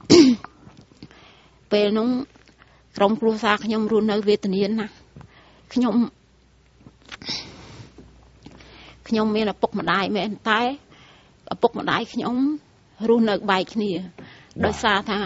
ពេលនោះក្រុមគ្រួសារខ្ញុំរស់នៅវេទនាណាខ្ញុំមានឪពុកម្ដាយមែនតែឪពុកម្ដាយខ្ញុំរស់នៅបែកគ្នាដោយសារថា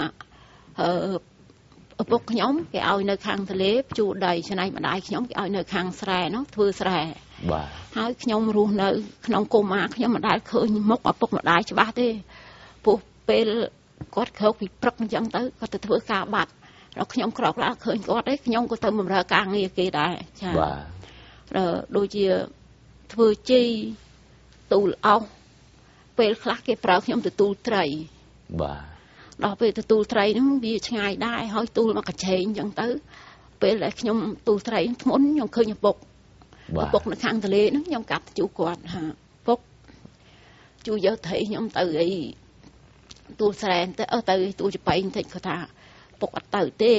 ឪពុកខ្ញុំគេឲ្យនៅខាងទន្លេភ្ជួរដីច្នៃម្ដាយខ្ញុំគេឲ្យនៅខាងស្រែនោះធ្វើស្រែបាទហើយខ្ញុំរស់នៅក្នុងកុមារខ្ញុំមិនដែលឃើញមុខឪពុកម្ដាយច្បាស់ទេព្រោះពេលគាត់ក្រោកពីព្រឹកអញ្ចឹងទៅគាត់ទៅធ្វើការបាត់ដល់ខ្ញុំក្រោកឡើងឃើញគាត់ទេខ្ញុំក៏ទៅបម្រើការងារគេដែរចា៎បាទដូចជាធ្វើជីទូលអោសពេលខ្លះគេប្រើខ្ញុំទទួលត្រីបាទដល់ពេលទទួលត្រីហ្នឹងវាឆ្ងាយដែរហើយទូលមកកញ្ឆេងអញ្ចឹងទៅពេលដែលខ្ញុំទូលត្រីធ្ងន់ខ្ញុំឃើញឪពុកនៅខាងទន្លេហ្នឹងខ្ញុំកាត់ជួគាត់ហាពុកជួយយកត្រីខ្ញុំទៅអីទូលស្រែទៅទៅទូលចបៃបន្តិចគាត់ថាពុកអត់ទៅទេ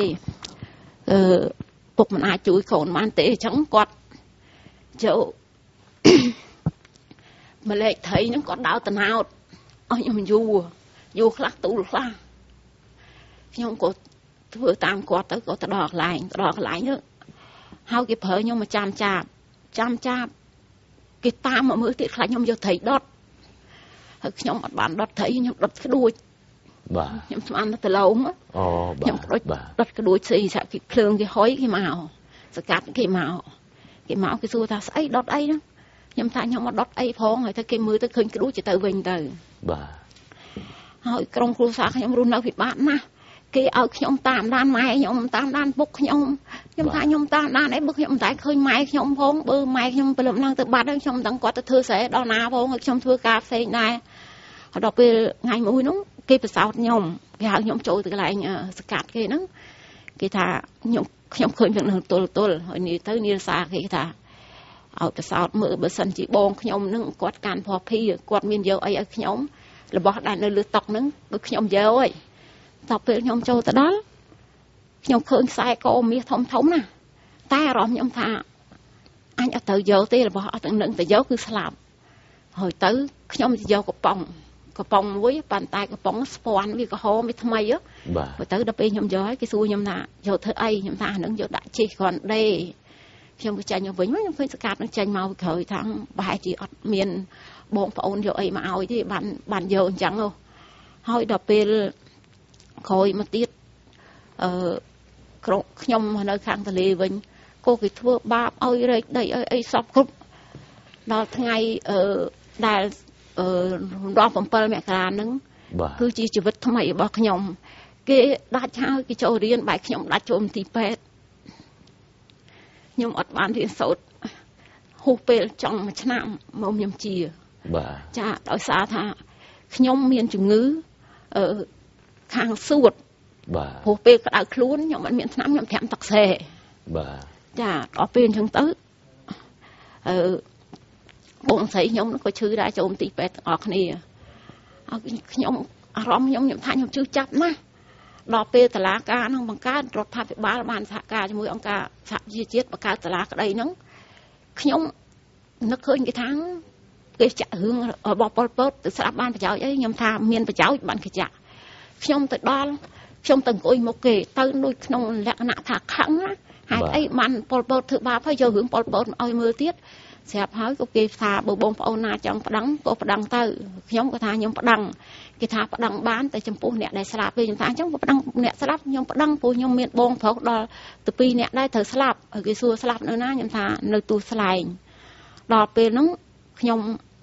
ពុកមិនអាចជួយកូនបានទេអញ្ចឹងគាត់ជោម្លែកត្រីហ្នឹងគាត់ដោតតណោតអស់ខ្ញុំយូរខ្លះទូលខ្លះខ្ញុំក៏ធ្វើតាមគាត់ទៅក៏ទៅដល់កន្លែងទៅហើយគេប្រើខ្ញុំមកចាំចាប់គេតាមមកមើលទៀតខ្លាចខ្ញុំយកត្រីដុតហើយខ្ញុំអត់បានដុតត្រីខ្ញុំដុតក្ដួចបាទខ្ញុំស្មានទៅឡងអូបាទខ្ញុំដុតក្ដួចស្អីសាក់គេភ្លើងគេហុយគេមកសកាត់គេមកគេសួរថាស្អីដុតអីហ្នឹងខ្ញុំថាខ្ញុំមកដុតអីផងហើយទៅគេមើលទៅឃើញក្ដួចទៅវិញទៅបាទហើយក្រុមគ្រួសារខ្ញុំរស់នៅពិបាកណាស់គេឲ្យខ្ញុំតាមដានម៉ែខ្ញុំតាមដានពុកខ្ញុំថាខ្ញុំតាមដានអីបើខ្ញុំមិនតែឃើញម៉ែខ្ញុំផងបើម៉ែខ្ញុំព្រលឹមឡើងទៅបាត់ហើយខ្ញុំមិនដឹងគាត់ទៅធ្វើស្រែដល់ណាផងហើយខ្ញុំធ្វើការផ្សេងដែរហើយដល់ពេលថ្ងៃមួយនោះគេប្រសោតខ្ញុំគេហៅខ្ញុំចូលទៅកន្លែងសកាត់គេហ្នឹងគេថាខ្ញុំឃើញវានឹងទល់ហើយនេះទៅនាលសាគេថាឲ្យប្រសោតមើលបើសិនជាបងខ្ញុំនឹងគាត់កាន់ភ័ព្វភីគាត់មានយកអីឲ្យខ្ញុំរបស់ដែលនៅលើតុហ្នឹងបើខ្ញុំយកហើយដល់ពេលខ្ញុំចូលទៅដល់ខ្ញុំឃើញខ្សែកមាសធំណាតែអារម្មណ៍ខ្ញុំថាអញអត់ទៅយកទេរបស់អត់ទាំងនឹងទៅយកគឺស្លាប់ហើយទៅខ្ញុំទៅយកកំប៉ុងមួយប៉ុន្តែកំប៉ុងស្ពាន់វាក្រហមវាថ្មីបាទទៅដល់ពេលខ្ញុំយកហើយគេសួរខ្ញុំថាយកធ្វើអីខ្ញុំថាអានឹងយកដាក់ជីគ្រាន់ដេខ្ញុំក៏ចាញ់វិញខ្ញុំឃើញស្កាត់នឹងចាញ់មកក្រោយថាប្រហែលជាអត់មានបងប្អូនយកអីមកឲ្យទេបានយកអញ្ចឹងហើយដល់ពេលក្រោយមកទៀតខ្ញុំនៅខាងទលេវិញក៏គេធ្វើបាបឲ្យរែកដីឲ្យអីសពគ្រប់ដល់ថ្ងៃដែលរាប់7មករាហ្នឹងគឺជាជីវិតថ្មីរបស់ខ្ញុំគេដាច់ហើយគេចូលរៀនបែរខ្ញុំដាច់ចូលមន្ទីរពេទ្យខ្ញុំអត់បានរៀនសូត្រហួសពេលចង់1ឆ្នាំមកខ្ញុំជាបាទចាដោយសារថាខ្ញុំមានជំងឺខាងសួតបាទព្រោះពេលក្តៅខ្លួនខ្ញុំអត់មានថ្នាំខ្ញុំត្រាំទឹកសេបាទចាដល់ពេលអញ្ចឹងទៅបងស្រីខ្ញុំក៏ឈឺដែរចូលមន្ទីរពេទ្យទាំងអស់គ្នាខ្ញុំអារម្មណ៍ខ្ញុំថាខ្ញុំជឿចាប់ណាស់ដល់ពេលតុលាការនឹងបង្កើតរដ្ឋាភិបាលបានសហការជាមួយអង្គការសហជីវជាតិបង្កើតតុលាក្តីហ្នឹងខ្ញុំនឹកឃើញគេថាគេចាក់រឿងរបស់ប៉ុលពតទៅស្ដាប់បានប្រយោជន៍អីខ្ញុំថាមានប្រយោជន៍បានគេចាក់ខ្ញុំទៅដល់ខ្ញុំទៅអង្គុយមកគេទៅដូចក្នុងលក្ខណៈថាខឹងណាហេតុអីបានប៉ុលពតធ្វើបាបហើយយករឿងប៉ុលពតមកឲ្យមើលទៀតស្រាប់ហើយក៏គេថាបើបងប្អូនណាចង់ប្តឹងក៏ប្តឹងទៅខ្ញុំក៏ថាខ្ញុំប្តឹងគេថាប្តឹងបានតែចំពោះអ្នកដែលស្លាប់វិញខ្ញុំថាអញ្ចឹងប្តឹងអ្នកស្លាប់ខ្ញុំប្តឹងព្រោះខ្ញុំមានបងប្រុសដល់ទៅ2អ្នកដែរត្រូវស្លាប់គេសួរស្លាប់នៅណាខ្ញុំថានៅទូស្លែងដល់ពេលហ្នឹងខ្ញុំ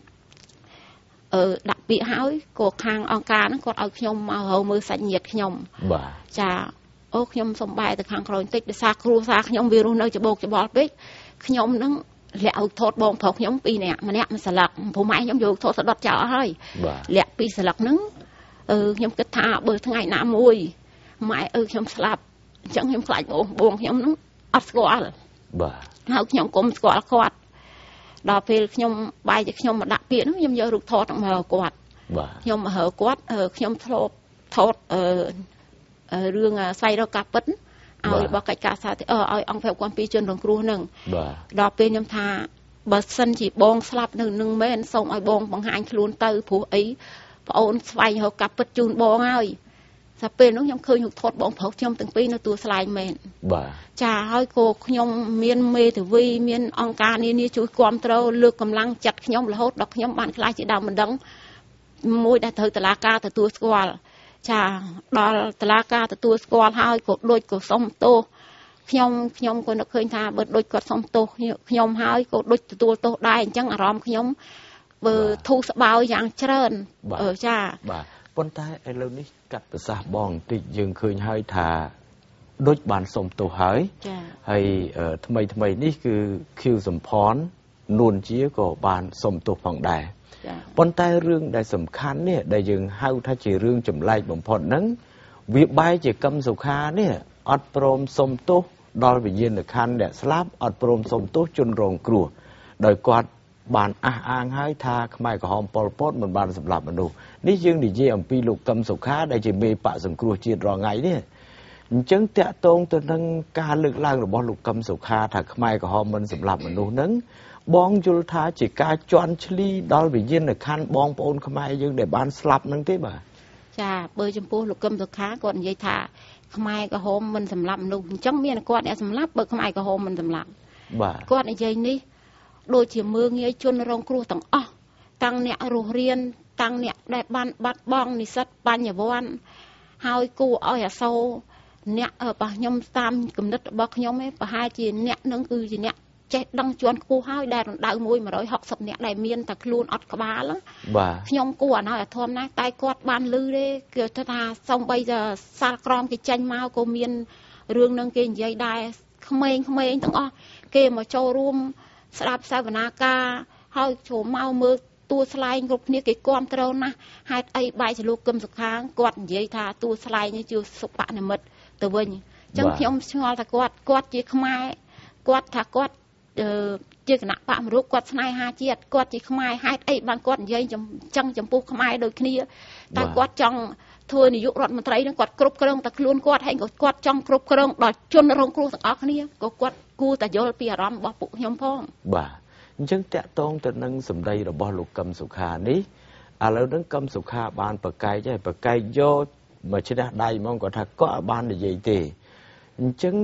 ដាក់ពាក្យហើយក៏ខាងអង្គការហ្នឹងគាត់ឲ្យខ្ញុំមករកមើលសាច់ញាតិខ្ញុំបាទចាអូខ្ញុំសុំបែរទៅខាងក្រោយបន្តិចដោយសារគ្រួសារខ្ញុំវារស់នៅច្បោកច្បល់ពេកខ្ញុំហ្នឹងលាក់ឲ្យថតបងប្រុសខ្ញុំ2នាក់ម្នាក់មួយស្លឹកព្រោះម៉ែខ្ញុំយកថតស្ដុតចោលហើយលាក់2ស្លឹកហ្នឹងខ្ញុំគិតថាបើថ្ងៃណាមួយម៉ែខ្ញុំស្លាប់អញ្ចឹងខ្ញុំខ្លាចបងខ្ញុំហ្នឹងអត់ស្គាល់បាទហើយខ្ញុំគុំស្គាល់គាត់ដល់ពេលខ្ញុំបាយជាខ្ញុំមកដាក់ពាក្យហ្នឹងខ្ញុំយករូបថតមកហៅគាត់បាទខ្ញុំមកហៅគាត់ខ្ញុំធ្លាប់ថតរឿងស្វែងរកការពិតឲ្យរបស់កិច្ចការសាធារណៈឲ្យអង្គភាពគាំពីជនរងគ្រោះនឹងដល់ពេលខ្ញុំថាបើសិនជាបងស្លាប់នៅនឹងមែនសូមឲ្យបងបង្ហាញខ្លួនទៅព្រោះអីប្អូនស្វែងរកការពិតជូនបងហើយតែពេលនោះខ្ញុំឃើញរូបថតបងប្រុសខ្ញុំទាំងពីរនៅទួលស្លែងមែនបាទចាហើយក៏ខ្ញុំមានមេធាវីមានអង្គការនានាជួយគ្រប់គ្រងលើកកម្លាំងចាត់ខ្ញុំរហូតដល់ខ្ញុំបានខ្លាចជាដើមមិនដឹងមួយដែលត្រូវតុលាការទទួលស្គាល់ចាដល់តុលាការទទួលស្គាល់ហើយក៏ដូចក៏សុំទោសខ្ញុំក៏នឹកឃើញថាបើដូចគាត់សុំទោសខ្ញុំហើយក៏ដូចទទួលទោសដែរអញ្ចឹងអារម្មណ៍ខ្ញុំបើធូរស្បើយយ៉ាងច្រើនចាបាទប៉ុន្តែឥឡូវនេះកាត់ប្រសាសន៍បងបន្តិចយើងឃើញហើយថាដូចបានសុំទោសហើយចាហើយថ្មីនេះគឺខៀវសំផននួនជាក៏បានសុំទោសផងដែរប៉ុន្តែរឿងដែលសំខាន់នេះដែលយើងហៅថាជារឿងចម្លែកបំផុតហ្នឹងវាបែរជាកឹមសុខានេះអត់ព្រមសុំទោសដល់វិញ្ញាណក្ខន្ធអ្នកស្លាប់អត់ព្រមសុំទោសជនរងគ្រោះដោយគាត់បានអះអាងហើយថាខ្មែរក្រហមប៉ុលពតមិនបានសម្លាប់មនុស្សនេះយើងនិយាយអំពីលោកកឹមសុខាដែលជាមេបកសង្គ្រោះជាតិរាល់ថ្ងៃនេះអញ្ចឹងតាក់ទងទៅនឹងការលើកឡើងរបស់លោកកឹមសុខាថាខ្មែរក្រហមមិនសម្លាប់មនុស្សហ្នឹងបងយល់ថាជាការជន់ឈ្លីដល់វិញ្ញាណក្ខន្ធបងប្អូនខ្មែរយើងដែលបានស្លាប់ហ្នឹងទេបាទចាបើចំពោះលោកកឹមសុខាគាត់និយាយថាខ្មែរក្រហមមិនសម្លាប់មនុស្សអញ្ចឹងមានគាត់អ្នកសម្លាប់បើខ្មែរក្រហមមិនសម្លាប់បាទគាត់និយាយនេះដូចជាមើងងាយជនរងគ្រោះទាំងអស់តាំងអ្នករស់រៀនតាំងអ្នកដែលបានបាត់បង់និស្សិតបញ្ញវន្តហើយគូឲ្យអាសូរអ្នករបស់ខ្ញុំតាមគំនិតរបស់ខ្ញុំឯងប្រហែលជាអ្នកនឹងគឺជាអ្នកចេះដឹងជាន់ខ្ពស់ហើយដែលរំដៅមួយ160អ្នកដែលមានតែខ្លួនអត់ក្បាលបាទខ្ញុំគួរឲ្យអាធំណាស់តែគាត់បានលឺទេគេថាសំបីសាលក្រមគេចេញមកក៏មានរឿងនឹងគេនិយាយដែរក្មេងៗទាំងអស់គេមកចូលរួមស្ដាប់សវនាការហើយចូលមកមើលតួស្លែងគ្រប់គ្នាគេគាំទ្រណាស់ហេតុអីបែរជាលោកកឹមសុខាគាត់និយាយថាតួស្លែងនេះជាសុបនិមិត្តទៅវិញអញ្ចឹងខ្ញុំឆ្ងល់ថាគាត់ជាខ្មែរគាត់ថាគាត់ជាគណៈបកមរុកគាត់ស្នេហាជាតិគាត់ជាខ្មែរហេតុអីបានគាត់និយាយចឹងចំពោះខ្មែរដូចគ្នាតែគាត់ចង់ធ្វើនាយករដ្ឋមន្ត្រីនឹងគាត់គ្រប់គ្រងតែខ្លួនគាត់ហើយក៏គាត់ចង់គ្រប់គ្រងដល់ជនរងគ្រោះទាំងអស់គ្នាក៏គាត់គួរតែយល់ពីអារម្មណ៍របស់ពួកខ្ញុំផងបាទអញ្ចឹងតាក់ទងទៅនឹងសម្ដីរបស់លោកកឹមសុខានេះឥឡូវហ្នឹងកឹមសុខាបានប្រកែកយកមកឈ្នះដៃហ្មងគាត់ថាគាត់បាននិយាយទេអញ្ចឹង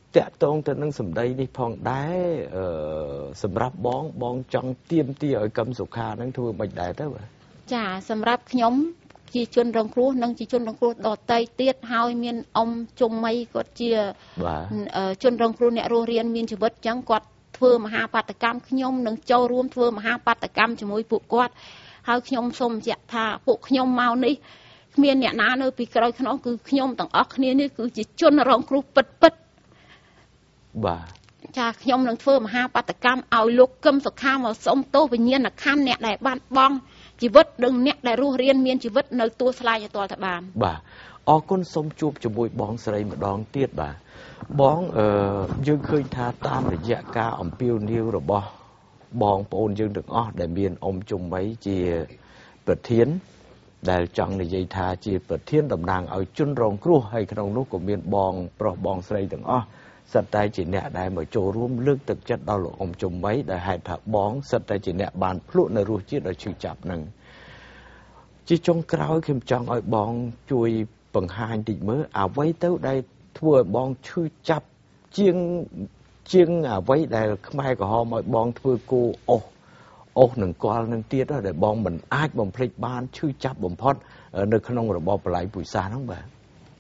แตะตรงแต่นั่งสำได้นี่พองได้สำหรับบองจังเตรียมตีเอากำสุขานั่งทัวบัดได้เท่าไหร่จ้าสำหรับขยมจีชนรองครูนั่งจีชนรองครูดอไตเตียดหายเมียนอมจมไม่ก็เจียชนรองครูเนี่ยโรงเรียนมีนชีวิตจังกอดเทือมหาปัตกรรมขยมนั่งเจ้ารวมเทือมหาปัตกรรมจมวยปุกกอดหาขยมสมเจตาปุกขยมเมานี่เมียนเนี่ยน้าเนอปีกรอยขนมคือขยมต่างออกเนี่ยนี่คือจีชนรองครูปิดบ่าจากขยมนั่งเทือมหาปัตกรรมเอาลูกกำสุขามาสมโตไปเนียนนักขันเนี่ยได้บ้านบ้องชีวิตดึงเนี่ยได้รู้เรียนเมียนชีวิตในตัวสลายในตัวตะบานบ่าออกคนสมจูบจมูกบ้องใส่มาดองเตี้ยบ่าบ้องยังเคยทาตามระยะกาอมเปียวนิ้วหรือบ่บ้องปนยังถึงอ้อได้เมียนอมจมไว้เจียเปิดเทียนได้จังในใจทาเจียเปิดเทียนดำนางเอาจุนรองครูให้ขนมนุกกับเมียนบ้องปลอกบ้องใส่ถึงอ้อสัตย์ใจจีเนี่ยได้มาโจร่วมเลือกตึกจัดดาวหลวงอมจมไว้ได้ให้ถักบ้องสัตย์ใจจีเนี่ยบานพลุในรูจีเราชื่อจับหนึ่งจีจงกล่าวเข้มจังอ้อยบ้องช่วยปังหายติดมือเอาไว้เต้าได้ทั่วบ้องชื่อจับเจียงเอาไว้ได้ไม่ก็หอมอ้อยบ้องทั่วกูโอ้หนึ่งกอลหนึ่งเตี้ยได้บ้องมันอาจบ่มพลิกบานชื่อจับบ่มพอดในขนมระบอบปลายปุ๋ยซาทั้งแบบ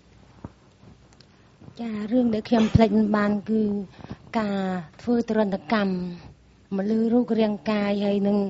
จ้าเรื่องเด็กเขียมเพลงบานคือการฟื้นตรนกรรมมาลือรูปเรียงกายให้หนึ่ง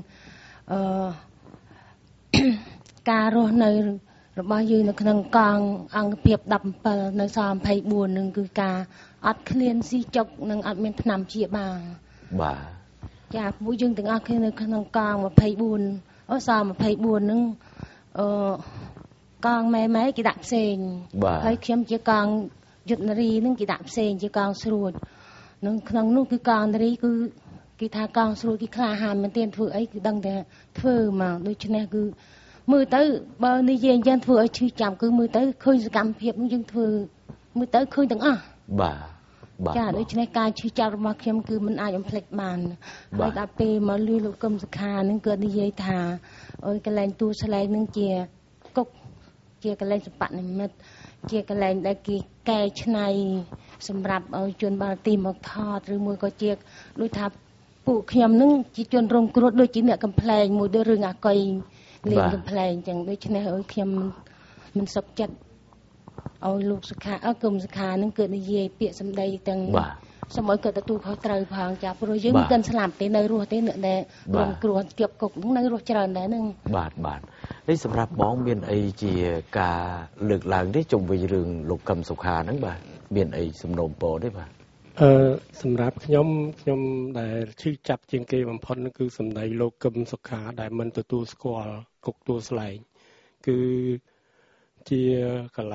การรในระบายยืนในขนมกองอังเพียบดับเปลในซอมไผ่บัวหนึ่งคือการอัดเคลียนซีจกหนึ่งอัดเมียนนำเชียบางบ่าจากผู้ยืนถึงอัดเคลียนในขนมกองมาไผ่บัวซอมมาไผ่บัวหนึ่งกองแม่กี่ดับเซนให้เขียมเจียกองจุดนารีนึงกี่ดับเซนจีกองสรุดนึงขนมนู้คือกองนารีคือกี่ทากองสรุดกี่คลาหานมันเตียนเถื่อไอ้ดังแต่เถื่อมาโดยเฉพาะคือมือเต๋อเบอร์นี่ยังยันเถื่อชื่อจำคือมือเต๋อเคยกำเพียบยังเถื่อมือเต๋อเคยตั้งบ่าจ้าโดยเฉพาะการชื่อจำมาเขียมคือมันอาจจะเพลิดบานไอ้ตาเปมาลุยลูกกำสคานึงเกิดนี่ยัยทาโอ้ยกระแลงตัวสลายนึงเจียกเจียกระแลงสปัดในมัดเจียกระแลงได้กี่แก่ชนัยสำหรับเอาจนบาตีหมกทอดหรือมือก็เจียกด้วยทับปูเขียมนึงจีจนรงกรดด้วยจีเนี่ยกำแพงมือด้วยเรื่องอะกอยเลี้ยงกำแพงจังด้วยชนัยเอาเขียมมันสกจัดเอาลูกสขาเอากลมสขานึงเกิดในเย่เปียสำได้จังสมัยเกิดตะตูเขาตรายพางจากโปรยมีกันสลับเตในรัวเตเนื้อแดงรวมกลัวเก็บกบในรัวเจริญแดงนึงบาทได้สำหรับบ้องเมียนไอเจียกาเลือกหลังได้จงไปเรื่องลูกกำสุขานั่งบ่าเมียนไอสมนมโปได้บ่าสำหรับขยมได้ชื่อจับเจียงเกย์บำพอนนั่นคือสำได้โลกำสุขาได้มันตัวสกอลกกตัวสไลคือเจียกะไหล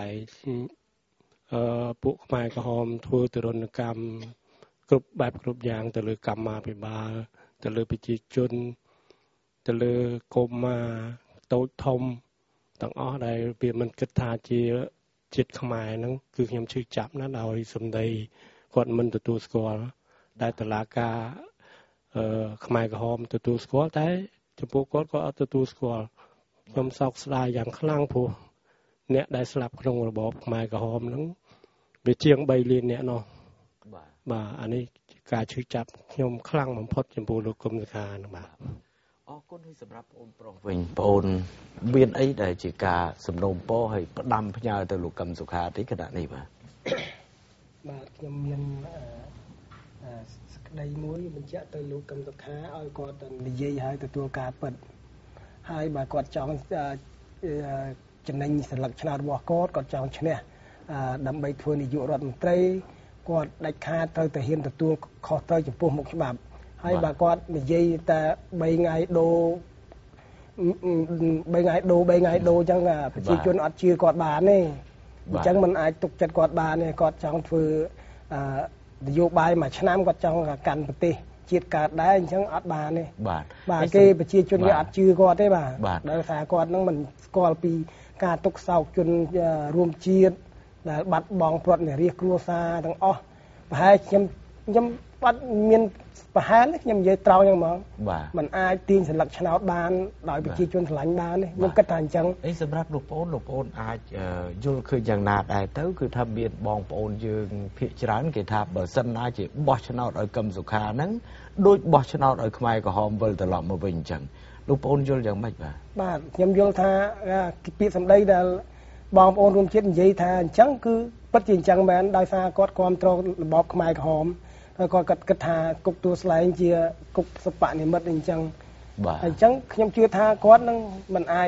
ปุกไม้กระหอมทั่วตรนกรรมกรุบแบบกรุบยางแต่เลยกรรมมาไปบาแต่เลยไปจีจนแต่เลยกลมมาโตทมต่างอ้อได้เปลี่ยนมันกระทาเจียจิตขมายนั่นคือขยมชื่อจับนั่นเอาสำได้กดมันตัวสกอลได้ตลากาขมายกระหอมตัวสกอลได้จมูกก็เอาตัวสกอลยมซอกสลายอย่างคลั่งผู้เนี่ยได้สลับขนมระบบขมายกระหอมนั่งไปเจียงใบเรียนเนี่ยเนาะบ่าอันนี้การชื่อจับยมคลั่งมันพดจมูกลูกกลมสคานะบ่าอ๋อคนที่สำหรับโอนโปรวิงโอนเบียนไอ้ได้จีกาสำนมโปให้ประดำพญาตัวลูกกำสุขาที่ขนาดนี้ป่ะบ่ายมเมียนได้มุ้ยมันจะตัวลูกกำสุขาเอากอดนิยายให้ตัวกาเปิดให้บ่ากอดจองจำนวนสลักชนะวัวกอดจองชนะดำใบทัวนิยุรัตน์ไตรกอดได้คาเตอแต่เห็นตัวคอเตอจะปุ่มหมกฉบับให้บ่ากอดนิยายแต่ใบไงโดใบไงโดจังประชาชนอัดชื่อกอดบานนี่จังมันอาจตกจัดกอดบานนี่กอดจองฟือนโยบายมาชนะกอดจองกันปฏิจิตกาดได้จังอัดบานนี่บาเกประชาชนอัดชื่อกอดได้บ่าได้สากอดนั่งมันกอดปีการตกเสาจนรวมจีดบัดบองปลดเนี่ยเรียกครัวซาทั้งอ้อไปให้ยำ bắt miền bà hán nhầm dây trao nhưng mà mình ai tin sẽ lật cháo ban đòi bị chi chuyên lạnh ban đấy nhưng cách thành chẳng ấy sầm ráp lục ôn ai du khơi chẳng nạt ai tới cứ tham biện bong ôn dương phía trán cái tháp bờ sân ai chỉ bỏ cháo ở cầm dục hà nắng đôi bỏ cháo ở khai của hòm vơi từ lọm một bình chẳng lục ôn du chẳng mạch bà nhầm du tha cái bị sầm đây là bong ôn rôm chết dây tha chẳng cứ bất chỉnh chẳng bạn đòi xa quát quan trâu bọc khai của hòm rồi còn cật thà cục tua sấy chia cục sập bạn thì mất hình chẳng chẳng nhom chưa tha quát năng mình ai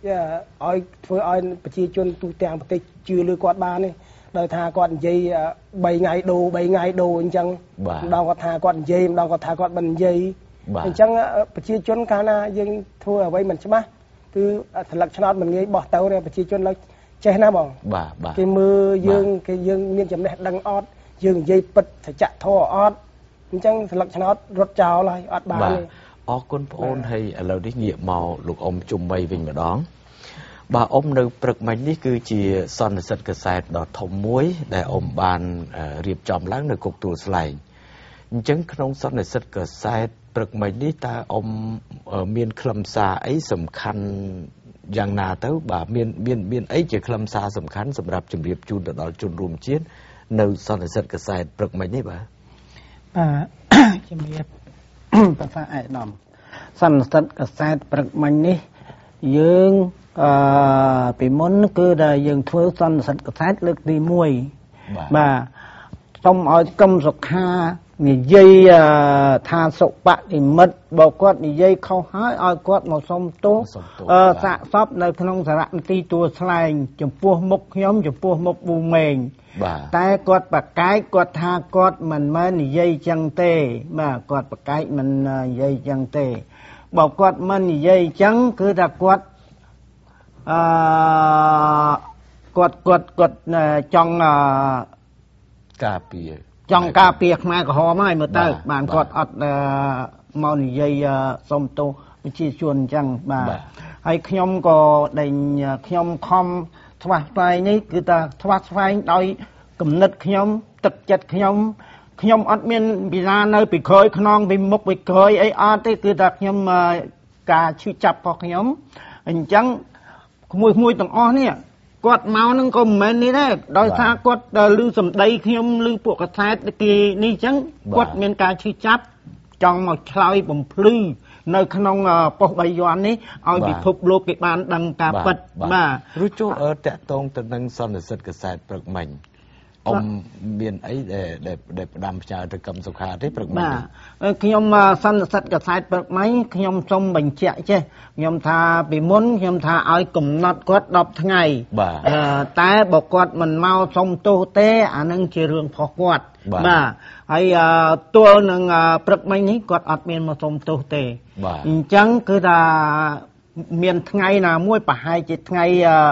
oi phơi oi chia chôn tu tàng bịch chưa lư quát ba này đời tha quát dây 7 ngày đồ hình chẳng đâu có tha quát dây đâu có tha quát bần dây hình chẳng chia chôn cá na nhưng thua ở đây mình chứ má cứ thật lắc cho nó mình nghe bỏ tàu này chia chôn là chơi na bỏng cái mưa dương cái dương miền chấm này đằng ót dương dây bật phải chặt thô ót chẳng lật cho nó rốt cháo lại ót ba này con ôn hay là đi nghiệm màu lục ông chung bay vinh mà đón bà ôngនៅព្រឹកមិញនេះគឺជាសន្និសីទកសែតដ៏ធំមួយដែលôngបានរៀបចំឡើងនៅគុកទួលស្លែងអញ្ចឹងក្នុងសន្និសីទកសែតព្រឹកមិញនេះតើôngមានខ្លឹមសារអីសំខាន់យ៉ាងណាទៅបាទមានអីជាខ្លឹមសារសំខាន់សម្រាប់ជម្រាបជូនទៅដល់ជនរួមជាតិនៅសន្និសីទកសែតព្រឹកមិញនេះបាទជំរាបប្រសាឯកឧត្តមសន្និសីទកសែតព្រឹកមិញនេះយើងពីមុនគឺដែលយើងធ្វើសន្និសីទកសែតលើកទី1បាទសូមឲ្យកឹមសុខានិយាយថាសុបនិមិត្តបើគាត់និយាយខុសហើយឲ្យគាត់មកសុំទោសសាកសពនៅក្នុងសារៈនទីទួលស្លែងចំពោះមុខខ្ញុំចំពោះមុខប៊ូមេងតែគាត់ប្រកែកគាត់ថាគាត់មិនមែននិយាយចឹងទេបាទគាត់ប្រកែកមិននិយាយចឹងទេបើគាត់មិននិយាយចឹងគឺថាគាត់គាត់ចង់ការពារខ្មែរក្រហមហើយមើលទៅបានគាត់អត់មកនិយាយសុំទោសប្រជាជនអញ្ចឹងបាទហើយខ្ញុំក៏ដេញខ្ញុំខំថ្វាស់ស្វែងនេះគឺថាថ្វាស់ស្វែងដោយគំនិតខ្ញុំទឹកចិត្តខ្ញុំអត់មានវិសានៅពីក្រោយខ្នងពីមុខពីក្រោយអីអត់ទេគឺថាខ្ញុំការឈឺចាប់របស់ខ្ញុំអញ្ចឹងក្មួយទាំងអស់នេះគាត់មកនឹងក៏មិនមែននេះដែរដោយសារគាត់ឮសម្ដីខ្ញុំឮពួកកសែតគេនេះអញ្ចឹងគាត់មានការឈឺចាប់ចង់មកឆ្លើយបំភ្លឺនៅក្នុងប៉ុស្តិ៍បាយ័ននេះឲ្យពិភពលោកគេបានដឹងការពិតបាទរួចចូលតាក់ទងទៅនឹងសន្និសីទកសែតព្រឹកមិញមានអីដែលផ្ដាំផ្ញើទៅកឹមសុខាទេព្រឹកមិញខ្ញុំសន្និសីទកសែតព្រឹកមិញខ្ញុំសូមបញ្ជាក់ចេះខ្ញុំថាពីមុនខ្ញុំថាឲ្យកំណត់គាត់10ថ្ងៃតែបើគាត់មិនមកសុំទោសទេអានឹងជារឿងខុសគាត់បាទហើយទល់នឹងព្រឹកមិញនេះគាត់អត់មានមកសុំទោសទេអញ្ចឹងគឺថាមានថ្ងៃណាមួយប្រហែលជាថ្ងៃ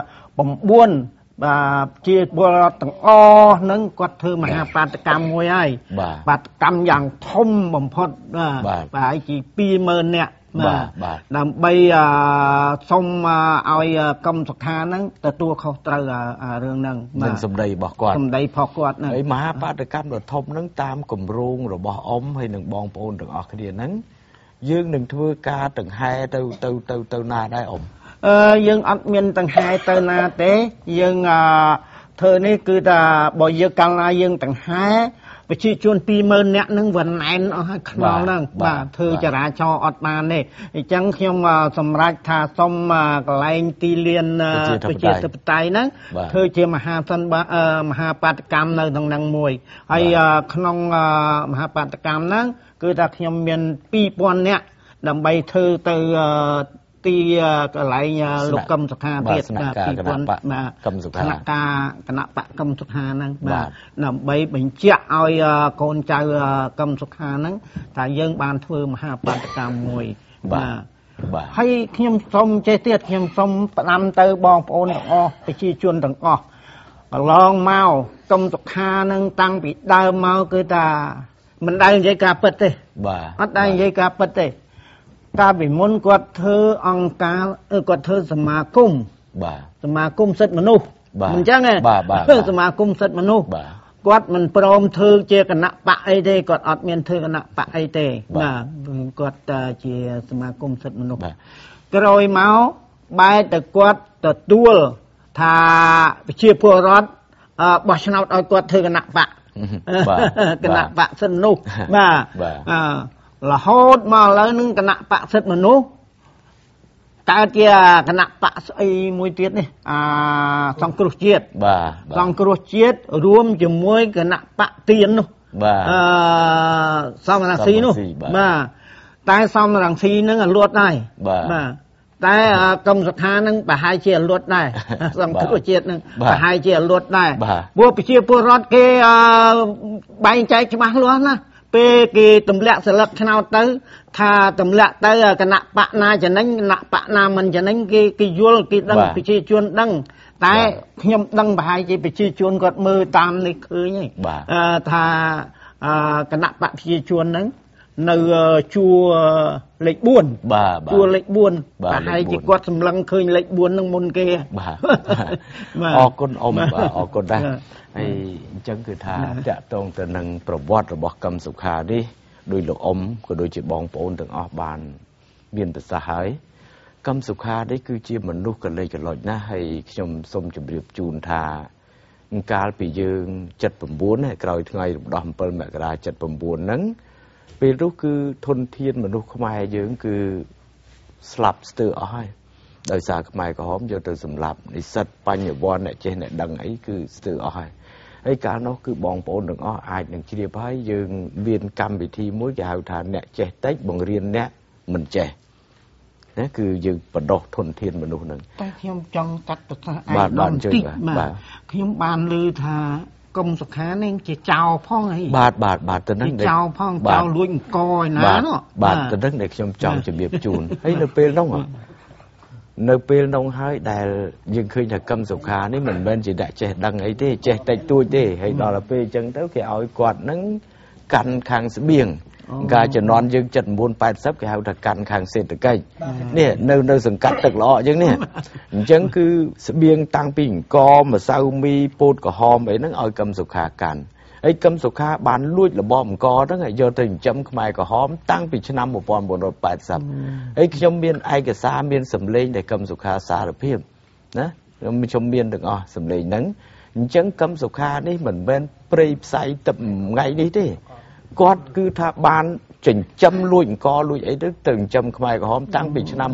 9បាទជាពលរដ្ឋទាំងអស់នឹងគាត់ធ្វើមហាបាតកម្មមួយហើយបាតកម្មយ៉ាងធំបំផុតបាទប្រហែលជា20000នាក់បាទដើម្បីសុំឲ្យកឹមសុខាហ្នឹងទទួលខុសត្រូវរឿងហ្នឹងនឹងសម្ដីរបស់គាត់សម្ដីរបស់គាត់ហ្នឹងហើយមហាបាតកម្មដ៏ធំហ្នឹងតាមគម្រោងរបស់អ៊ំហើយនឹងបងប្អូនទាំងអស់គ្នាហ្នឹងយើងនឹងធ្វើការដង្ហែទៅណាដែរអ៊ំយើងអត់មានដង្ហែទៅណាទេយើងធ្វើនេះគឺថាបើយើងកាលណាយើងដង្ហែប្រជាជន20000នាក់នឹងវាណែនអស់ហើយខ្នល់ហ្នឹងបាទធ្វើចរាចរណ៍អត់បានទេអញ្ចឹងខ្ញុំសម្រេចថាសុំកន្លែងទីលានប្រជាធិបតេយ្យហ្នឹងធ្វើជាមហាបាតកម្មនៅក្នុងហ្នឹងមួយហើយក្នុងមហាបាតកម្មហ្នឹងគឺថាខ្ញុំមាន2000នាក់ដើម្បីធ្វើទៅទីកន្លែងលោកកឹមសុខាទៀតបាទពីគណៈបកកឹមសុខាគណៈបកកឹមសុខាហ្នឹងបាទដើម្បីបញ្ជាក់ឲ្យកូនចៅកឹមសុខាហ្នឹងថាយើងបានធ្វើមហាបាតកម្មមួយបាទហើយខ្ញុំសូមចេះទៀតខ្ញុំសូមផ្ដាំទៅបងប្អូនទាំងអស់ប្រជាជនទាំងអស់កន្លងមកកឹមសុខាហ្នឹងតាំងពីដើមមកគឺថាមិនដែលនិយាយការពិតទេបាទអត់ដែលនិយាយការពិតទេកាលពីមុនគាត់ធ្វើអង្គការគាត់ធ្វើសមាគមសិទ្ធិមនុស្សមិនអញ្ចឹងទេសមាគមសិទ្ធិមនុស្សគាត់មិនព្រមធ្វើជាគណៈបកអីទេគាត់អត់មានធ្វើគណៈបកអីទេបាទគាត់ជាសមាគមសិទ្ធិមនុស្សក្រោយមកបែរតែគាត់ទទួលថាប្រជាពលរដ្ឋបោះឆ្នោតឲ្យគាត់ធ្វើគណៈបកគណៈបកសិទ្ធិមនុស្សបាទរហូតមកឥឡូវនឹងគណៈបកសិទ្ធិមនុស្សកើតជាគណៈបកស្អីមួយទៀតនេះសង្គ្រោះជាតិសង្គ្រោះជាតិរួមជាមួយគណៈបកទៀននោះសមរង្ស៊ីនោះបាទតែសមរង្ស៊ីនឹងលួតដែរបាទតែកម្មសខានឹងប្រហែលជាលួតដែរសង្គ្រោះជាតិនឹងប្រហែលជាលួតដែរព្រោះប្រជាពលរដ្ឋគេបែងចែកច្បាស់លាស់ណាពេលគេទម្លាក់ស្លឹកឆ្នោតទៅថាទម្លាក់ទៅគណៈបកណាចំណេញគណៈបកណាមិនចំណេញគេយល់គេដឹងប្រជាជនដឹងតែខ្ញុំដឹងប្រហែលជាប្រជាជនគាត់មើលតាមនេះឃើញថាគណៈបកប្រជាជនហ្នឹងនៅជួរលេខ4ជួរលេខ4ប្រហែលជាគាត់សម្លឹងឃើញលេខ4ហ្នឹងមុនគេបាទអរគុណអ៊ំបាទអរគុណដែរហើយអញ្ចឹងគឺថាតាក់ទងទៅនឹងប្រវត្តិរបស់កឹមសុខានេះដោយលោកអ៊ំក៏ដូចជាបងប្អូនទាំងអស់បានមានប្រសាសន៍ហើយកឹមសុខានេះគឺជាមនុស្សកលេចកលុចណាស់ហើយខ្ញុំសូមជម្រាបជូនថាកាលពីយើង79ហើយក្រោយថ្ងៃរំដោះ7មករា79ហ្នឹងពេលនោះគឺធនធានមនុស្សខ្មែរយើងគឺស្លាប់ស្ទើរអស់ហើយដោយសារខ្មែរក្រហមយកទៅសម្លាប់និស្សិតបញ្ញវន្តអ្នកចេះអ្នកដឹងអីគឺស្ទើរអស់ហើយកាលនោះគឺបងប្អូនទាំងអស់អាចនឹងជ្រាបហើយយើងមានកម្មវិធីមួយគេហៅថាអ្នកចេះតិចបង្រៀនអ្នកមិនចេះណាគឺយើងបណ្ដុះធនធានមនុស្សនឹងតែខ្ញុំចង់កាត់ប្រសាសន៍ឯកឧត្តមបន្តិចបាទខ្ញុំបានឮថាកុំសុខានេះជាចោលផងអីបាទទៅនឹងចោលផងចោលលួចអង្គឯណានោះបាទទៅនឹងដែលខ្ញុំចង់ជម្រាបជូនហើយនៅពេលនោះហើយដែលយើងឃើញថាកឹមសុខានេះមិនមែនជាអ្នកចេះដឹងអីទេចេះតិចតួចទេហើយដល់ទៅពេលអញ្ចឹងទៅគេឲ្យគាត់នឹងកាន់ខាងស្បៀងការជំនាន់យើង79 80គេហៅថាកាន់ខាងសេដ្ឋកិច្ចនេះនៅសង្កាត់ទឹកល្អអញ្ចឹងនេះអញ្ចឹងគឺស្បៀងតាំងពីអង្គម្សៅមីពោតក្រហមអីហ្នឹងឲ្យកឹមសុខាកាន់ហើយកឹមសុខាបានលួចរបបអង្គហ្នឹងឲ្យយកទៅចិញ្ចឹមខ្មែរក្រហមតាំងពីឆ្នាំ1980ហើយខ្ញុំមានឯកសារមានសម្លេងដែលកឹមសុខាសារភាពណាខ្ញុំមានទាំងអស់សម្លេងហ្នឹងអញ្ចឹងកឹមសុខានេះមិនមែនព្រៃផ្សៃទឹកថ្ងៃនេះទេគាត់គឺថាបានចិញ្ចឹមលួចអង្គលួចអីទៅចិញ្ចឹមខ្មែរក្រហមតាំងពីឆ្នាំ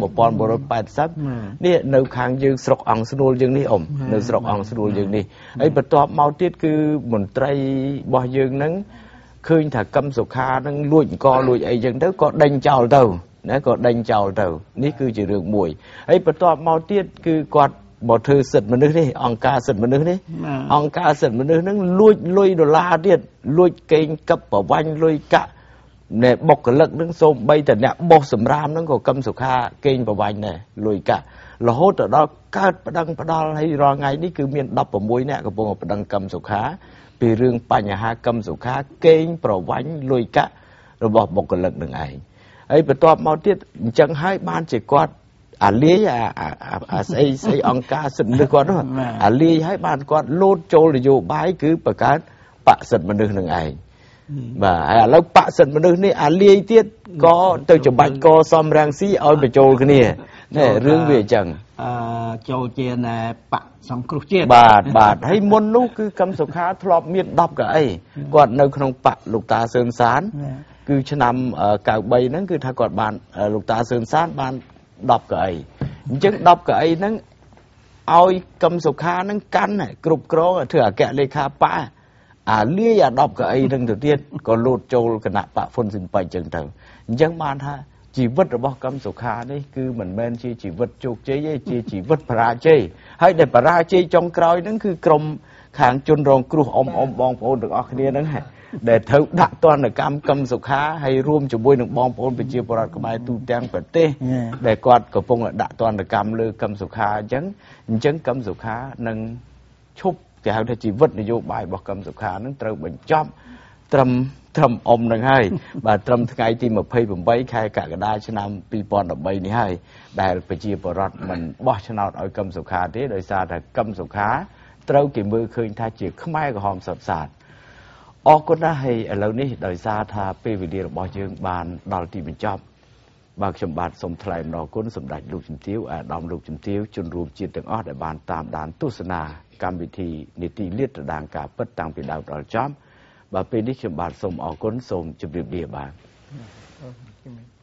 1980នេះនៅខាងយើងស្រុកអង្គស្នួលយើងនេះអ៊ំនៅស្រុកអង្គស្នួលយើងនេះហើយបន្ទាប់មកទៀតគឺមន្ត្រីរបស់យើងហ្នឹងឃើញថាកឹមសុខាហ្នឹងលួចអង្គលួចអីចឹងទៅក៏ដេញចោលទៅណាក៏ដេញចោលទៅនេះគឺជារឿងមួយហើយបន្ទាប់មកទៀតគឺគាត់មកធ្វើសិទ្ធិមនុស្សនេះអង្គការសិទ្ធិមនុស្សនេះអង្គការសិទ្ធិមនុស្សហ្នឹងលួចលុយដុល្លារទៀតលួចកេងកឹបប្រវាញ់លុយកាក់អ្នកបុគ្គលិកហ្នឹងសូម្បីតែអ្នកបោះសម្រាមហ្នឹងក៏កឹមសុខាកេងប្រវាញ់ដែរលុយកាក់រហូតទៅដល់កើតប្តឹងផ្ដាល់ហើយរាល់ថ្ងៃនេះគឺមាន16អ្នកកំពុងប្តឹងកឹមសុខាពីរឿងបញ្ហាកឹមសុខាកេងប្រវាញ់លុយកាក់របស់បុគ្គលិកនឹងឯងហើយបន្ទាប់មកទៀតអញ្ចឹងហើយបានជាគាត់អាលាយស្អីអង្គការសិទ្ធិមនុស្សគាត់នោះអាលាយហើយបានគាត់លោតចូលនយោបាយគឺបង្កើតបកសិទ្ធិមនុស្សនឹងឯងបាទហើយឥឡូវបកសិទ្ធិមនុស្សនេះអាលាយទៀតក៏ទៅច្បាច់កសំរាំងស៊ីឲ្យបញ្ចូលគ្នានេះរឿងវាអញ្ចឹងចូលជាបកសង្គ្រោះជាតិបាទហើយមុននោះគឺកឹមសុខាធ្លាប់មាន10កៅអីគាត់នៅក្នុងបកលោកតាសឿនសានគឺឆ្នាំ93ហ្នឹងគឺថាគាត់បានលោកតាសឿនសានបាន10កៅអីអញ្ចឹង10កៅអីហ្នឹងឲ្យកឹមសុខាហ្នឹងកាន់គ្រប់គ្រងធ្វើអគ្គលេខាបកអាលាយអា10កៅអីហ្នឹងទៅទៀតក៏លូតចូលគណៈបកហ៊ុនស៊ិនប៉ិចអញ្ចឹងទៅអញ្ចឹងបានថាជីវិតរបស់កឹមសុខានេះគឺមិនមែនជាជីវិតជោគជ័យទេជាជីវិតបរាជ័យហើយដែលបរាជ័យចុងក្រោយហ្នឹងគឺក្រុមខាងជនរងគ្រោះអ៊ំបងប្អូនទាំងអស់គ្នាហ្នឹងដែលត្រូវដាក់ទណ្ឌកម្មកឹមសុខាហើយរួមជាមួយនឹងបងប្អូនប្រជាពលរដ្ឋខ្មែរទូទាំងប្រទេសដែលគាត់កំពុងដាក់ទណ្ឌកម្មលើកឹមសុខាអញ្ចឹងកឹមសុខានឹងឈប់គេហៅថាជីវិតនយោបាយរបស់កឹមសុខានឹងត្រូវបញ្ចប់ត្រឹមអ៊ំនឹងហើយបាទត្រឹមថ្ងៃទី28ខែកក្កដាឆ្នាំ2013នេះហើយដែលប្រជាពលរដ្ឋមិនបោះឆ្នោតឲ្យកឹមសុខាទេដោយសារតែកឹមសុខាត្រូវគេមើលឃើញថាជាខ្មែរក្រហមសុទ្ធសាធអរគុណណាស់ហើយឥឡូវនេះដោយសារថាពេលវេលារបស់យើងបានដល់ទីបញ្ចប់បាទខ្ញុំបាទសូមថ្លែងអំណរគុណសម្ដេចលោកជំទាវអាដាមលោកជំទាវជនរួមជាតិទាំងអស់ដែលបានតាមដានទស្សនាកម្មវិធីនីតិលាតត្រដាងការពិតតាំងពីដើមដល់ចប់បាទពេលនេះខ្ញុំបាទសូមអរគុណសូមជម្រាបលាបាទ